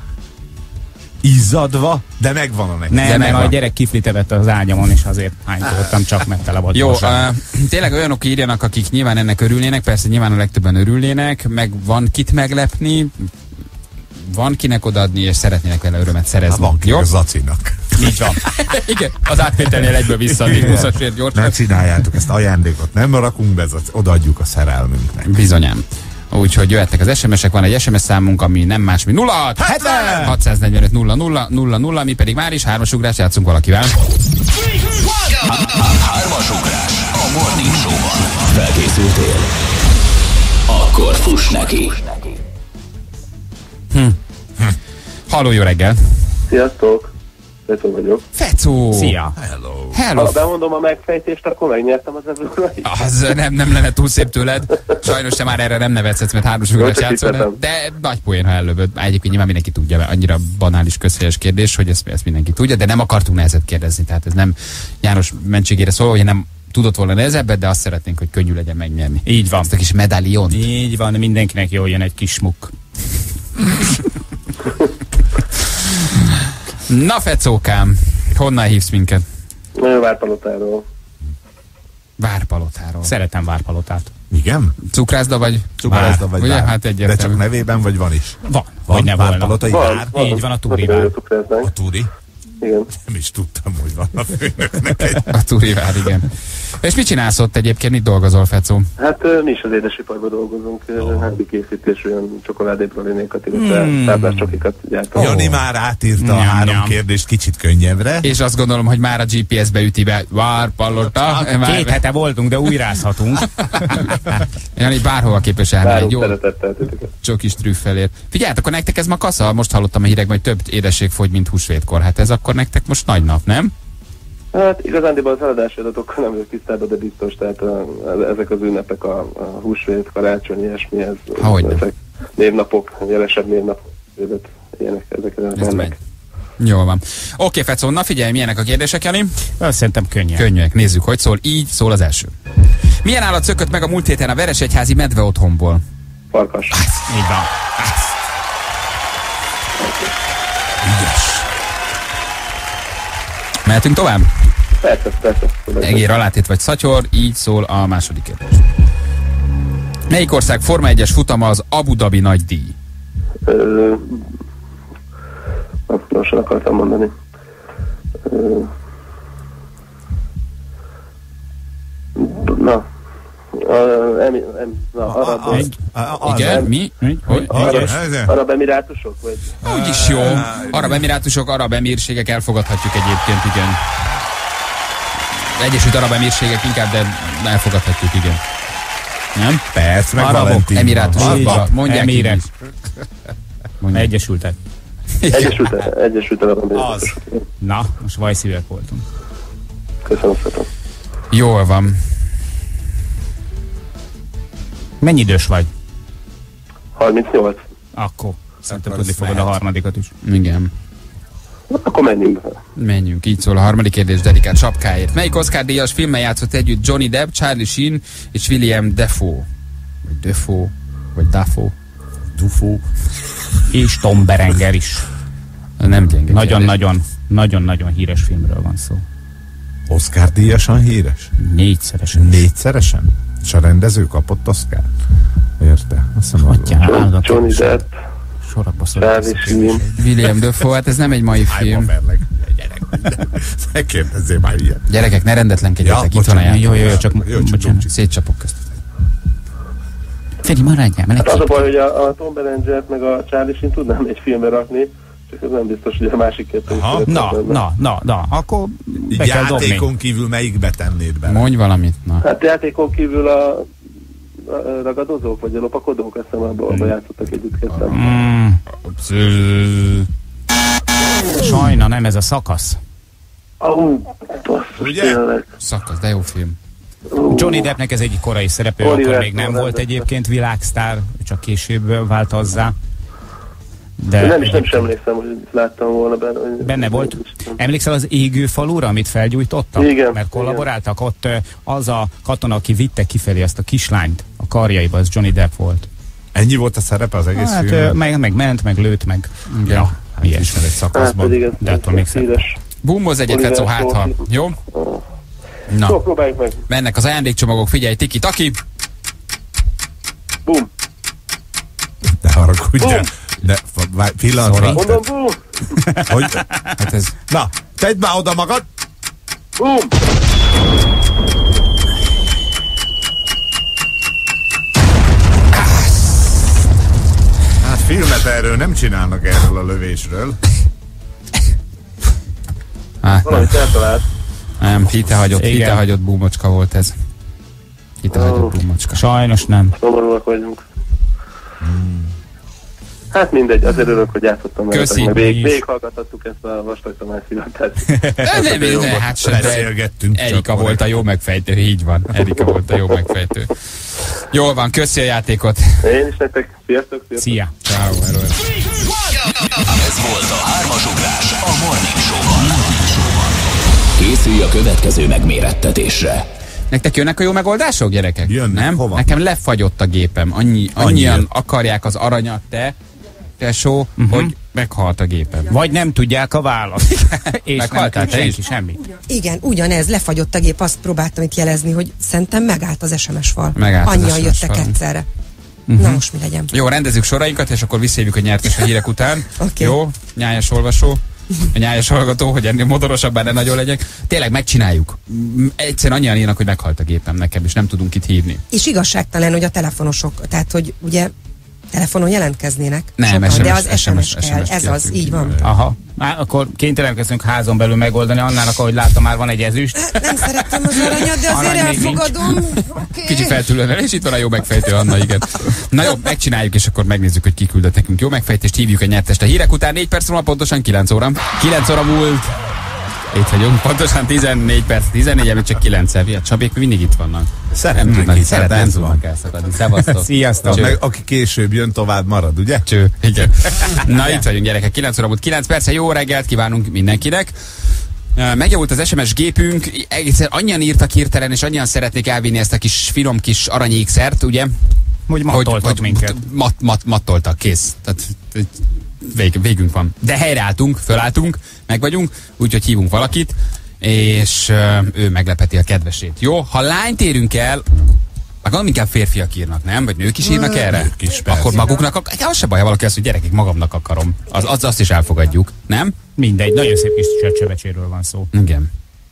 izzadva, de megvan a neki. Nem, mert a gyerek kiflit evett az ágyamon, és azért hánykolódtam csak, mert tele volt. Jó, tényleg olyanok írjanak, akik nyilván ennek örülnének, persze nyilván a legtöbben örülnének, meg van kit meglepni, van kinek odaadni, és szeretnének vele örömet szerezni. Van ki a Zacinak. Így van. Igen, az átvételnél egyből visszaadni 20-asért gyorsan. Ne csináljátok ezt ajándékot, nem rakunk be, odaadjuk a szerelmünknek. Bizonyám. Úgyhogy jöhetnek az SMS-ek, van egy SMS számunk, ami nem más, mint 06 70 645 00 00, mi pedig már is 3-as ugrás játszunk valakivel. 3-as ugrás a Morning Show-ban. Felkészültél? Akkor fuss neki. Halló, jó reggel! Sziasztok! Fecó vagyok. Fecó! Szia! Hello! Ha bemondom a megfejtést, akkor megnyertem az ebből. Az nem lenne túl szép tőled. Sajnos te már erre nem nevetsz, mert 3-as ugrás játszol, de nagy poén, ha ellövöd. Egyébként nyilván mindenki tudja, mert annyira banális közhelyes kérdés, hogy ezt mindenki tudja, de nem akartunk nehezet kérdezni, tehát ez nem János mentségére szól, hogy nem tudott volna nehezebbet, de azt szeretnénk, hogy könnyű legyen megnyerni. Így van. Ezt a kis medáliont. Így van, mindenkinek jól jön egy kis smuk. Na, Fecókám, honnan hívsz minket? Várpalotáról. Várpalotáról. Szeretem Várpalotát. Igen? Cukrászda vagy? Cukrászda vagy ugye? vár. Hát egyértelmű. De csak nevében vagy van is? Van, hogy ne volna. Várpalotai vár? Így van, a Túri vár. A Túri? Igen. Nem is tudtam, hogy van a főnöknek egy... A Túri vár, igen. És mit csinálsz ott egyébként, mit dolgozol, Fecó? Hát mi is az édesiparban dolgozunk, házi készítés, olyan csokoládépralinékat, illetve táblás csokikat gyártunk. Jani már átírta a 3 kérdést kicsit könnyebbre. És azt gondolom, hogy már a GPS-be üti be. Vár, Palota. 2 hete voltunk, de újrázhatunk. Jani, bárhova képes elmenni. Várunk Jó szeretettel titeket. csokis trüffelért. Figyeljetek, akkor nektek ez ma kasza? Most hallottam a hírekben, hogy több édesség fogy, mint húsvétkor. Hát ez akkor nektek most nagy nap, nem? Hát igazándiból az eladási adatokkal nem vagyok tisztában, de biztos, tehát ezek az ünnepek, a húsvét, karácsony, ilyesmi, ezek névnapok, jelesebb névnapok, ilyenek, ezek mennek. Jól van. Oké, Fecó, na figyelj, milyenek a kérdések, Jani? Szerintem könnyek. Könnyek, nézzük, hogy szól. Így szól az első. Milyen állat szökött meg a múlt héten a Veresegyházi medve otthonból? Farkas. Így van. Ügyes. Mehetünk tovább? Persze. Egér, alátét vagy szatyor, így szól a második kérdés. Melyik ország Forma 1-es futama az Abu Dhabi nagy díj? Gyorsan akartam mondani. Igen, mi? Arab Emirátusok? Úgyis jó. Arab Emirátusok, Arab Emírségek, elfogadhatjuk egyébként, igen. Egyesült Arab Emírségek inkább, de elfogadhatjuk, igen. Nem? Persze, meg Arabok, Valentin. Emirátusok, mondják Emírek. Egyesültek. Egyesült Arab Emirátusok. Na, most vajszívek voltunk. Köszönöm szépen. Jól van. Mennyi idős vagy? 38. Akkor szerintem tudni fogod a harmadikat is. Igen. Akkor menjünk. Menjünk, így szól a harmadik kérdés dedikált sapkáért. Melyik Oscar-díjas filmmel játszott együtt Johnny Depp, Charlie Sheen és William Dafoe? Vagy Dafoe? És Tom Berenger is. Nem gyenge. Nagyon-nagyon híres filmről van szó. Oscar-díjasan híres? 4-szeresen. 4-szeresen? És a rendező kapott Oscar? Érte? Azt mondom, Johnny Depp. Sorokba Charlie Sheen. William Dafoe, hát ez nem egy mai film. Ne kérdezzél már ilyen. Gyerekek, ne rendetlenkedjetek, itt van a játék. Jó, csak szétcsapok közt. Feri, maradjál, mert hát az a baj, hogy a Tom Berengert meg a Charlie Sheen tudnám egy filmbe rakni, csak ez nem biztos, hogy a másik kettő is. Na, akkor be kell dobni. Játékon kívül melyikbe tennéd bele? Mondj valamit, na. Hát játékon kívül a ragadozók, vagy a lopakodók, azt hiszem, abban játszottak együtt ketten. Sajna nem ez a szakasz. Ugye? Szakasz, de jó film. Johnny Deppnek ez egy korai szereplő, akkor még nem volt egyébként világsztár, csak később vált azzá. De nem sem emlékszem, hogy láttam volna benne. Benne volt. Emlékszel az égő falura, amit felgyújtottak? Igen. Mert kollaboráltak ott, az a katona, aki vitte kifelé azt a kislányt a karjaiba, az Johnny Depp volt. Ennyi volt a szerepe az egész filmben? Meg ment, meg lőtt, meg ilyesmi egy szakaszban. De attól még Bumboz egyet, Fecó, hátha. Jó? Na. Jó, próbáljuk meg. Mennek az ajándékcsomagok, figyelj, tiki-taki. Bum. Ne haragudjál. De pillanatra. Mondom, bum. Hogy? Hát ez... Na, tedd már oda magad. Bum. Hát filmet erről nem csinálnak, erről a lövésről. Hát valamit eltalált. Nem, hitehagyott búmocska volt ez. Hitehagyott búmocska. Sajnos nem. Szomorúak vagyunk. Hát mindegy, azért örülök, hogy játszottam veletek. Végighallgattattuk ezt a Vastag Tamás szivatát. Hát sem, beszélgettünk. Erika volt a jó megfejtő, így van. Erika volt a jó megfejtő. Jól van, köszi a játékot. Én is nektek. Sziasztok. Szia. Ciao, hello. Ez volt a 3-as ugrás a Morning Show-ban. Készülj a következő megmérettetésre. Nektek jönnek a jó megoldások, gyerekek? Jönnek, nem? hova? Nekem lefagyott a gépem. Annyian akarják az aranyat, tesó, hogy meghalt a gépem. Vagy nem tudják a választ. És Meghaltál nem te senki is? semmit. Igen, ugyanez, lefagyott a gép, azt próbáltam itt jelezni, hogy szerintem megállt az SMS fal. Megállt az Annyian SMS jöttek fal. egyszerre. Na most mi legyen? Jó, rendezzük sorainkat, és akkor visszajövünk a nyertes a hírek után. Okay. Jó, nyájas olvasó. a nyájas hallgató, hogy ennél modorosabbá ne nagyon legyek. Tényleg megcsináljuk. Egyszerűen annyian írnak, hogy meghalt a gépem nekem, és nem tudunk itt hívni. És igazságtalan, hogy a telefonosok, tehát hogy ugye telefonon jelentkeznének. Nem, sokan, SMS, de az SMS kell. SMS Ez az, így van. Aha. Akkor kénytelenek házon belül megoldani, annának, ahogy láttam, már van egy ezüst. Nem szerettem az aranyat, de azért elfogadom. Okay. Kicsi feltűlően, és itt van a jó megfejtő, Anna, igen. Na jó, megcsináljuk, és akkor megnézzük, hogy ki küldött nekünk jó megfejtést, hívjuk egy nyertest a hírek után. 4 perc múlva pontosan 9 óra. 9 óra múlt. Itt vagyunk, pontosan 14 perc, 14, amit csak 9-el. Csabék mindig itt vannak. Szeretem tudnak elszakadni. Szevasztok. Sziasztok. Meg aki később jön, tovább marad, ugye? Cső, igen. Na itt vagyunk, gyerekek, 9 óra múlt 9 perc, jó reggelt kívánunk mindenkinek. Megjavult az SMS gépünk, egyszer annyian írtak hirtelen, és annyian szeretnék elvinni ezt a kis finom kis aranyékszert, ugye? Hogy mattoltak minket. Mattoltak, kész. Tehát végünk van. De helyreálltunk, fölálltunk, meg vagyunk, úgyhogy hívunk valakit, és ő meglepeti a kedvesét. Jó? Ha lányt érünk el, akkor inkább férfiak írnak, nem? Vagy nők is írnak erre? Nők is, akkor maguknak, az se baj, ha valaki azt, hogy gyerekek, magamnak akarom. Azt is elfogadjuk, nem? Mindegy, nagyon szép kis csöcsövecséről van szó. Igen.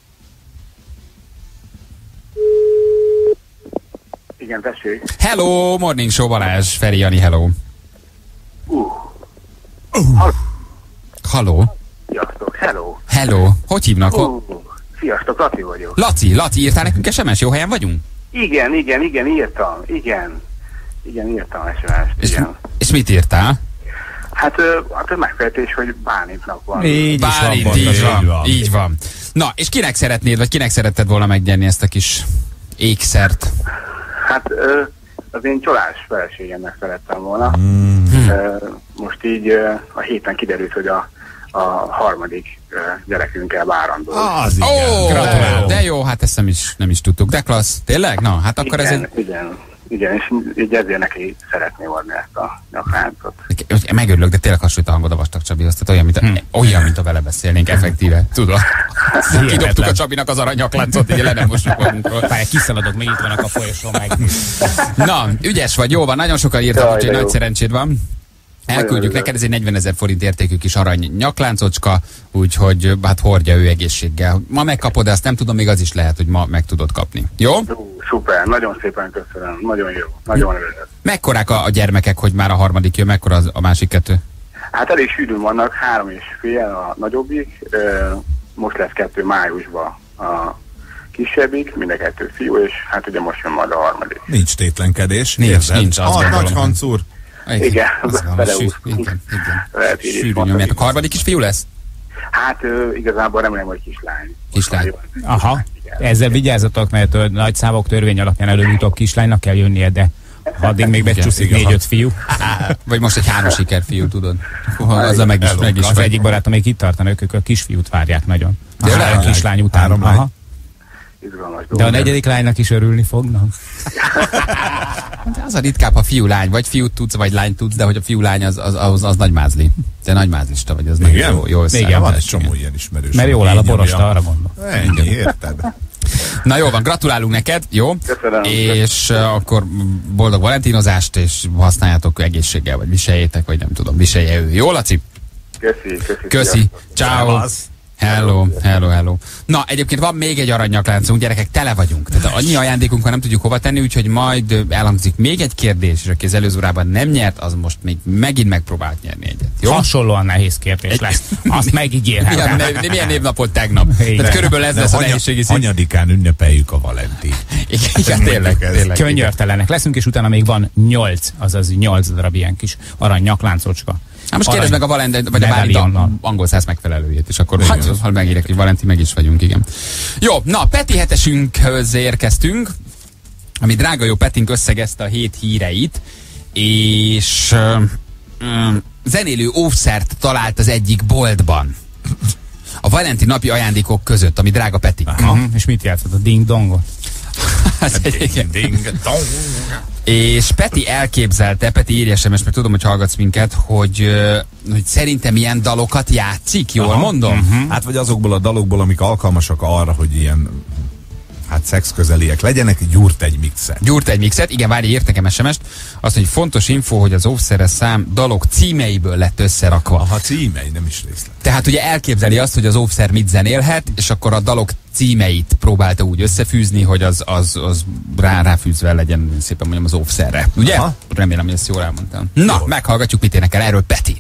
Igen, tessék. Hello, Morning Show, Balázs, Feri, Jani, hello. Halló. Sziasztok, hello. Hello. Hogy hívnak? Sziasztok, Laci vagyok. Laci, írtál nekünk SMS? Jó helyen vagyunk? Igen, írtam. Igen, írtam SMS-t. Igen. És mit írtál? Hát a megfejtés, hogy Bálintnak van. Így van. Na, és kinek szeretnéd, vagy kinek szeretted volna megnyerni ezt a kis ékszert? Hát az én csalás feleségemnek szerettem volna. Most így a héten kiderült, hogy a harmadik gyerekünkkel várandó. Az igen. Gratulálok. De jó, hát ezt nem is tudtuk. De klassz. Tényleg? Na, hát akkor Igen, és így ezért neki szeretném adni ezt a nyakláncot. Megörülök, de tényleg hasonlít a hangod a Vastag Csabihoz. Tehát olyan, mint a vele beszélnénk, effektíve. Tudod? Kidobtuk a Csabinak az aranyakláncot, így le nem mostuk magunkról. Kiszaladok, még itt vannak a folyosón meg. Na, ügyes vagy, jó van, nagyon sokan írtak, úgyhogy nagy szerencséd van. Elküldjük neked, ez egy 40 000 forint értékű kis arany nyakláncocska, úgyhogy hát hordja ő egészséggel. Ma megkapod, de azt nem tudom, még az is lehet, hogy ma meg tudod kapni. Jó? Szuper, nagyon szépen köszönöm, nagyon jó, nagyon örülök. Mekkorák a gyermekek, hogy már a harmadik jön, mekkora a másik kettő? Hát elég sűrűn vannak, 3,5 a nagyobbik, most lesz 2 májusban a kisebbik, mind a 2 fiú, és hát ugye most jön majd a harmadik. Nincs tétlenkedés. Nincs, azt gondolom. Nagy hancúr. Igen, igen. Sűrűn nyomjátok. A harmadik is fiú lesz? Hát igazából remélem, hogy kislány. Aha, ezzel vigyázzatok, mert a nagy számok törvény alapján előbb-utóbb kislánynak kell jönnie, de addig még becsúszik 4-5 fiú. Vagy most egy 3 sikerfiú, tudod? Azzal meg is. Az egyik barátom még itt tartanak, ők a kisfiút várják nagyon. A kislány után. 3 lány. De a 4. lánynak is örülni fognak. De az a ritkább, ha fiú-lány, vagy fiút tudsz, vagy lány tudsz, de hogy a fiú-lány az nagy mázli. Te nagy mázlista vagy, az meg jó igen, van egy csomó ilyen ismerős. Mert jól áll a borosta, arra mondom. Ennyi, érted? Na jó van, gratulálunk neked, jó? Köszönöm. És akkor boldog valentinozást, és használjátok egészséggel, vagy viseljétek, vagy nem tudom, viselje ő. Jó, Laci? Köszi. Ciao. Hello. Na, egyébként van még egy aranynyakláncunk, gyerekek, tele vagyunk. Tehát annyi ajándékunk van, nem tudjuk hova tenni, úgyhogy majd elhangzik még egy kérdés, és aki az előző órában nem nyert, az most még megint megpróbált nyerni egyet. Jó? Hasonlóan nehéz kérdés lesz. Azt megígérhetem. Milyen névnapot tegnap? Tehát körülbelül ez lesz a nehézségi szint. Hanyadikán ünnepeljük a Valentin. Igen, tényleg. Könyörtelenek leszünk, és utána még van 8, azaz 8 darab ilyen kis aranynyaklánzocska. Hát most kérdezd meg a Valentin, vagy a Bálint angol száz megfelelőjét, és akkor ha megírek, hogy Valentin, meg is vagyunk, igen. Jó, na, Peti hetesünkhöz érkeztünk, ami drága jó Petink összegezte a hét híreit, és zenélő óvszert talált az egyik boltban. A Valentin napi ajándékok között, ami drága Petink. És mit játszott? A ding-dongot? Ding-dong. És Peti elképzelte, Peti írja SMS, mert tudom, hogy hallgatsz minket, hogy szerintem ilyen dalokat játszik, jól mondom? Hát vagy azokból a dalokból, amik alkalmasak arra, hogy ilyen hát szexközeliek legyenek, gyúrt egy mixet. Gyúrt egy mixet, igen, várj, írt nekem SMS-t. Azt, hogy fontos info, hogy az óvszeres szám dalok címeiből lett összerakva. Aha, címei, nem is részlet. Tehát ugye elképzeli azt, hogy az óvszer mit zenélhet, és akkor a dalok címeit próbálta úgy összefűzni, hogy az ráfűzve legyen, szépen mondjam, az óvszerre. Ugye? Aha. Remélem, hogy ezt jól elmondtam. Na, meghallgatjuk, mit énekel erről Peti.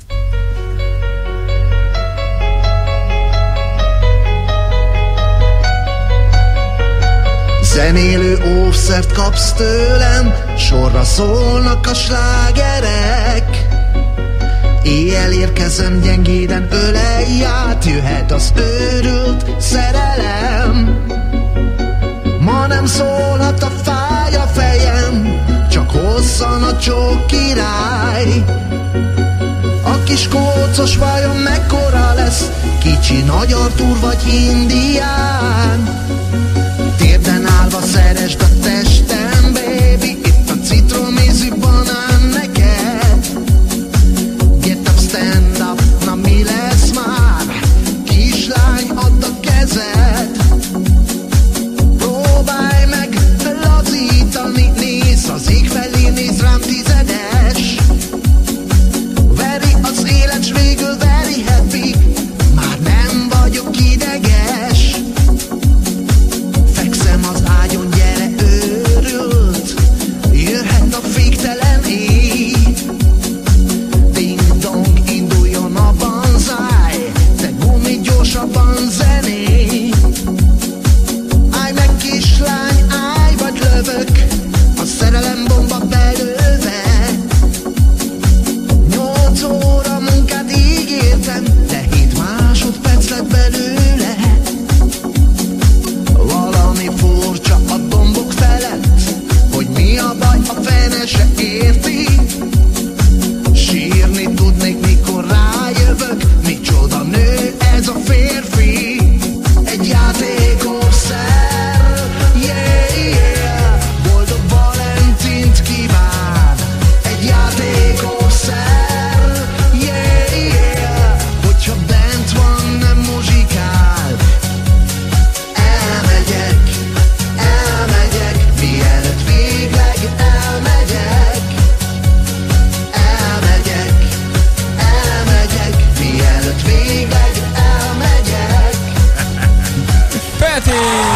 Zenélő óvszert kapsz tőlem, sorra szólnak a slágerek. Éjjel érkezem, gyengéden ölelj át, jöhet az őrült szerelem. Ma nem szólhat a fáj a fejem, csak hosszan a csók király. A kis kócos vajon mekkora lesz, kicsi, nagy Artúr vagy indián? Térden állva szeresd a testem, baby, itt a citromízű banán neked. Get up, stand up, na mi lesz már? Kislány, add a kezed. Próbálj meg lazítani, nézz az ég felé, nézz rám tizedes. Veri az élet, s végül very happy, már nem vagyok ideges. Fekszem az ágyon, gyere őrült, jöhet a féktelen éj. Ding-dong, induljon a banzáj, te gumi gyorsabban zenéj. Állj meg kislány, állj vagy lövök, a szerelem bomba belőve. 8 óra munkát ígértem, de 7 másodperc lett belőle. Valami furcsa a dombok felett, hogy mi a baj, a fene se érti. Sírni tudnék, mikor rájövök, micsoda nő ez a férfi. Egy játékoszer, yeah, yeah, boldog Valentint kíván. Egy játékoszer, yeah, yeah, hogyha bent van, nem muzsikál. Elmegyek, mielőtt végleg elmegyek. Elmegyek, mielőtt végleg elmegyek. Peti!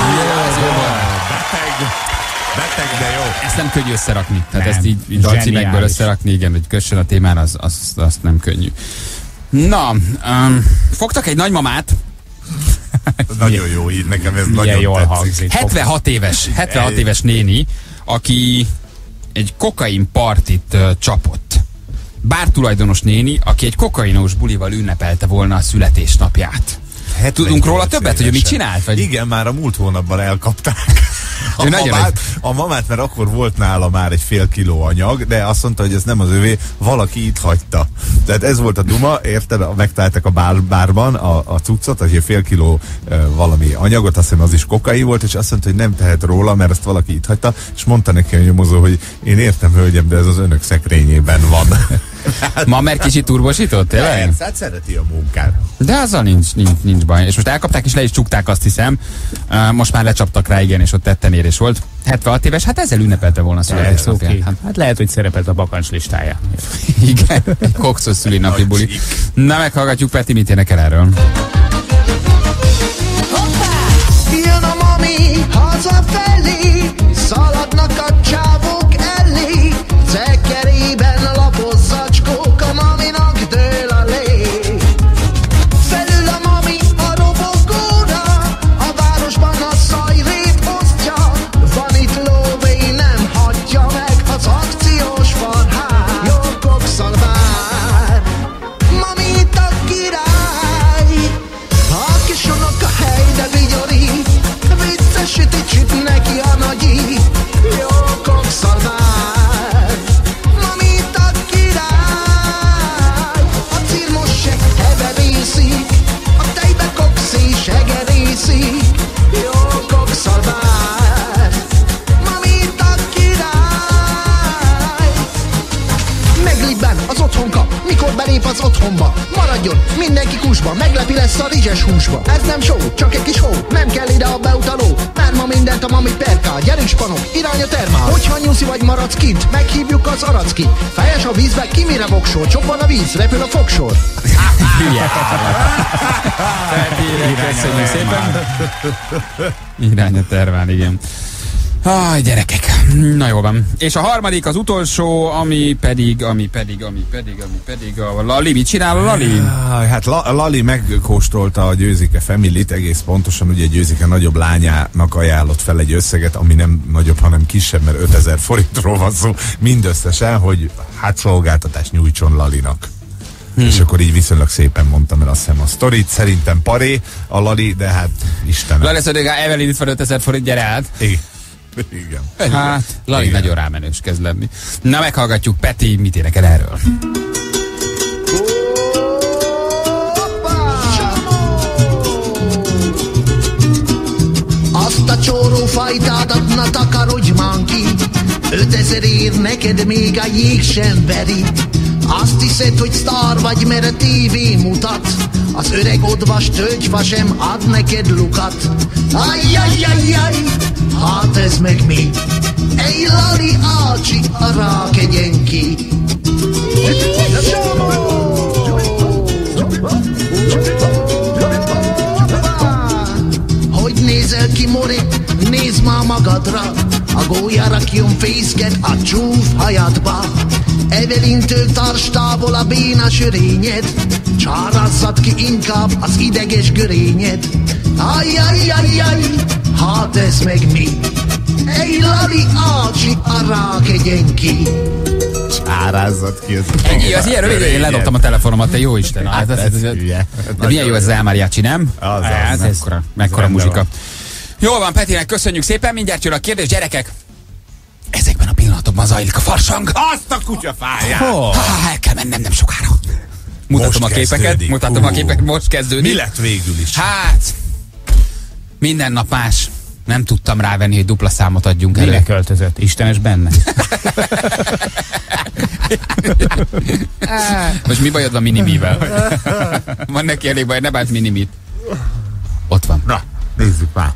Beteg, de jó. Ezt nem könnyű összerakni. Tehát Nem. ezt így dalcímekből összerakni, igen, hogy kössön a témán, azt nem könnyű. Na, fogtak egy nagymamát, Nagyon jó hír, nekem ez Milyen nagyon jól tetszik. hangzik. 76 éves néni, aki egy kokain partit csapott. Bártulajdonos néni, aki egy kokainos bulival ünnepelte volna a születésnapját. Tudunk róla többet, hogy mit csinált? Vagy? Igen, már a múlt hónapban elkapták a mamát, mert akkor volt nála már egy fél kiló anyag, de azt mondta, hogy ez nem az övé, valaki itt hagyta. Tehát ez volt a duma, érted? Megtaláltak a bárban a cuccot, egy fél kiló valami anyagot, azt hiszem az is kokain volt, és azt mondta, hogy nem tehet róla, mert ezt valaki itt hagyta, és mondta neki a nyomozó, hogy én értem, hölgyem, de ez az önök szekrényében van. Ma mert kicsit turbosított, tényleg? Hát szereti a munkát. De azzal nincs baj. És most elkapták és le is csukták, azt hiszem. Most már lecsaptak rá, igen, és ott tettenérés volt. 76 éves, hát ezzel ünnepelte volna a születésnapját. Okay. Hát lehet, hogy szerepelt a bakancs listáján. Igen, kokszos szülinapi buli. Na, meghallgatjuk, Peti, mit énekel erről? Jön a mami hazafelé, szaladnak a csávok elé, cekkerében lapozzacskók, a maminak dől a lé. Felül a mami a robogóra, a városban a szajrét osztja, van itt lóvé, nem hagyja meg az akciós farhát. Jó kokszal vár, mami itt a király, a kis unoka hely, de vigyorít, viccesíti csüt neki a nagyi. Jó kokszal vár, mami itt a Liben az otthon kap, mikor belép az otthonba. Maradjon mindenki kusba, meglepi lesz a rizses húsba. Ez nem show, csak egy kis hó, nem kell ide a beutaló. Már ma mindent a mami perkál, gyerünk spanok, irány a termál. Hogyha nyuszi vagy maradsz kint, meghívjuk az arackit. Fejes a vízbe, ki mire voksol, csobban a víz, repül a fogsor. Köszönjük szépen. Irány a terván, igen. Gyerekek. Na jó van. És a harmadik, az utolsó, ami pedig a Lali. Mit csinál a Lali? Hát Lali megkóstolta a Győzike Family-t, egész pontosan, ugye Győzike nagyobb lányának ajánlott fel egy összeget, ami nem nagyobb, hanem kisebb, mert 5000 forintról van szó mindösszesen, hogy hát szolgáltatást nyújtson Lalinak. És akkor így viszonylag szépen mondtam el azt hiszem a sztorit. Szerintem paré a Lali, de hát Istenem. Lali azt mondja, Evelyn itt van 5000 forint, gyere át. Igen. Hát, Lali igen. Nagyon rámenős kezd lenni. Na, meghallgatjuk, Peti, mit énekel erről? Azt a csóró fajtádat, na takarodj már ki. 5000 ér neked még a jég sem veri. Azt hiszed, hogy sztár vagy, mert a tévé mutat. Az öreg odvas tölgyfa sem ad neked lukat. Ajjajjajjaj, hát ez meg mi? Ej, Lali ácsi, a rákegyen ki. Hogy nézel ki, Mori? Nézd már magadra. A gólya rakjon fészket a csúf hajadba. Evelintől tarts távol a bénás örényed. Csárázzad ki inkább az ideges görényed. Ajjajjajjaj, hát ez meg mi? Ej, Lali ácsi, a rákegyen ki. Csárázzad ki az ilyen rövid, én ledobtam a telefonomat, te jó Isten. De milyen jó ez az El Mariachi, nem? Az. Mekkora muzsika. Jól van, Petinek köszönjük szépen, mindjárt jön a kérdés, gyerekek. Ezekben a pillanatokban zajlik a farsang. Azt a kutyafáját! El kell mennem nem sokára. Mutatom a képeket, most kezdődik. Mi lett végül is? Hát, minden nap más. Nem tudtam rávenni, hogy dupla számot adjunk elő. Mire költözött? Istenes benne? Most mi bajod van Minimivel? Van neki elég baj, ne bánt Minimit. Ott van. Na, nézzük már.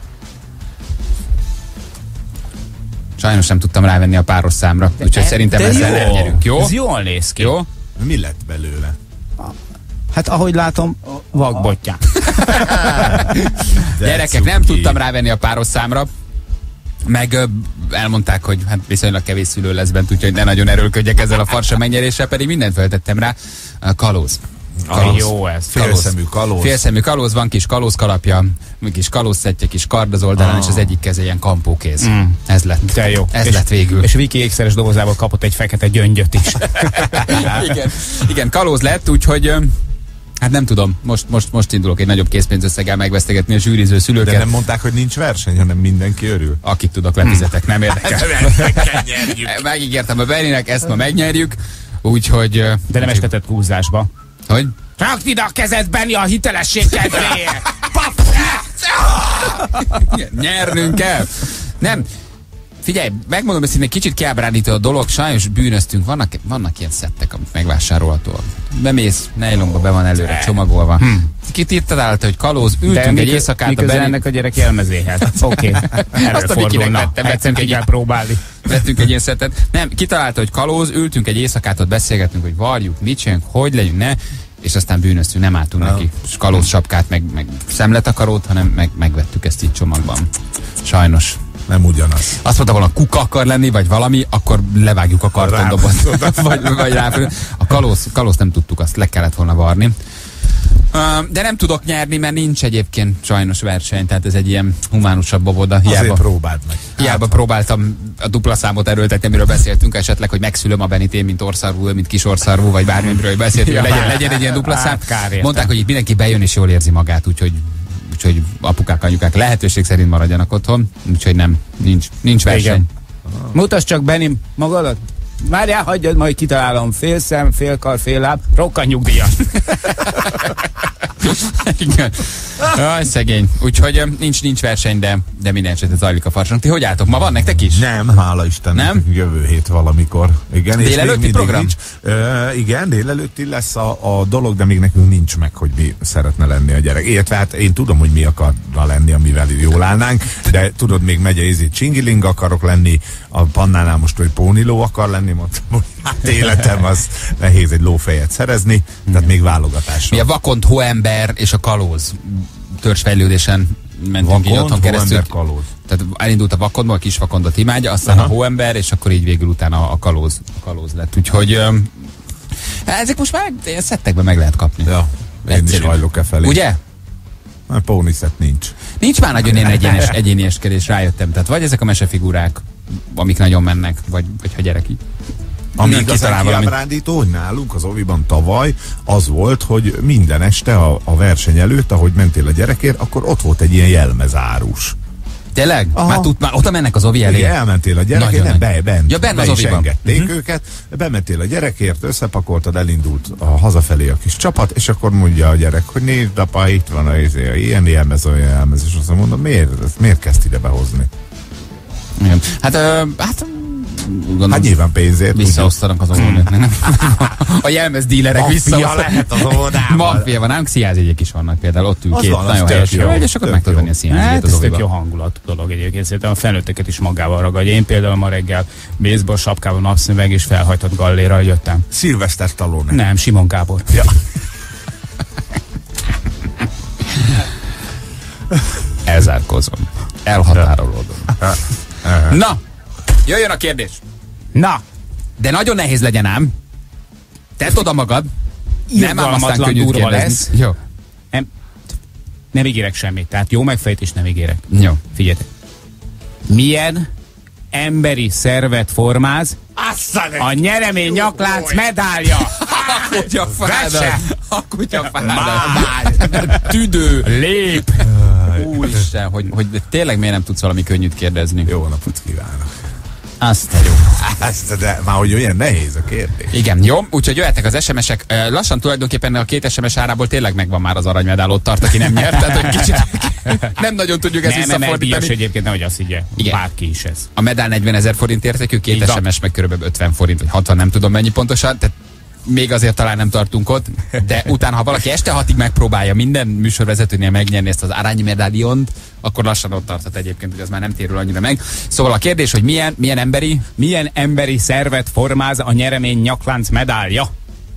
Sajnos nem tudtam rávenni a páros számra, úgyhogy szerintem ezzel elnyerünk, jó? Ez jól néz ki. Jó? Mi lett belőle? Hát ahogy látom, vakbottyán. Gyerekek, nem tudtam rávenni a páros számra, meg elmondták, hogy hát viszonylag kevés szülő lesz bent, úgyhogy ne nagyon erőlködjek ezzel a farsa megnyeréssel, pedig mindent feltettem rá. Kalóz. Jó ez. Félszemű kalóz, van kis kalózkalapja, kis kalózszettje, kis kard az oldalán, és az egyik keze ilyen kampókéz. Ez lett. De jó. Ez lett végül. És Viki ékszeres dobozából kapott egy fekete gyöngyöt is. Igen, kalóz lett, úgyhogy hát nem tudom, most indulok egy nagyobb készpénzösszeggel megvesztegetni a zsűriző szülőket. De nem mondták, hogy nincs verseny, hanem mindenki örül. Akit tudok, lefizetek, nem érdekel. Megígértem a Berinek, ezt ma megnyerjük, úgyhogy... De nem estetett húzásba. Hogy? Rakd ide a kezedben a hitelesség kedvéért! Nyernünk kell. Nem. Figyelj, megmondom őszintén, kicsit kiábrándító a dolog, sajnos bűnöztünk, vannak ilyen szettek, amik megvásárolhatóak. Bemész, nejlomba be van előre csomagolva. Kitalálta, hogy kalóz, ültünk egy éjszakát a Benni. Ennek a gyerek jelmezéhez. Oké. Azt a Vikinek vettem, vettünk egy ilyen szettet. Nem, kitalálta, hogy kalóz, ültünk egy éjszakát, ott beszélgettünk, hogy varjuk, mit csinálunk, hogy legyünk, ne, és aztán bűnöztünk, nem álltunk neki kalóz sapkát, meg szemletakarót, hanem megvettük ezt így csomagban. Sajnos. Nem ugyanaz. Azt mondta volna, kuka akar lenni, vagy valami, akkor levágjuk a kartondobozt. vagy ráfordul. A kalózt nem tudtuk, azt le kellett volna varni. De nem tudok nyerni, mert nincs egyébként sajnos verseny, tehát ez egy ilyen humánusabb boboda. Azért próbáld meg. Hiába próbáltam a dupla számot erőltetni, amiről beszéltünk esetleg, hogy megszülöm a Benit én, mint orszarvú, mint kis orszarvú, vagy bármiről beszéltünk, legyen egy ilyen dupla szám. Mondták, hogy itt mindenki bejön és jól érzi magát, úgyhogy apukák, anyukák lehetőség szerint maradjanak otthon, úgyhogy nincs verseny. Igen. Mutasd csak, Benni, magadat. Várjál, hagyjad, majd kitalálom. Fél szem, fél kar, fél láb, rokkant nyugdíjas. Igen. Aj, szegény. Úgyhogy nincs verseny, de minden esetre zajlik a farsang. Ti hogy álltok? Ma van nektek is? Nem, hála Istennek. Nem? Jövő hét valamikor. Igen, délelőtti program? Igen, délelőtti lesz a dolog, de még nekünk nincs meg, hogy mi szeretne lenni a gyerek. Illetve hát én tudom, hogy mi akarna lenni, amivel jól állnánk, de tudod, még megy a csingiling akarok lenni, a Pannánál most, hogy póniló akar lenni, mondtam, hogy hát életem, az nehéz egy lófejet szerezni, tehát még válogatásra. Mi a vakond hóember és a kalóz törzsfejlődésen mentünk így otthon keresztül. Kalóz. Tehát elindult a vakondból, a kis vakondot imádja, aztán a hóember, és akkor így végül utána a kalóz lett. Úgyhogy ezek most már szettekben meg lehet kapni. Ja, én is hajlok felé. Ugye? Póniszett nincs. Nincs már nagyon ilyen egyénieskedés, rájöttem. Tehát vagy ezek a mesefigurák, amik nagyon mennek, vagy ha gyerek így. Ami igazán kiábrándító, hogy nálunk az oviban tavaly az volt, hogy minden este a verseny előtt, ahogy mentél a gyerekért, akkor ott volt egy ilyen jelmezárus. Tényleg? Már oda mennek az ovi elé? Igen, elmentél a gyerekért, nem, bent az oviban. Engedték őket, bementél a gyerekért, összepakoltad, elindult hazafelé a kis csapat, és akkor mondja a gyerek, hogy nézd apa, itt van ilyen jelmez, olyan jelmez, és azt mondom, miért kezd ide behozni? Igen. Hát gondolom, hát nyilván pénzért. Visszaosztanak az óvodák. A jelmez dílerek visszaosztanak. lehet az óvodában. Maffia van, nálunk színházjegyek is vannak például. Ott ül két nagyon helyes hölgy, és akkor meg tudod venni a színházjegyet az óviban. óviban. Ez tök jó hangulat dolog egyébként. Szerintem a felnőtteket is magával ragadja. Én például ma reggel baseball sapkában, napszemüveg és felhajtott galléra jöttem. Sylvester Stallone. Nem, Simon Gábor. Ja. Elzárkozom. Elhatárolódom. Na! Jöjjön a kérdés. Na! De nagyon nehéz legyen ám. Tedd oda magad. Nem ám aztán könnyű kérdezni. Jó. Nem ígérek semmit. Tehát jó megfejtés nem ígérek. Jó. Figyeljetek. Milyen emberi szervet formáz a nyeremény nyaklánc medálja? A kutyafádat. A kutyafádat. Tüdő. Lép. Úristen, hogy tényleg miért nem tudsz valami könnyűt kérdezni? Jó napot kívánok. Azt a jó. De már hogy olyan nehéz a kérdés. Igen, jó, úgyhogy jöhetnek az SMS-ek. Lassan tulajdonképpen a 2 SMS árából tényleg megvan már az aranymedál, ott tart, aki nem nyert. Tehát, hogy kicsit nem nagyon tudjuk ezt visszafordítani. Egyébként nehogy azt higgye. Bárki is ez. A medál 40 000 forint értékű, 2 SMS meg körülbelül 50 forint, vagy 60, nem tudom mennyi pontosan. Tehát még azért talán nem tartunk ott, de utána, ha valaki este 6-ig megpróbálja minden műsorvezetőnél megnyerni ezt az aranymedáliont, akkor lassan ott tartott egyébként, hogy az már nem térül annyira meg. Szóval a kérdés, hogy milyen emberi szervet formáz a nyeremény nyaklánc medálja?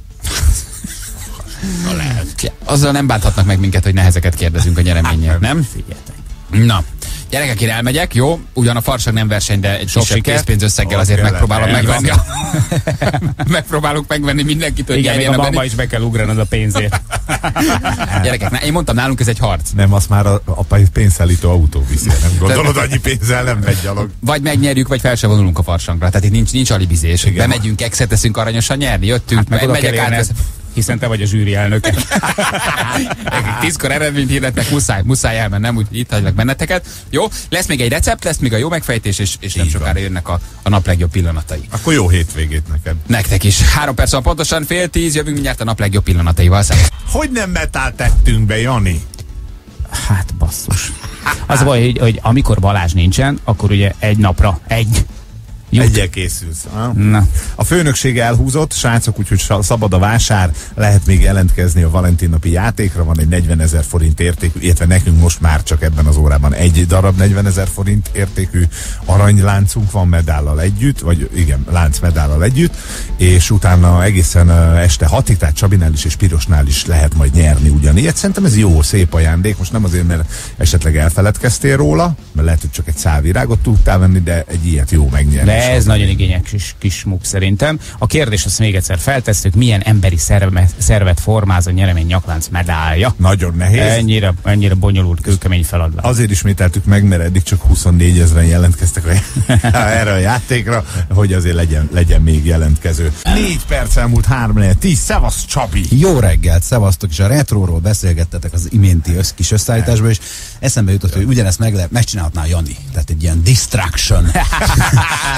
Azzal nem bánthatnak meg minket, hogy nehezeket kérdezünk a nyereményért, nem? Figyeljetek. Na, gyerekek, én elmegyek, jó? Ugyan a farsang nem verseny, de egy kisebb készpénzösszeggel azért megpróbálom megvenni. Megpróbálok megvenni mindenkit, hogy igen, még a bamba is be kell ugranod a pénzért. Gyerekek, én mondtam, nálunk ez egy harc. Nem, azt már a pénzszállító autó viszi, nem gondolod, annyi pénzzel nem megy gyalog. Vagy megnyerjük, vagy fel se vonulunk a farsangra. Tehát itt nincs alibizés. Bemegyünk, exet teszünk aranyosan nyerni, jöttünk, hát megyek át. Hiszen te vagy a zsűri elnöke. 10-kor eredményt hirdetnek, muszáj elmenni, nem úgy itt hagylak benneteket. Jó, lesz még egy recept, lesz még a jó megfejtés, és nem sokára jönnek a nap legjobb pillanatai. Akkor jó hétvégét neked. Nektek is. 3 perc van pontosan, 9:30, jövünk mindjárt a nap legjobb pillanataival. Hogy nem metál tettünk be, Jani? Hát basszus. Az baj, hogy amikor Balázs nincsen, akkor ugye egy napra egyel készülsz. A főnökség elhúzott, srácok, úgyhogy szabad a vásár, lehet még jelentkezni a Valentin napi játékra, van egy 40 000 forint értékű, illetve nekünk most már csak ebben az órában egy darab 40 000 forint értékű aranyláncunk van medállal együtt, vagy igen, láncmedállal együtt, és utána egészen este 6-ig, tehát Csabinál is és Pirosnál is lehet majd nyerni ugyanilyet. Szerintem ez jó, szép ajándék, most nem azért, mert esetleg elfeledkeztél róla, mert lehet, hogy csak egy szálvirágot tudtál venni, de egy ilyet jó megnyerni. De ez nagyon igényes kis muk szerintem. A kérdés, azt még egyszer feltesszük, milyen emberi szervet formáz a nyeremény nyaklánc medálja? Nagyon nehéz. Ennyire bonyolult, kőkemény feladat. Azért ismételtük meg, mert eddig csak 24 000 jelentkeztek erre a játékra, hogy azért legyen még jelentkező. 4 perc elmúlt 3-10. Szevasz, Csabi! Jó reggelt, szevasztok, és a retróról beszélgettetek az iménti kis összeállításban, és eszembe jutott, hogy ugyanezt megcsinálhatná Jani. Tehát egy ilyen distraction.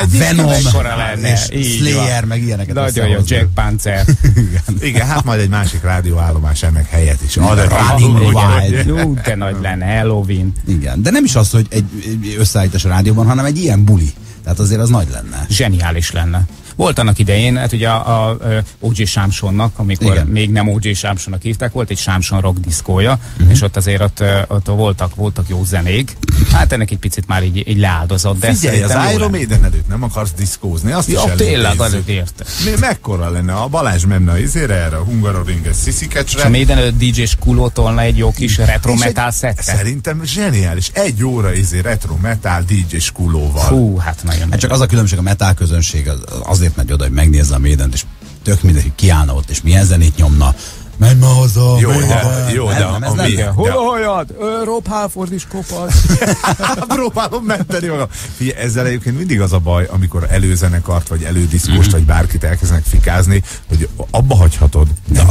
Venom, lenne. és Slayer, meg ilyeneket. Nagyon jó, Jack Panzer. Igen, hát majd egy másik rádióállomás ennek helyet is. Running Wild. Jó, de nagy lenne, Halloween. Igen, de nem is az, hogy egy összeállítás a rádióban, hanem egy ilyen buli. Tehát azért az nagy lenne. Zseniális lenne. Volt annak idején, hát ugye a O.J. Sámsonnak, amikor igen, még nem O.J. Sámsonnak hívták, volt egy Sámson rock diszkója, és ott azért ott voltak jó zenék. Hát ennek egy picit már így leáldozott. De figyelj, az Iron Maiden előtt nem akarsz diszkózni, azt ja, is tényleg, előtt érte. Mekkora lenne? A Balázs menne erre a Hungaroringes Sziszikecsre. És a Maiden előtt DJ Skuló tolna egy jó kis retro metal szettet. Szerintem zseniális. 1 óra retro metal DJ Skulóval. Hú, hát nagyon. Hát csak az a különbség, a metal közönség azért megy oda, hogy megnézze a Maident, és tök mindegy, hogy kiállna ott, és milyen zenét nyomna. Menj ma haza! Jó, de hol a hajad? Rob Halford is kopasz. Próbálom menteni magam. Figyelj, ezzel egyébként mindig az a baj, amikor előzenekart, vagy elődiszkóst, vagy bárkit elkezdenek fikázni, hogy abba hagyhatod.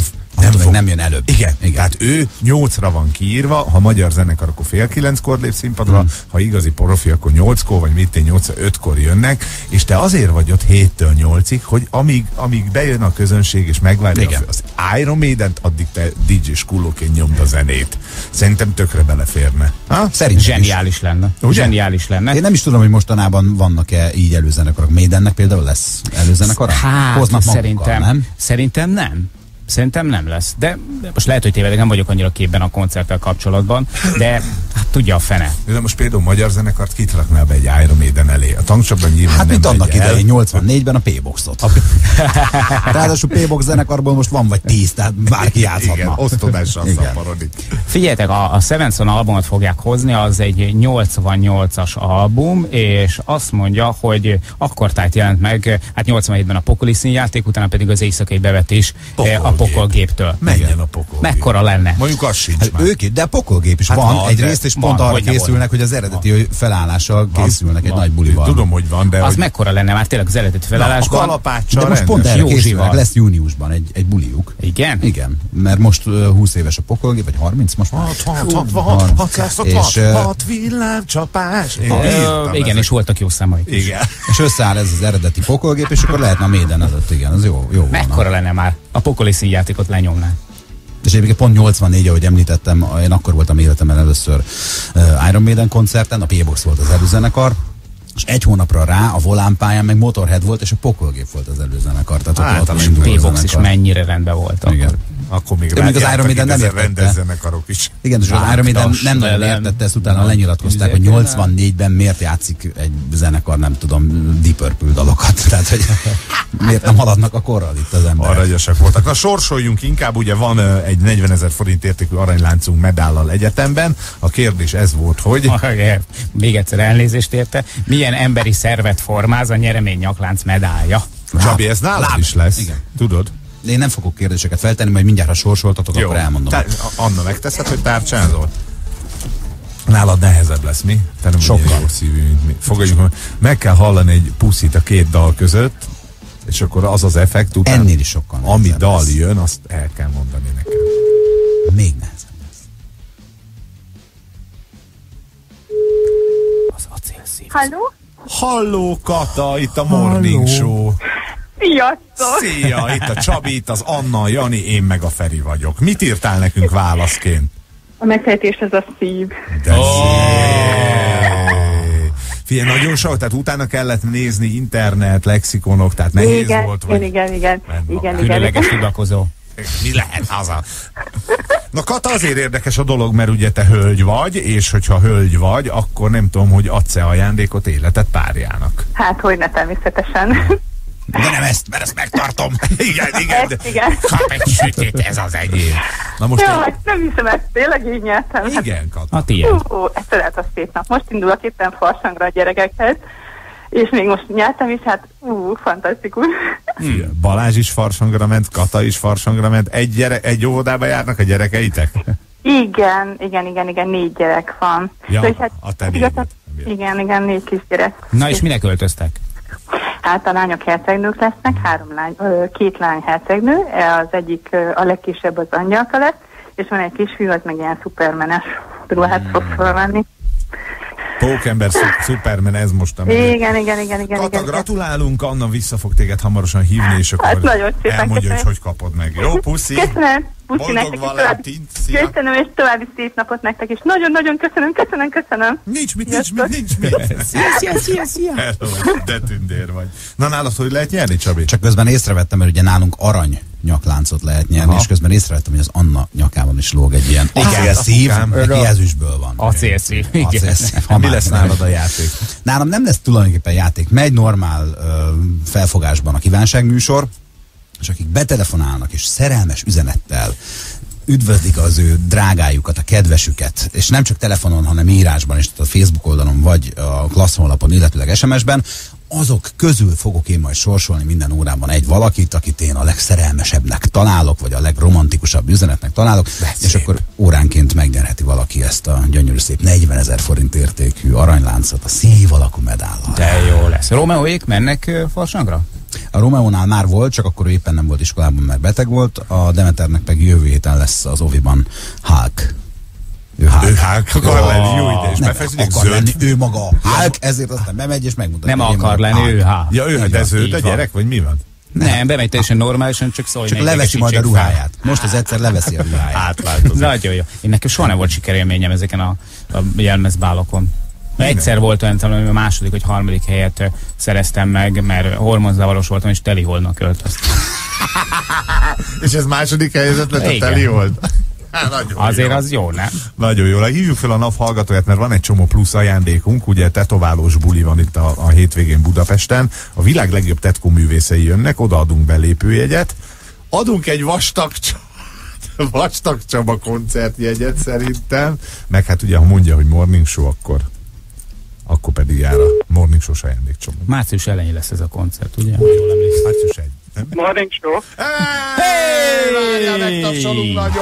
Nem jön előbb. Igen. Tehát ő 8-ra van kiírva, ha magyar zenekar, akkor fél 9-kor lép színpadra, ha igazi profi, akkor 8-kor, vagy mit 8-5-kor jönnek, és te azért vagy ott 7-től 8-ig, hogy amíg bejön a közönség, és megvárja az Iron Maident, addig te DJ Skulóként nyomd a zenét. Szerintem tökre beleférne. Szerintem zseniális lenne. Zseniális lenne. Én nem is tudom, hogy mostanában vannak-e így előzenekarok. Maidennek például lesz előzenekara? Hát, szerintem nem. Szerintem nem lesz. De most lehet, hogy tévedek, nem vagyok annyira képben a koncerttel kapcsolatban, de hát tudja a fene. De most például magyar zenekart kit raknál be egy Iron Maiden elé? A tankcsapban nyilván hát mint annak idején 84-ben a P-boxot. Ráadásul P-box zenekarból most van vagy 10, tehát bárki játszhatna. Igen, osztodással szappanodik. Figyeljetek, a Seven Son albumot fogják hozni, az egy 88-as album, és azt mondja, hogy akkor tájt jelent meg, hát 87-ben a Pokoli színjáték, utána pedig az éjszakai bevetés a Pokolgéptől. Menjen a Pokolgép. Mekkora lenne? Mondjuk az sincs hát már. De a Pokolgép is van egyrészt, és pont arra készülnek, hogy az eredeti felállással készülnek egy nagy bulival. Tudom, hogy van, de... Az mekkora lenne már tényleg az eredeti felállásban? A kalapáccsal de most pont erre készülnek, lesz júniusban egy buliuk. Igen? Igen, mert most 20 éves a Pokolgép, vagy 30 most már. 6 villámcsapás. Igen, és voltak jó számaik. Igen. És összeáll ez az eredeti Pokolgép, és akkor lehetne a Maiden előtt, igen, az jó volna. Mekkora lenne már? A Pokoli színjátékot lenyomná. És egyébként pont 84, ahogy említettem, én akkor voltam életemben először Iron Maiden koncerten, a P-box volt az előzenekar, és 1 hónapra rá a volánpályán meg Motorhead volt, és a Pokolgép volt az előzenekar. Tehát a P-box is mennyire rendben volt. Igen. Akkor még az Iron Maiden nem értette. Is. Igen, és az Iron Maiden nem nagyon értette, ezt utána lenyilatkozták, hogy 84-ben miért játszik egy zenekar, nem tudom, Deep Purple dalokat. Tehát, hogy miért nem haladnak a korral itt az emberek. Aranyosak voltak. Na sorsoljunk inkább, ugye van egy 40 000 forint értékű aranyláncunk medállal egyetemben. A kérdés ez volt, hogy... Még egyszer elnézést érte. Milyen emberi szervet formáz a nyeremény nyaklánc medálja? Csabi, ez nálad is lesz. Igen. Tudod? Én nem fogok kérdéseket feltenni, majd mindjárt, ha sorsoltatok, akkor elmondom. Anna, megteszed, hogy tárcsázol? Nálad nehezebb lesz, mi? Te nem sokkal jó szívű, mint mi. Fogadjunk, meg kell hallani egy puszit a 2 dal között, és akkor az az effekt után, ennél is sokkal ami dal lesz. Jön, azt el kell mondani nekem. Még nehezebb lesz. Az acélszív. Halló? Halló, Kata, itt a Morning Show. Sziasztok! Szia, itt a Csabi, itt az Anna, a Jani, én meg a Feri vagyok. Mit írtál nekünk válaszként? A megfejtés ez a szív. De figyelj, nagyon sok, tehát utána kellett nézni internet, lexikonok, tehát nehéz volt. Vagy... Igen. Különleges tudakozó. Mi lehet az a... Na Kata, azért érdekes a dolog, mert ugye te hölgy vagy, és hogyha hölgy vagy, akkor nem tudom, hogy adsz-e ajándékot életed párjának. Hát, hogyne, természetesen. De nem ezt, mert ezt megtartom. Igen. Igen. Kap egy sütét, ez az enyém. Na most nem hiszem, ezt tényleg így nyertem. Igen, Kata. A tiéd. Ez lehet a szép nap. Most indulok éppen farsangra a gyerekekhez, és még most nyertem is, hát fantasztikus. Balázs is farsangra ment, Kata is farsangra ment. Egy óvodába járnak a gyerekeitek? Igen, 4 gyerek van. Ja, és hát, a te igen, 4 kisgyerek. Na és minek öltöztek? Hát a lányok hercegnők lesznek, 2 lány hercegnő, az egyik a legkisebb az angyalka lesz, és van egy kisfiú, az meg ilyen szupermenes ruhát fog felvenni. Pókember, Superman, ez most a Igen. Kata, gratulálunk, Anna vissza fog téged hamarosan hívni, és akkor hát nagyon szépen elmondja, hogy kapod meg. Jó, puszi! Köszönöm! Puszi Boldog Valentint! Köszönöm, és további szép napot nektek, és nagyon-nagyon köszönöm. Nincs mit. Szia. De tündér vagy. Na, nálad hogy lehet nyerni, Csabi? Csak közben észrevettem, mert ugye nálunk arany nyakláncot lehet nyerni, és közben észrevettem, hogy az Anna nyakában is lóg egy ilyen acélszív, neki ezüstből van. Acélszív. Mi lesz nálad a játék? Nálam nem lesz tulajdonképpen játék. Megy normál felfogásban a kívánságműsor, és akik betelefonálnak és szerelmes üzenettel üdvözlik az ő drágájukat, a kedvesüket, és nem csak telefonon, hanem írásban, és a Facebook oldalon, vagy a Klassz honlapon, illetőleg SMS-ben, azok közül fogok én majd sorsolni minden órában egy valakit, akit én a legszerelmesebbnek találok, vagy a legromantikusabb üzenetnek találok, és akkor óránként megnyerheti valaki ezt a gyönyörű szép 40 000 forint értékű aranyláncot a szív alakú medállal. De jó lesz. Romeóék mennek Farsangra? A Romeónál már volt, csak akkor ő éppen nem volt iskolában, mert beteg volt. A Demeternek meg jövő héten lesz az Oviban Hulk. Ő Hulk akar lenni, jó ide, és befekszik akar lenni, ő maga Hulk, ezért aztán bemegy és megmutatja. Nem akar lenni, ő Hulk. Ja, ő, de zöld a gyerek, vagy mi van? Nem, bemegy teljesen normálisan, csak szólj. Csak leveszi majd a ruháját. Most az egyszer leveszi a ruháját. Átváltozik. Nagyon jó. Én nekem soha nem volt sikerélményem ezeken a jelmezbálokon. Egyszer volt olyan, hogy a második vagy harmadik helyet szereztem meg, mert hormonzavaros voltam, és teliholdnak költöztem. És ez második helyzet lett a telihold? Azért jó. Az jó, nem? Nagyon jó. Hívjuk fel a nap hallgatóját, mert van egy csomó plusz ajándékunk, ugye tetoválós buli van itt a hétvégén Budapesten. A világ legjobb tetkó művészei jönnek, odaadunk belépőjegyet. Adunk egy Vastag Csaba koncertjegyet szerintem, meg hát ugye ha mondja, hogy morning show, akkor pedig jár a morning show-s ajándékcsomag. Március elején lesz ez a koncert, ugye? Jól emlékszem. Március 1. Morning show. Hey! Megtapsolunk nagyon!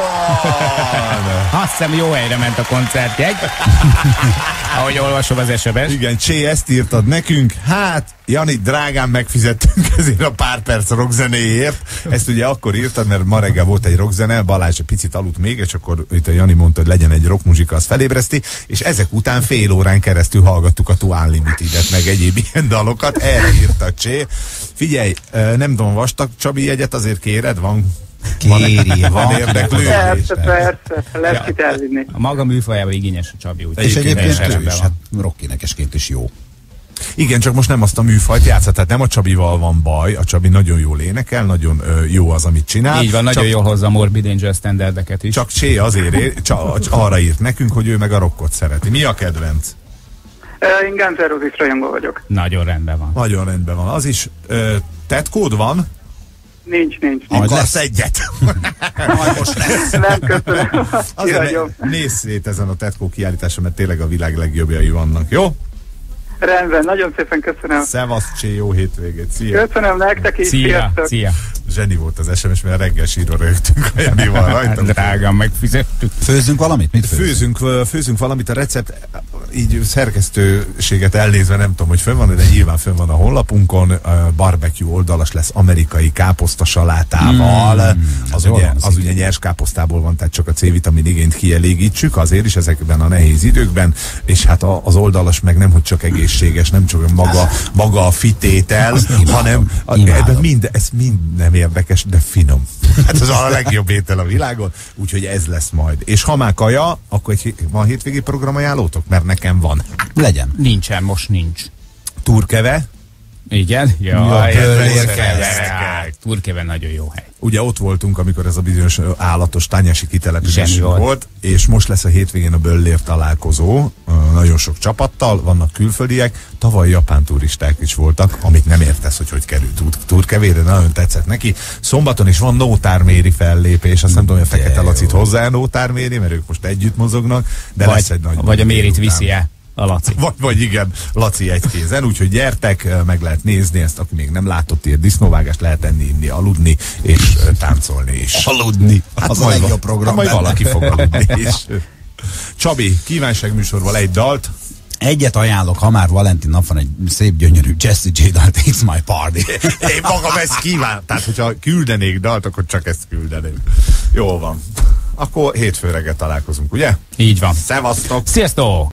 Azt hiszem jó helyre ment a koncertjegy. Ahogy olvasom az SMS. Igen, Csé, ezt írtad nekünk. Hát, Jani, drágán megfizettünk ezért a pár perc rockzenéért. Ezt ugye akkor írtad, mert ma reggel volt egy rockzene, Balázs egy picit aludt még, és akkor itt a Jani mondta, hogy legyen egy rockmuzsika, az felébreszti, és ezek után fél órán keresztül hallgattuk a Too Unlimited-et, meg egyéb ilyen dalokat. Erre írta Csé. Figyelj, nem tudom, Vastag Csabi jegyet azért kéred? Van érdeklődés. Persze, lesz kit elvinni. A maga műfajában igényes a Csabi. És egyébként ő is, hát rockénekesként is jó. Igen, csak most nem azt a műfajt játszott, tehát nem a Csabival van baj, a Csabi nagyon jól énekel, nagyon jó az, amit csinál. Így van, nagyon jól hozza a Morbid Angel standardeket is. Csak Csé azért arra írt nekünk, hogy ő meg a rockot szereti. Mi a kedvenc? Én Guns N' Roses rajongó vagyok. Nagyon rendben van. Nagyon rendben van. Az is, tetkód van? Nincs. Akkor lesz egyet. Majd most lesz. Nem, köszönöm. Azért nézz szét ezen a tetkó kiállításon, mert tényleg a világ legjobbjai vannak, jó? Rendben, nagyon szépen köszönöm. Szevasz, Csé, jó hétvégét. Szia. Köszönöm nektek is. Szia. Zseni volt az SMS, mert reggel sírva rögtünk a Janival rajta. Drágán megfizettük. Főzzünk valamit? Mit főzünk valamit, a recept így szerkesztőséget elnézve nem tudom, hogy fönn van, de nyilván fönn van a honlapunkon. Barbecue oldalas lesz amerikai káposzta salátával. Az ugye nyers káposztából van, tehát csak a C-vitamin igényt kielégítsük, azért is ezekben a nehéz időkben, és hát az oldalas meg nem, hogy csak egészséges, nem csak maga a fitétel, hanem ez mind nem érdekes, de finom. Hát az a legjobb étel a világon, úgyhogy ez lesz majd. És ha már kaja, akkor van hétvégi program ajánlótok? Mert nekem van. Legyen. Nincsen, most nincs. Turkeve? Igen? Jaj, Turkeve nagyon jó hely. Ugye ott voltunk, amikor ez a bizonyos állatos tányási kitelepülés volt, és most lesz a hétvégén a Böllér találkozó, nagyon sok csapattal, vannak külföldiek, tavaly japán turisták is voltak, amit nem értesz, hogy került Turkevére, nagyon tetszett neki. Szombaton is van Nótárméri fellépés, azt nem tudom, hogy a Fekete Lacit hozzá Nótárméri, mert ők most együtt mozognak, de lesz egy nagy... Vagy a Mérit viszi el. A Laci. Vagy igen, Laci egy kézen, úgyhogy gyertek, meg lehet nézni ezt, aki még nem látott ilyet disznóvágást, lehet enni, inni, aludni, és táncolni is. Aludni? Hát az a legjobb program. Majd valaki fog aludni is. Csabi, kívánságműsorval egy dalt. Egyet ajánlok, ha már Valentin nap van, egy szép gyönyörű Jessie J. dalt, It's My Party. Én magam ezt kívánom. Tehát, hogyha küldenék dalt, akkor csak ezt küldeném. Jó van. Akkor hétfő reggel találkozunk, ugye? Így van. Szevasztok! Sziasztok!